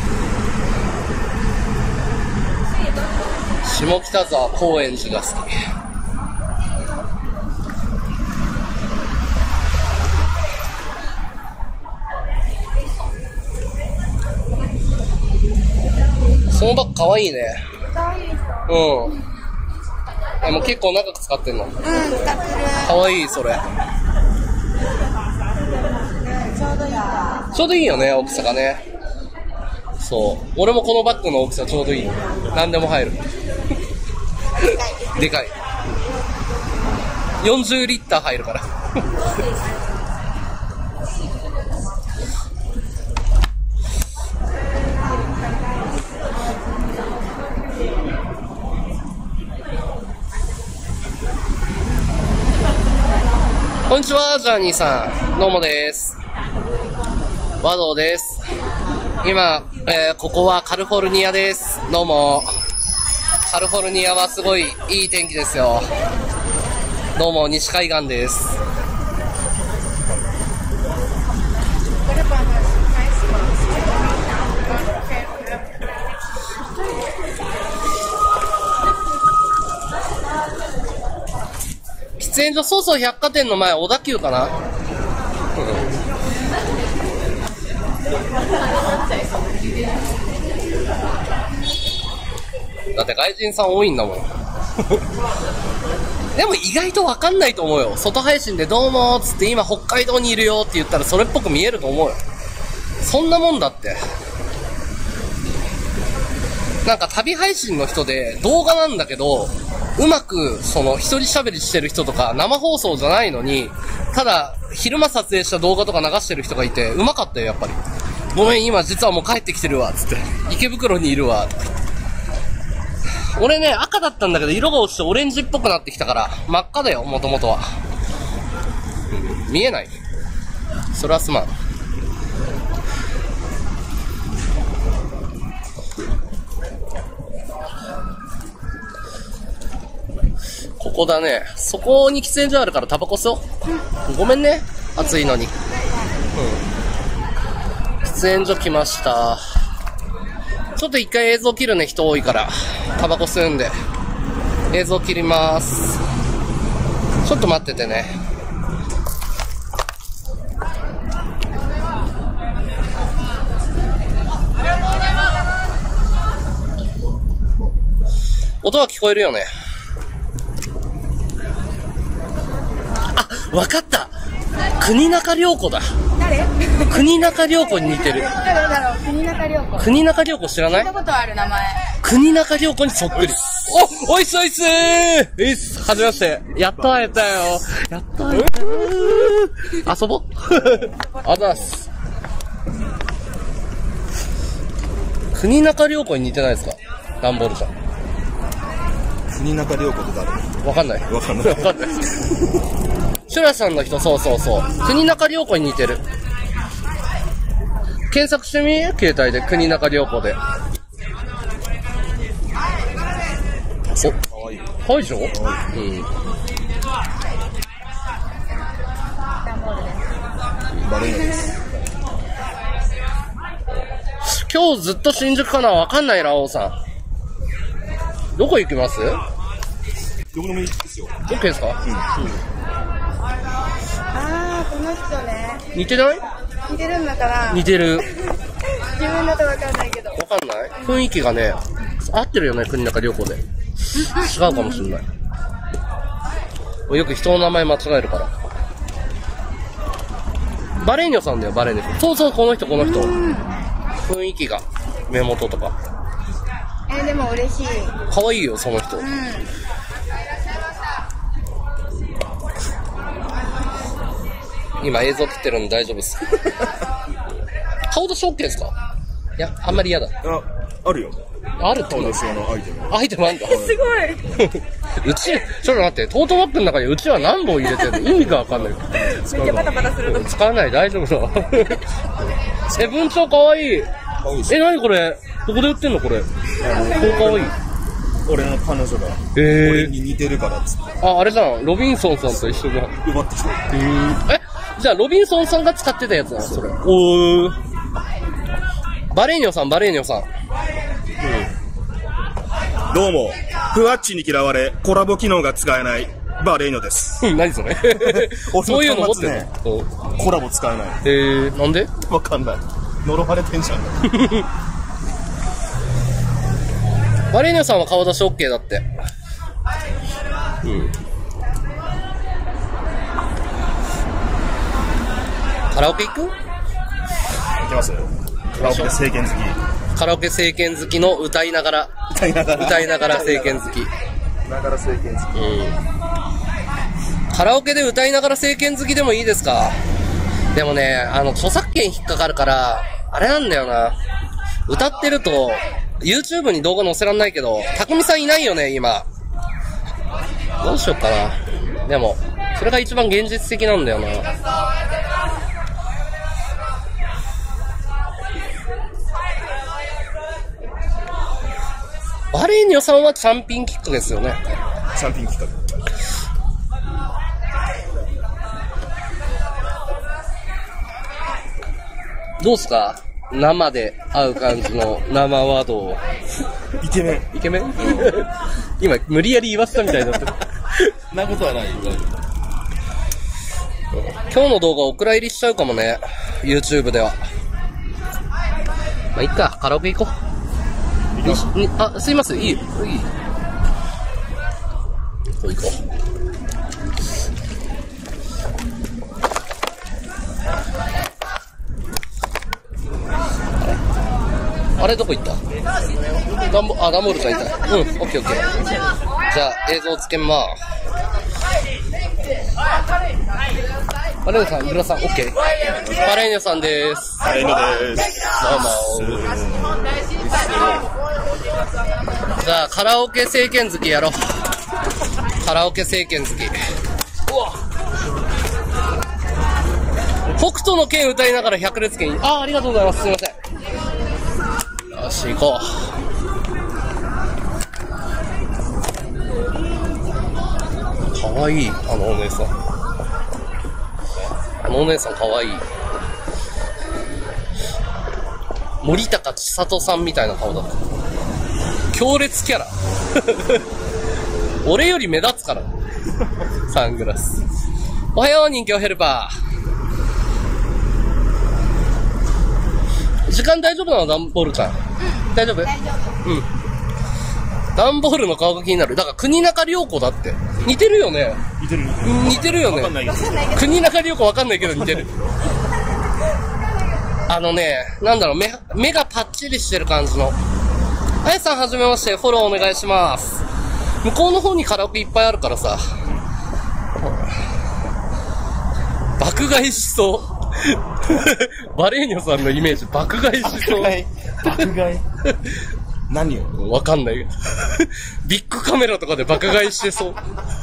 [SPEAKER 1] 下北沢、高円寺が好き。そのバッグかわいいね。
[SPEAKER 2] かわいいですか？
[SPEAKER 1] うん。でも結構長く使ってんの？
[SPEAKER 2] うん、使ってる。
[SPEAKER 1] かわいい、それ。
[SPEAKER 2] ちょうどいいわ。
[SPEAKER 1] ちょうどいいよね、大きさがね。そう。俺もこのバッグの大きさちょうどいい。何でも入る。でかい。よんじゅうリッター入るから。こんにちは、ジャーニーさん。どうもです。和道です。今、えー、ここはカリフォルニアです。どうも。カリフォルニアはすごいいい天気ですよ。どうも、西海岸です。喫煙所、そうそう百貨店の前、小田急かな、うん、だって外人さん多いんだもん。でも意外とわかんないと思うよ。外配信でどうもーっつって今北海道にいるよって言ったらそれっぽく見えると思うよ。そんなもんだって。なんか旅配信の人で動画なんだけど、うまくその一人喋りしてる人とか生放送じゃないのに、ただ昼間撮影した動画とか流してる人がいて、うまかったよやっぱり。ごめん今実はもう帰ってきてるわっつって、池袋にいるわって。俺ね赤だったんだけど色が落ちてオレンジっぽくなってきたから真っ赤だよもともとは。見えない。それはすまん。ここだね。そこに喫煙所あるからタバコ吸おう。ごめんね暑いのに。うん、喫煙所来ました。ちょっと一回映像切るね、人多いからタバコ吸うんで映像切ります。ちょっと待っててね。音は聞こえるよね。わかった。国中涼子だ。
[SPEAKER 2] 誰？
[SPEAKER 1] 国中涼子に似てる。
[SPEAKER 2] 誰だろう？国中涼子。
[SPEAKER 1] 国中涼子知らない？
[SPEAKER 2] 聞いたことある名前。
[SPEAKER 1] 国中涼子にそっくり。お、おいっすおいっすー。いっす。はじめまして。やっと会えたよ。やっと会えたよ。遊ぼう。あざっす。国中涼子に似てないですか？ダンボールちゃん。
[SPEAKER 4] 国中涼子って誰？
[SPEAKER 1] わかんない。
[SPEAKER 4] わかんない。
[SPEAKER 1] わかんない。シュラさんの人、そうそうそう。国中涼子に似てる。検索してみ？携帯で国中涼子で。お、かわいい。かわいいでしょ？うん。
[SPEAKER 4] バレないです。
[SPEAKER 1] 今日ずっと新宿かな？わかんないな、王さん。どこ行きます？
[SPEAKER 4] どこでもいいですよ。
[SPEAKER 1] オッケーですか？うん。うん、
[SPEAKER 2] あー、この人ね。
[SPEAKER 1] 似てない？
[SPEAKER 2] 似てるんだから。似
[SPEAKER 1] てる。
[SPEAKER 2] 自分だとわかんないけど。
[SPEAKER 1] わかんない？雰囲気がね、合ってるよね、国中涼子で。違うかもしんない。よく人の名前間違えるから。バレーニョさんだよ、バレーニョさん。そうそう、この人、この人。雰囲気が、目元とか。
[SPEAKER 2] えー、でも嬉しい。
[SPEAKER 1] 可愛いよ、その人。うん。今映像切ってるんで大丈夫です。顔出し OK ですか？いや、あんまり嫌だ。
[SPEAKER 4] あ、あるよ。
[SPEAKER 1] あるってこと？
[SPEAKER 4] 顔出し用のアイテム。
[SPEAKER 1] アイテムあんだ。
[SPEAKER 2] すごい。
[SPEAKER 1] うち、ちょっと待って、トートバッグの中にうちは何本入れてるの意味がわかんない。
[SPEAKER 2] めっちゃバタバタすると
[SPEAKER 1] 使わない、大丈夫だ。え、文鳥かわいい。え、なにこれどこで売ってんのこれ。こうかわいい。
[SPEAKER 4] 俺の彼女が、
[SPEAKER 1] えー、
[SPEAKER 4] 俺に似てるからっつって。
[SPEAKER 1] あ、あれじゃん、ロビンソンさんと一緒だ。
[SPEAKER 4] 奪ってきた。
[SPEAKER 1] えー、え、じゃあロビンソンさんが使ってたやつなのそれ。おー。バレーニョさん、バレーニョさん。うん。
[SPEAKER 4] どうも、ふわっちに嫌われ、コラボ機能が使えない、バレーニョです。
[SPEAKER 1] 何それそういうの持ってるの
[SPEAKER 4] コラボ使えない。
[SPEAKER 1] えー、なんで
[SPEAKER 4] わかんない。呪われてんじゃん。
[SPEAKER 1] バレーニョさんは顔出し OK だって。うん。カラオケ行く？
[SPEAKER 4] 行きます？カラオケ政権好き。
[SPEAKER 1] カラオケ政権好きの歌いながら。
[SPEAKER 4] 歌いながら。
[SPEAKER 1] 歌いながら政権好き。
[SPEAKER 4] ながら政権好き。
[SPEAKER 1] うん。カラオケで歌いながら政権好きでもいいですか？でもね、あの、著作権引っかかるから、あれなんだよな。歌ってると、YouTube に動画載せらんないけど、たくみさんいないよね、今。どうしよっかな。でも、それが一番現実的なんだよな。バレーニョさんはチャンピンキックですよね。
[SPEAKER 4] チャンピンキック。
[SPEAKER 1] どうすか生で会う感じの生ワードを。
[SPEAKER 4] イケメン。
[SPEAKER 1] イケメン今、無理やり言わせたみたいになってる。
[SPEAKER 4] なことはない。
[SPEAKER 1] 今日の動画お蔵入りしちゃうかもね。YouTube では。まあ、いっか。カラオケ行こう。にあ、すいません。いいよ。いい。こう行こう。あれどこ行ったダンボ、あ、ダンボールちゃんいた。うん、オッケーオッケー。じゃあ、映像つけまーす。バレーニョさん、グラさん、オッケー。バレーニョさんでーす。
[SPEAKER 4] バレーニョでーす。
[SPEAKER 1] どうもー。じゃあ、カラオケ政権好きやろう。カラオケ政権好き。うわ北斗の拳歌いながら百列拳。あ、ありがとうございます。すいません。よし、行こう。かわいい、あのお姉さん。あのお姉さんかわいい。森高千里さんみたいな顔だった。強烈キャラ。俺より目立つから。サングラス。おはよう、人形ヘルパー。時間大丈夫なのダンボールちゃん。大丈夫？
[SPEAKER 2] 大丈夫。
[SPEAKER 1] うん。ダンボールの顔が気になる。だから国中涼子だって。似てるよね。
[SPEAKER 4] 似てる似て
[SPEAKER 1] る。似てるよね。
[SPEAKER 4] わかんないけど。
[SPEAKER 1] 国中涼子わかんないけど似てる。あのね、なんだろう、目、目がパッチリしてる感じの。あやさんはじめまして、フォローお願いします。向こうの方にカラオケいっぱいあるからさ。爆買いしそう。バレーニョさんのイメージ、爆買いしそう。
[SPEAKER 4] 爆買い何を
[SPEAKER 1] わかんない。ビッグカメラとかで爆買いしてそう。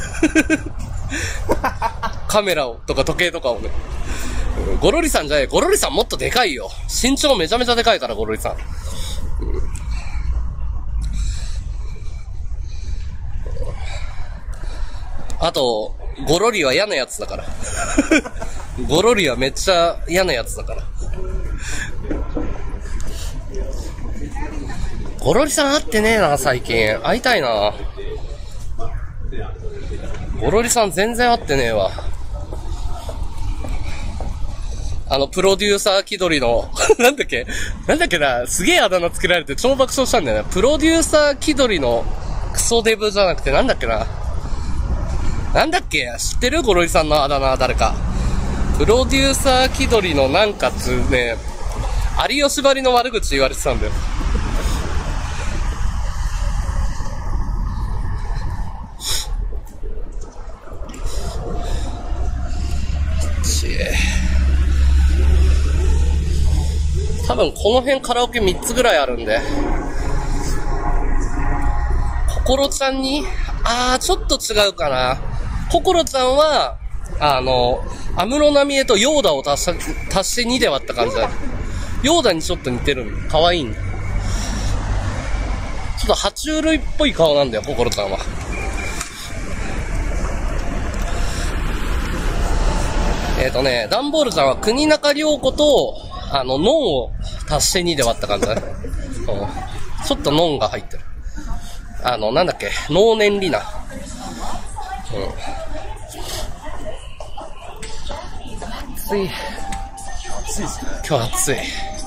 [SPEAKER 1] カメラをとか時計とかをね。ゴロリさんじゃない。ゴロリさんもっとでかいよ。身長めちゃめちゃでかいから、ゴロリさん。あと、ゴロリは嫌なやつだから。ゴロリはめっちゃ嫌なやつだから。ゴロリさん会ってねえな、最近。会いたいな。ゴロリさん全然会ってねえわ。あの、プロデューサー気取りの、なんだっけなんだっけな、すげえあだ名つけられて超爆笑したんだよな。プロデューサー気取りのクソデブじゃなくてなんだっけな。なんだっけ知ってるゴロリさんのあだ名誰か。プロデューサー気取りのなんかつね、有吉張りの悪口言われてたんだよ。多分この辺カラオケみっつぐらいあるんで。ココロちゃんに、あー、ちょっっと違うかな。ココロちゃんは、あの、安室奈美恵とヨーダを足し、足してにで割った感じだ。ヨーダにちょっと似てるんだ。かわいいんだ。ちょっと爬虫類っぽい顔なんだよ、ココロちゃんは。えっとね、ダンボールちゃんは国中涼子と、あの、ノンを足してにで割った感じだね。うん、ちょっとノンが入ってる。あの、なんだっけ、脳年リナ。うん。暑い。暑いですね。今日暑い。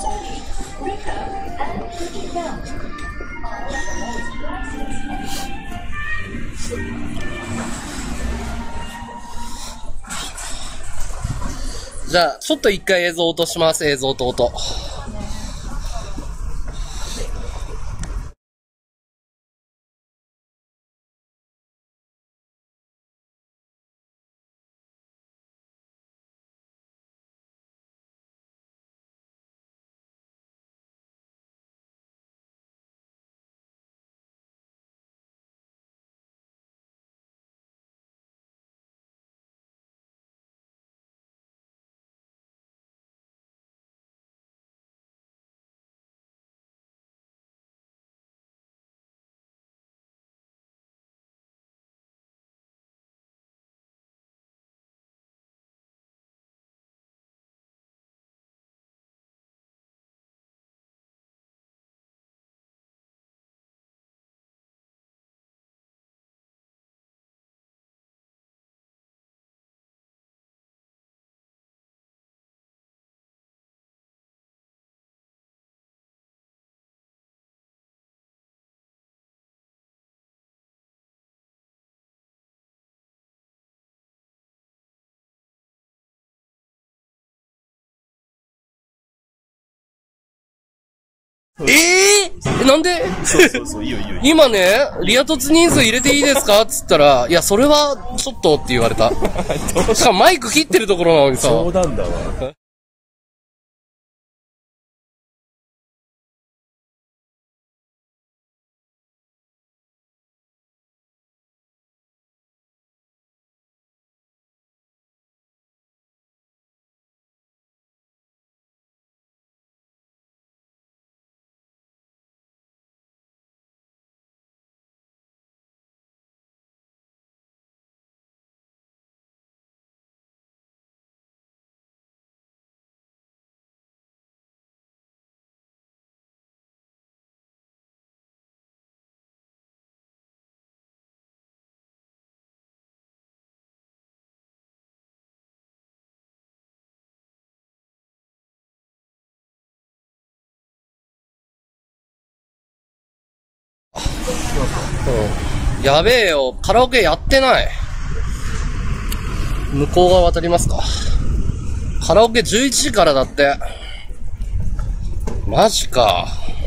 [SPEAKER 1] じゃあ、ちょっと一回映像落とします。映像と音。えぇ、ー、なんで
[SPEAKER 4] そうそうそう、いいよいいよ。
[SPEAKER 1] 今ね、リア突人数入れていいですかっつったら、いや、それは、ちょっとって言われた。しかもマイク切ってるところなのにさ。
[SPEAKER 4] 冗談だわ。
[SPEAKER 1] うん、やべえよ、カラオケやってない。向こう側渡りますか。カラオケじゅういちじからだって。マジか。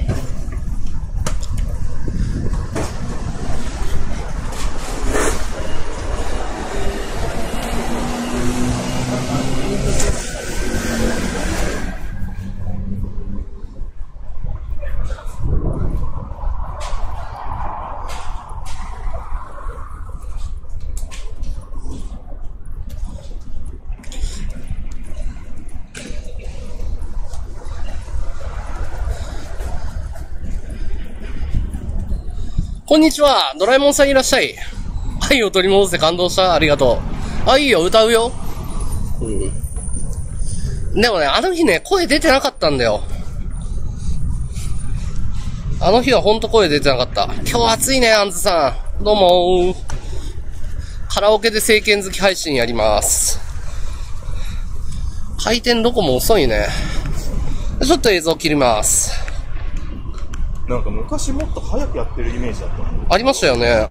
[SPEAKER 1] こんにちは、ドラえもんさんいらっしゃい。愛を取り戻して感動した。ありがとう。あ、いいよ、歌うよ。うん。でもね、あの日ね、声出てなかったんだよ。あの日はほんと声出てなかった。今日暑いね、あんずさん。どうもー。カラオケで政権好き配信やります。回転どこも遅いね。ちょっと映像切ります。
[SPEAKER 4] なんか昔もっと早くやってるイメージだった。
[SPEAKER 1] ありましたよね。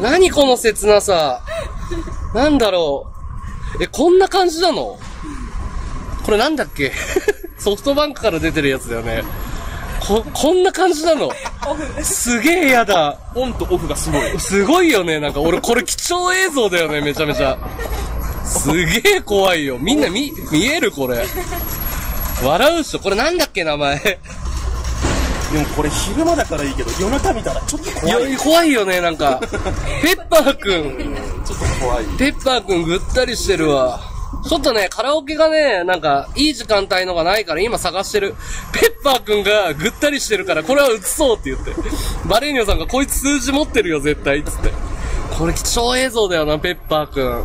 [SPEAKER 1] 何この切なさ。なんだろう。え、こんな感じなの？これなんだっけソフトバンクから出てるやつだよね。こ、こんな感じなの。すげえやだ。
[SPEAKER 4] オンとオフがすごい。
[SPEAKER 1] すごいよね。なんか俺これ貴重映像だよね。めちゃめちゃ。すげえ怖いよ。みんな見、見えるこれ。笑うっしょ。これなんだっけ名前。
[SPEAKER 4] でもこれ昼間だからいいけど、夜中見たらちょっと怖い。
[SPEAKER 1] いや、怖いよね、なんか。ペッパーくん。
[SPEAKER 4] ちょっと怖い。
[SPEAKER 1] ペッパーくんぐったりしてるわ。ちょっとね、カラオケがね、なんか、いい時間帯のがないから今探してる。ペッパーくんがぐったりしてるから、これは映そうって言って。バレーニョさんがこいつ数字持ってるよ、絶対、つって。これ貴重映像だよな、ペッパーくん。明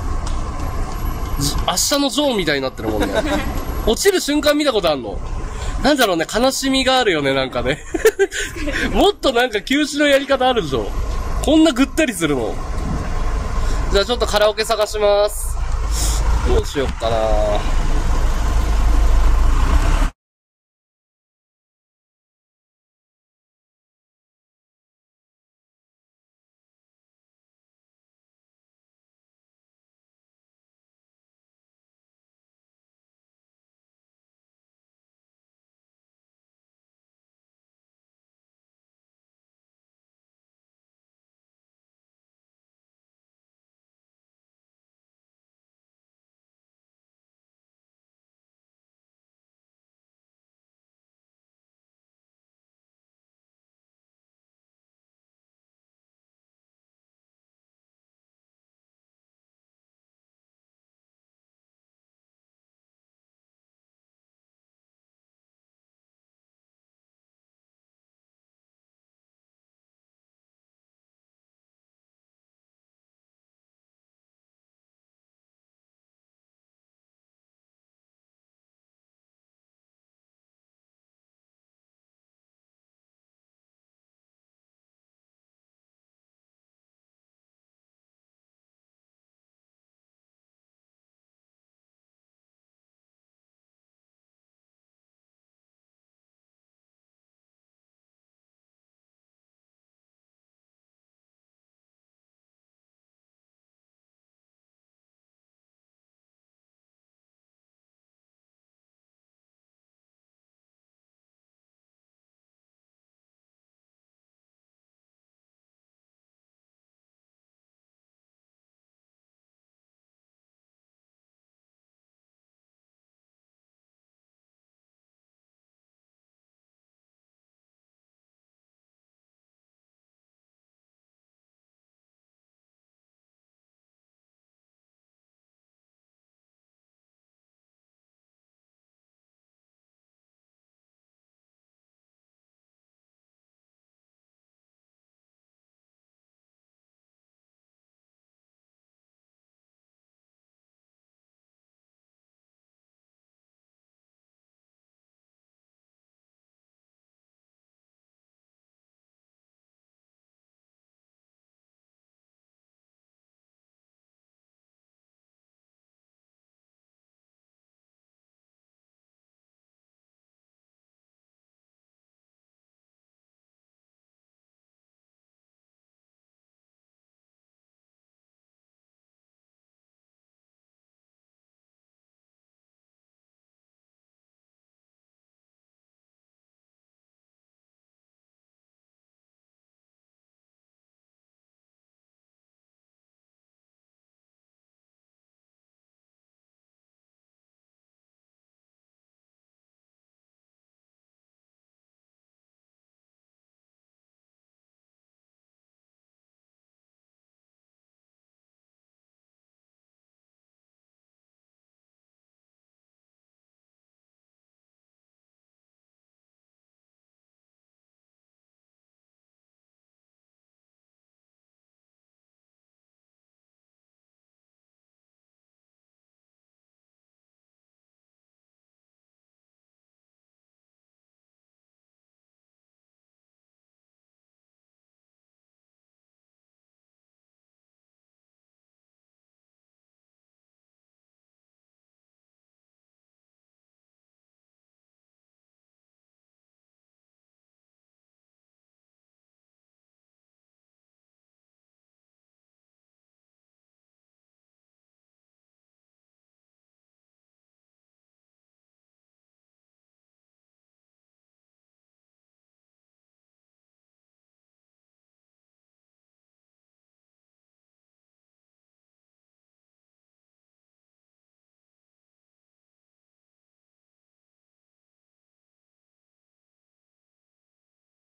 [SPEAKER 1] 日のジョーみたいになってるもんね。落ちる瞬間見たことあんの？なんだろうね、悲しみがあるよね、なんかね。もっとなんか休止のやり方あるでしょ。こんなぐったりするの。じゃあちょっとカラオケ探します。どうしよっかな。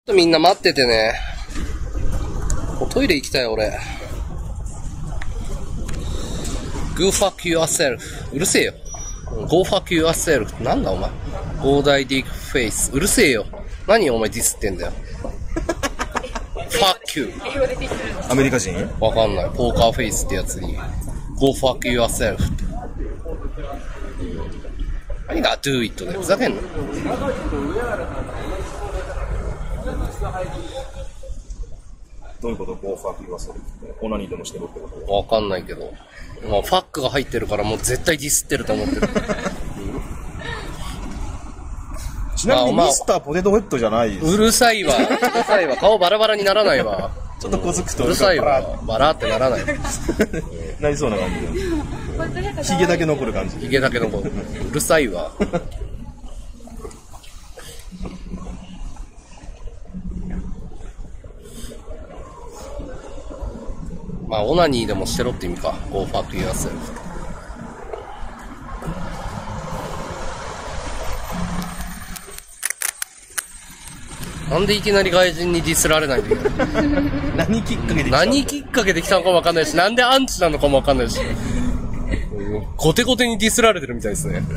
[SPEAKER 1] とみんな待っててね。トイレ行きたい俺。Go fuck yourself。うるせえよ。Go fuck yourself。なんだお前。Go die dick face。うるせえよ。何お前ディスってんだよ。fuck you。
[SPEAKER 4] アメリカ人？
[SPEAKER 1] わかんない。ポーカーフェイスってやつに。Go fuck yourself。何が do it でふざけんの？
[SPEAKER 4] どういうこと？ Go fuck yourself ってオナニーでもしてるってこと？
[SPEAKER 1] わかんないけど。まあ、ファックが入ってるからもう絶対ディスってると思ってる。
[SPEAKER 4] ちなみにミスターポテトヘッドじゃないです。
[SPEAKER 1] うるさいわ。うるさいわ。顔バラバラにならないわ。
[SPEAKER 4] ちょっと小づくと
[SPEAKER 1] うるさいわ。バラってならない。
[SPEAKER 4] なりそうな感じ。ヒゲだけ残る感じ。
[SPEAKER 1] ヒゲだけ残る。うるさいわ。まあ、オナニーでもしてろって意味か。Go fuck yourself。なんでいきなり外人にディスられないといけない
[SPEAKER 4] 何きっかけで来た
[SPEAKER 1] 何きっかけで来たのかもわかんないし、なんでアンチなのかもわかんないし。コテコテにディスられてるみたいですね。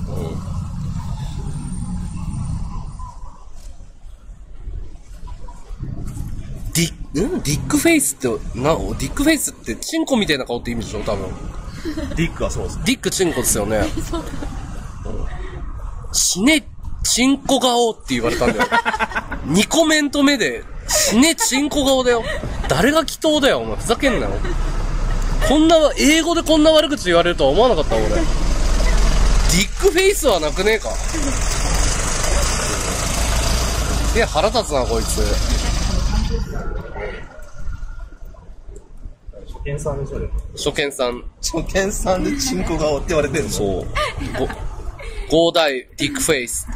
[SPEAKER 1] ディんディックフェイスって、な、ディックフェイスってチンコみたいな顔って意味でしょ多分。
[SPEAKER 4] ディックはそうです。
[SPEAKER 1] ディックチンコですよね。死ね、チンコ顔って言われたんだよ。にコメント目で、死ね、チンコ顔だよ。誰が祈祷だよ、お前。ふざけんなよ。こんな、英語でこんな悪口言われるとは思わなかった、俺。ディックフェイスはなくねえか。いや、腹立つな、こいつ。
[SPEAKER 4] 初見さんでしょ。
[SPEAKER 1] 初見さん。
[SPEAKER 4] 初見さんでチンコ顔って言われてるの？
[SPEAKER 1] そう。ゴーダイ、ディックフェイス。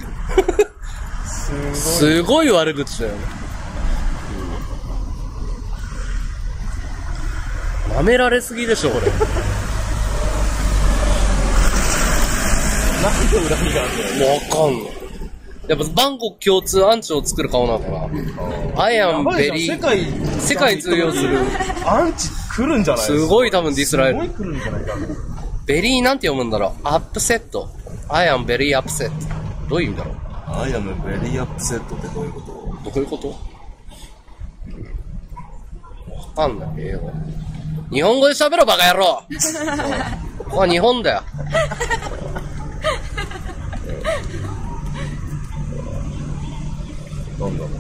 [SPEAKER 1] すごい悪口だよね。舐められすぎでしょ、これ。
[SPEAKER 4] なんで恨みがあるの？
[SPEAKER 1] わかんない。やっぱバンコク共通アンチを作る顔なのかな。アイアンベリー。
[SPEAKER 4] 世界、
[SPEAKER 1] 世界に通用する。
[SPEAKER 4] アンチ来るんじゃないですか？
[SPEAKER 1] すごい多分ディスられる。
[SPEAKER 4] すごい来るんじゃないかな。
[SPEAKER 1] ベリーなんて読むんだろう。アップセット。アイアンベリーアップセット。どういう意味だろう。
[SPEAKER 4] アイアムベリーアップセットってどういうこと？
[SPEAKER 1] どういうこと？わかんない、英語。日本語で喋ろ、バカ野郎。ここは日本だよ。
[SPEAKER 4] なんだろう。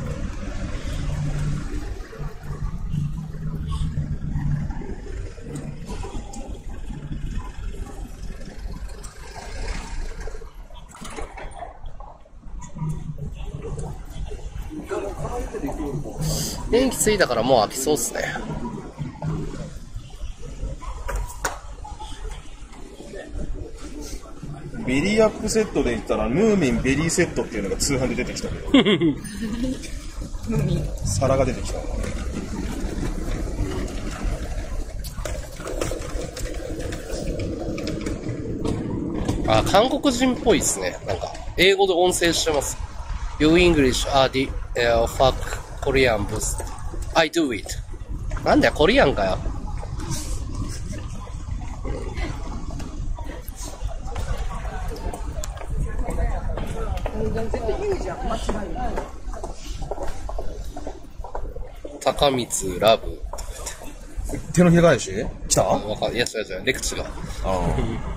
[SPEAKER 1] 電気ついたからもう飽きそうっすね。
[SPEAKER 4] ベリーアップセットで言ったらムーミンベリーセットっていうのが通販で出てきたけど皿が出てきた。
[SPEAKER 1] あ、韓国人っぽいっすね。なんか英語で音声してます。You English are the、uh, fuck Korean boost. I do it. なんだよ、コリアンかよ。高光ラブ。
[SPEAKER 4] 手のひら返し来た？
[SPEAKER 1] わかん、いや、違う違う、レクチが。
[SPEAKER 4] あ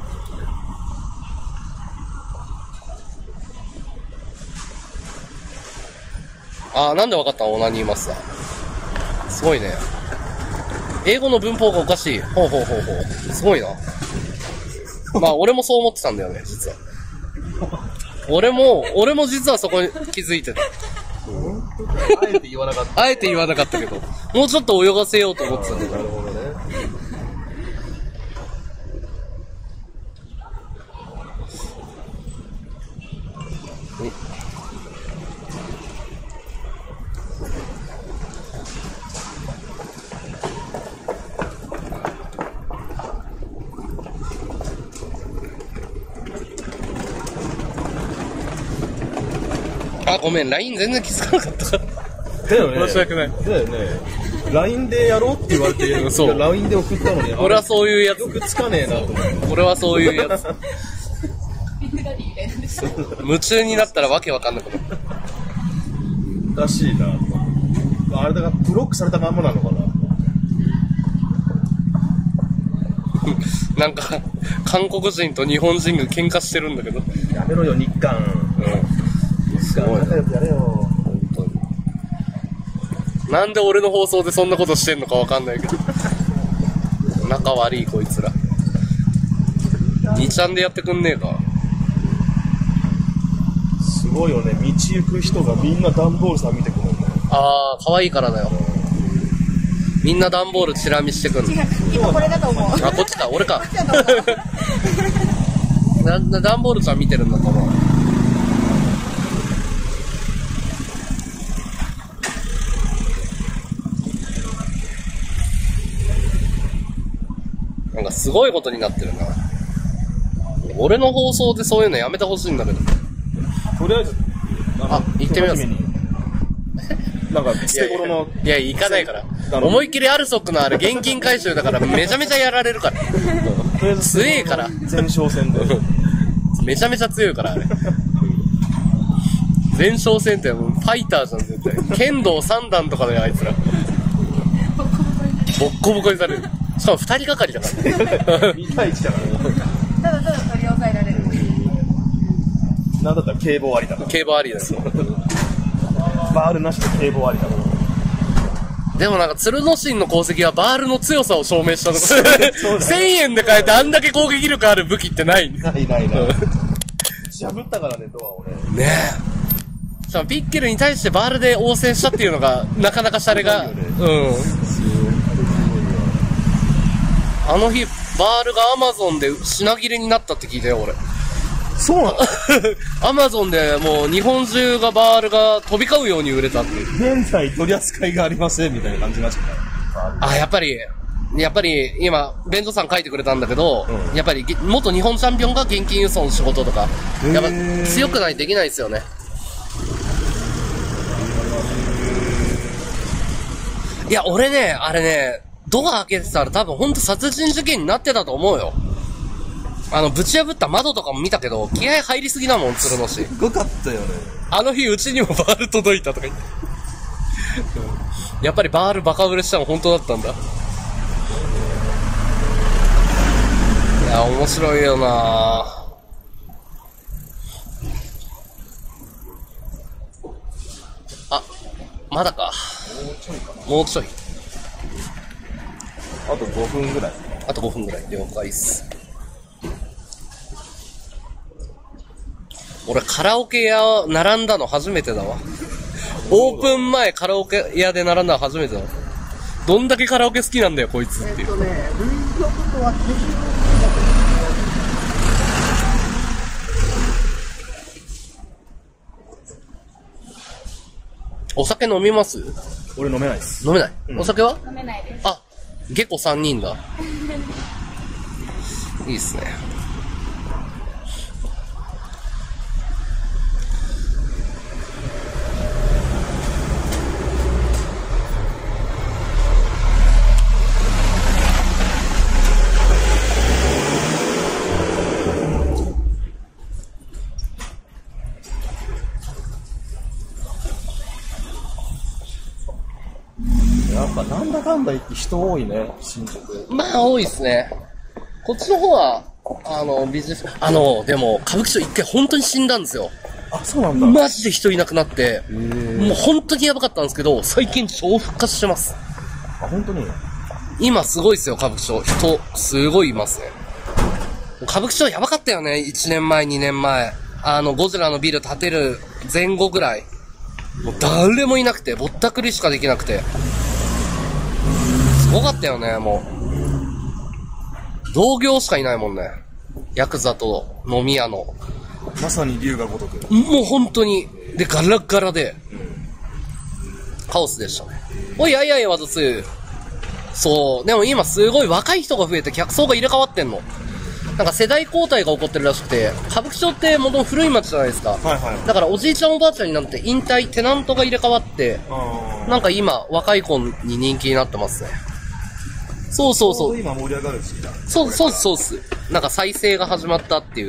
[SPEAKER 1] あー、なんでわかったの？オナニーマスター。すごいね。英語の文法がおかしい。ほうほうほうほう。すごいな。まあ、俺もそう思ってたんだよね、実は。俺も、俺も実はそこに気づいてた。
[SPEAKER 4] あえて言わなかった。
[SPEAKER 1] あえて言わなかったけど、もうちょっと泳がせようと思ってたけど。なるほどね。あ、ごめん、ライン 全然気づかなかったから。
[SPEAKER 5] だよね。
[SPEAKER 1] 申し訳ない。
[SPEAKER 5] だよね。ライン でやろうって言われて、そう。ライン で送ったのに。
[SPEAKER 1] 俺はそういうやつ。
[SPEAKER 5] よくつかねえなと思って。
[SPEAKER 1] 俺はそういうやつ。夢中になったらわけわかんなくなる。
[SPEAKER 5] らしいな。あれだからブロックされたまんまなのかな。
[SPEAKER 1] なんか韓国人と日本人が喧嘩してるんだけど。
[SPEAKER 5] やめろよ日韓。うん。すごい。仲良くやれよ。本当に。
[SPEAKER 1] なんで俺の放送でそんなことしてんのかわかんないけど。仲悪いこいつら。にちゃんでやってくんねえか。
[SPEAKER 5] すごいよね。道行く人がみんな段ボールさん見てくるんだよ。
[SPEAKER 1] あー、可愛いからだよ。みんな段ボールチラ見してくんの。
[SPEAKER 2] 今これだと思う。
[SPEAKER 1] あ、こっちか、俺か。な、な、段ボールちゃん見てるんだと思う。なんかすごいことになってるな。俺の放送でそういうのやめてほしいんだけど。
[SPEAKER 5] とりあえず、
[SPEAKER 1] あ、行ってみます。
[SPEAKER 5] なんか、捨て頃の。
[SPEAKER 1] いや、行かないから。思いっきりアルソックのあれ現金回収だからめちゃめちゃやられるから。強えから。
[SPEAKER 5] 前哨戦で。
[SPEAKER 1] めちゃめちゃ強いから、あれ。前哨戦ってファイターじゃん、絶対。剣道さん段とかだよ、あいつら。ボッコボコにされる。しかも二人がかりだから。
[SPEAKER 5] に対いちだからね。
[SPEAKER 2] ただただ取り押さえられる。
[SPEAKER 5] なんだったら警棒ありだから。
[SPEAKER 1] 警棒ありですよ。
[SPEAKER 5] バールなしで警棒ありだから。
[SPEAKER 1] でもなんか鶴の神の功績はバールの強さを証明したのか。せんえんで買えてあんだけ攻撃力ある武器ってない。
[SPEAKER 5] ないないない。破ったからね、ドアをね。
[SPEAKER 1] ねえ。しかもピッケルに対してバールで応戦したっていうのが、なかなかシャレが、うん。あの日、バールがアマゾンで品切れになったって聞いたよ、俺。
[SPEAKER 5] そうなの？
[SPEAKER 1] アマゾンでもう日本中がバールが飛び交うように売れたっていう。
[SPEAKER 5] 現在取り扱いがありませんみたいな感じになっちゃった。
[SPEAKER 1] あ、やっぱり、やっぱり今、ベントさん書いてくれたんだけど、うん、やっぱり元日本チャンピオンが現金輸送の仕事とか、やっぱ強くないとできないですよね。いや、俺ね、あれね、ドア開けてたら多分ほんと殺人事件になってたと思うよ。あの、ぶち破った窓とかも見たけど、気合入りすぎだもん、鶴の市。
[SPEAKER 5] すごかったよね。
[SPEAKER 1] あの日、うちにもバール届いたとか言って。やっぱりバールバカ売れしたの本当だったんだ。いや、面白いよなぁ。あ、まだか。
[SPEAKER 5] もうちょいかな。
[SPEAKER 1] もうちょい。
[SPEAKER 5] あとごふんぐらい。
[SPEAKER 1] あとごふんぐらい。了解っす。俺カラオケ屋並んだの初めてだわ。オープン前カラオケ屋で並んだの初めてだわ。どんだけカラオケ好きなんだよこいつっていう。えっとね、類曲とはお酒飲みます？
[SPEAKER 5] 俺飲めないです。
[SPEAKER 1] 飲めない、うん、お酒は
[SPEAKER 2] 飲めないです。
[SPEAKER 1] あ、ゲコさんにんだ。いいっすね。
[SPEAKER 5] やっぱなんだかんだ言って人多いね、新宿。
[SPEAKER 1] まあ多いっすね。こっちの方は、あの、ビジネス、あの、でも、歌舞伎町一回本当に死んだんですよ。
[SPEAKER 5] あ、そうなんだ。
[SPEAKER 1] マジで人いなくなって、もう本当にやばかったんですけど、最近超復活してます。
[SPEAKER 5] あ、本当に
[SPEAKER 1] 今すごいっすよ、歌舞伎町。人、すごいいますね。歌舞伎町やばかったよね、いちねんまえ、にねんまえ。あの、ゴジラのビル建てる前後ぐらい。もう誰もいなくて、ぼったくりしかできなくて。すごかったよね、もう。同業しかいないもんね。ヤクザと飲み屋の。
[SPEAKER 5] まさに龍が如く。
[SPEAKER 1] もう本当に。で、ガラガラで。うん、カオスでしたね。おい、やいやいや、わざつ。そう。でも今すごい若い人が増えて客層が入れ替わってんの。 なんか世代交代が起こってるらしくて、歌舞伎町って元々古い町じゃないですか。
[SPEAKER 5] はいはい。
[SPEAKER 1] だからおじいちゃんおばあちゃんになって引退、テナントが入れ替わって、なんか今、若い子に人気になってますね。そうそうそう。
[SPEAKER 5] 今盛り上がる時期だ。
[SPEAKER 1] そう、そうっす、そうっす。なんか再生が始まったっていう。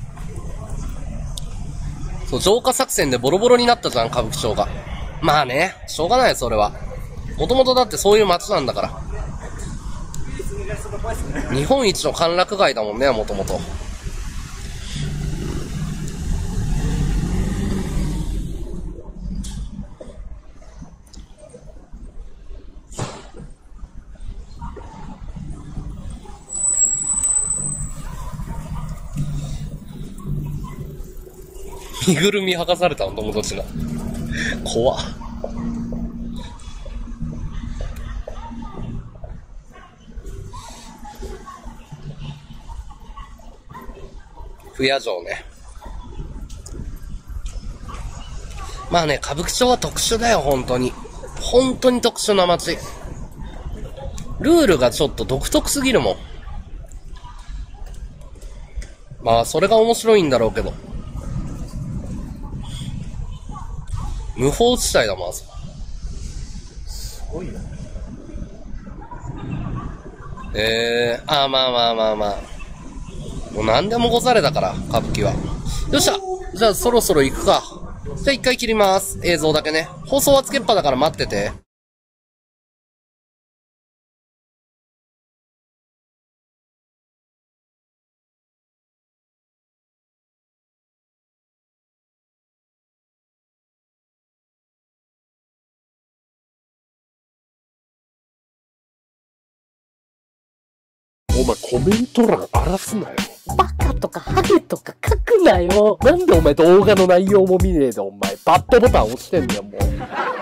[SPEAKER 1] そう、浄化作戦でボロボロになったじゃん、歌舞伎町が。まあね、しょうがない、それは。もともとだってそういう街なんだから。日本一の歓楽街だもんね、もともと。身ぐるみ剥がされたの、友達が。怖っ。不夜城ね。まあね、歌舞伎町は特殊だよ、本当に。本当に特殊な街。ルールがちょっと独特すぎるもん。まあ、それが面白いんだろうけど。無法地帯だもん、あそこ。
[SPEAKER 5] すごいな。
[SPEAKER 1] ええー、ああ、まあまあまあまあ。もう何でもござれだから、歌舞伎は。よっしゃ、じゃあそろそろ行くか。じゃあ一回切ります。映像だけね。放送はつけっぱだから待ってて。
[SPEAKER 6] お前コメント欄荒らすなよ。バカとかハゲとか書くなよ。なんでお前動画の内容も見ねえでお前バッドボタン押してんだよもう。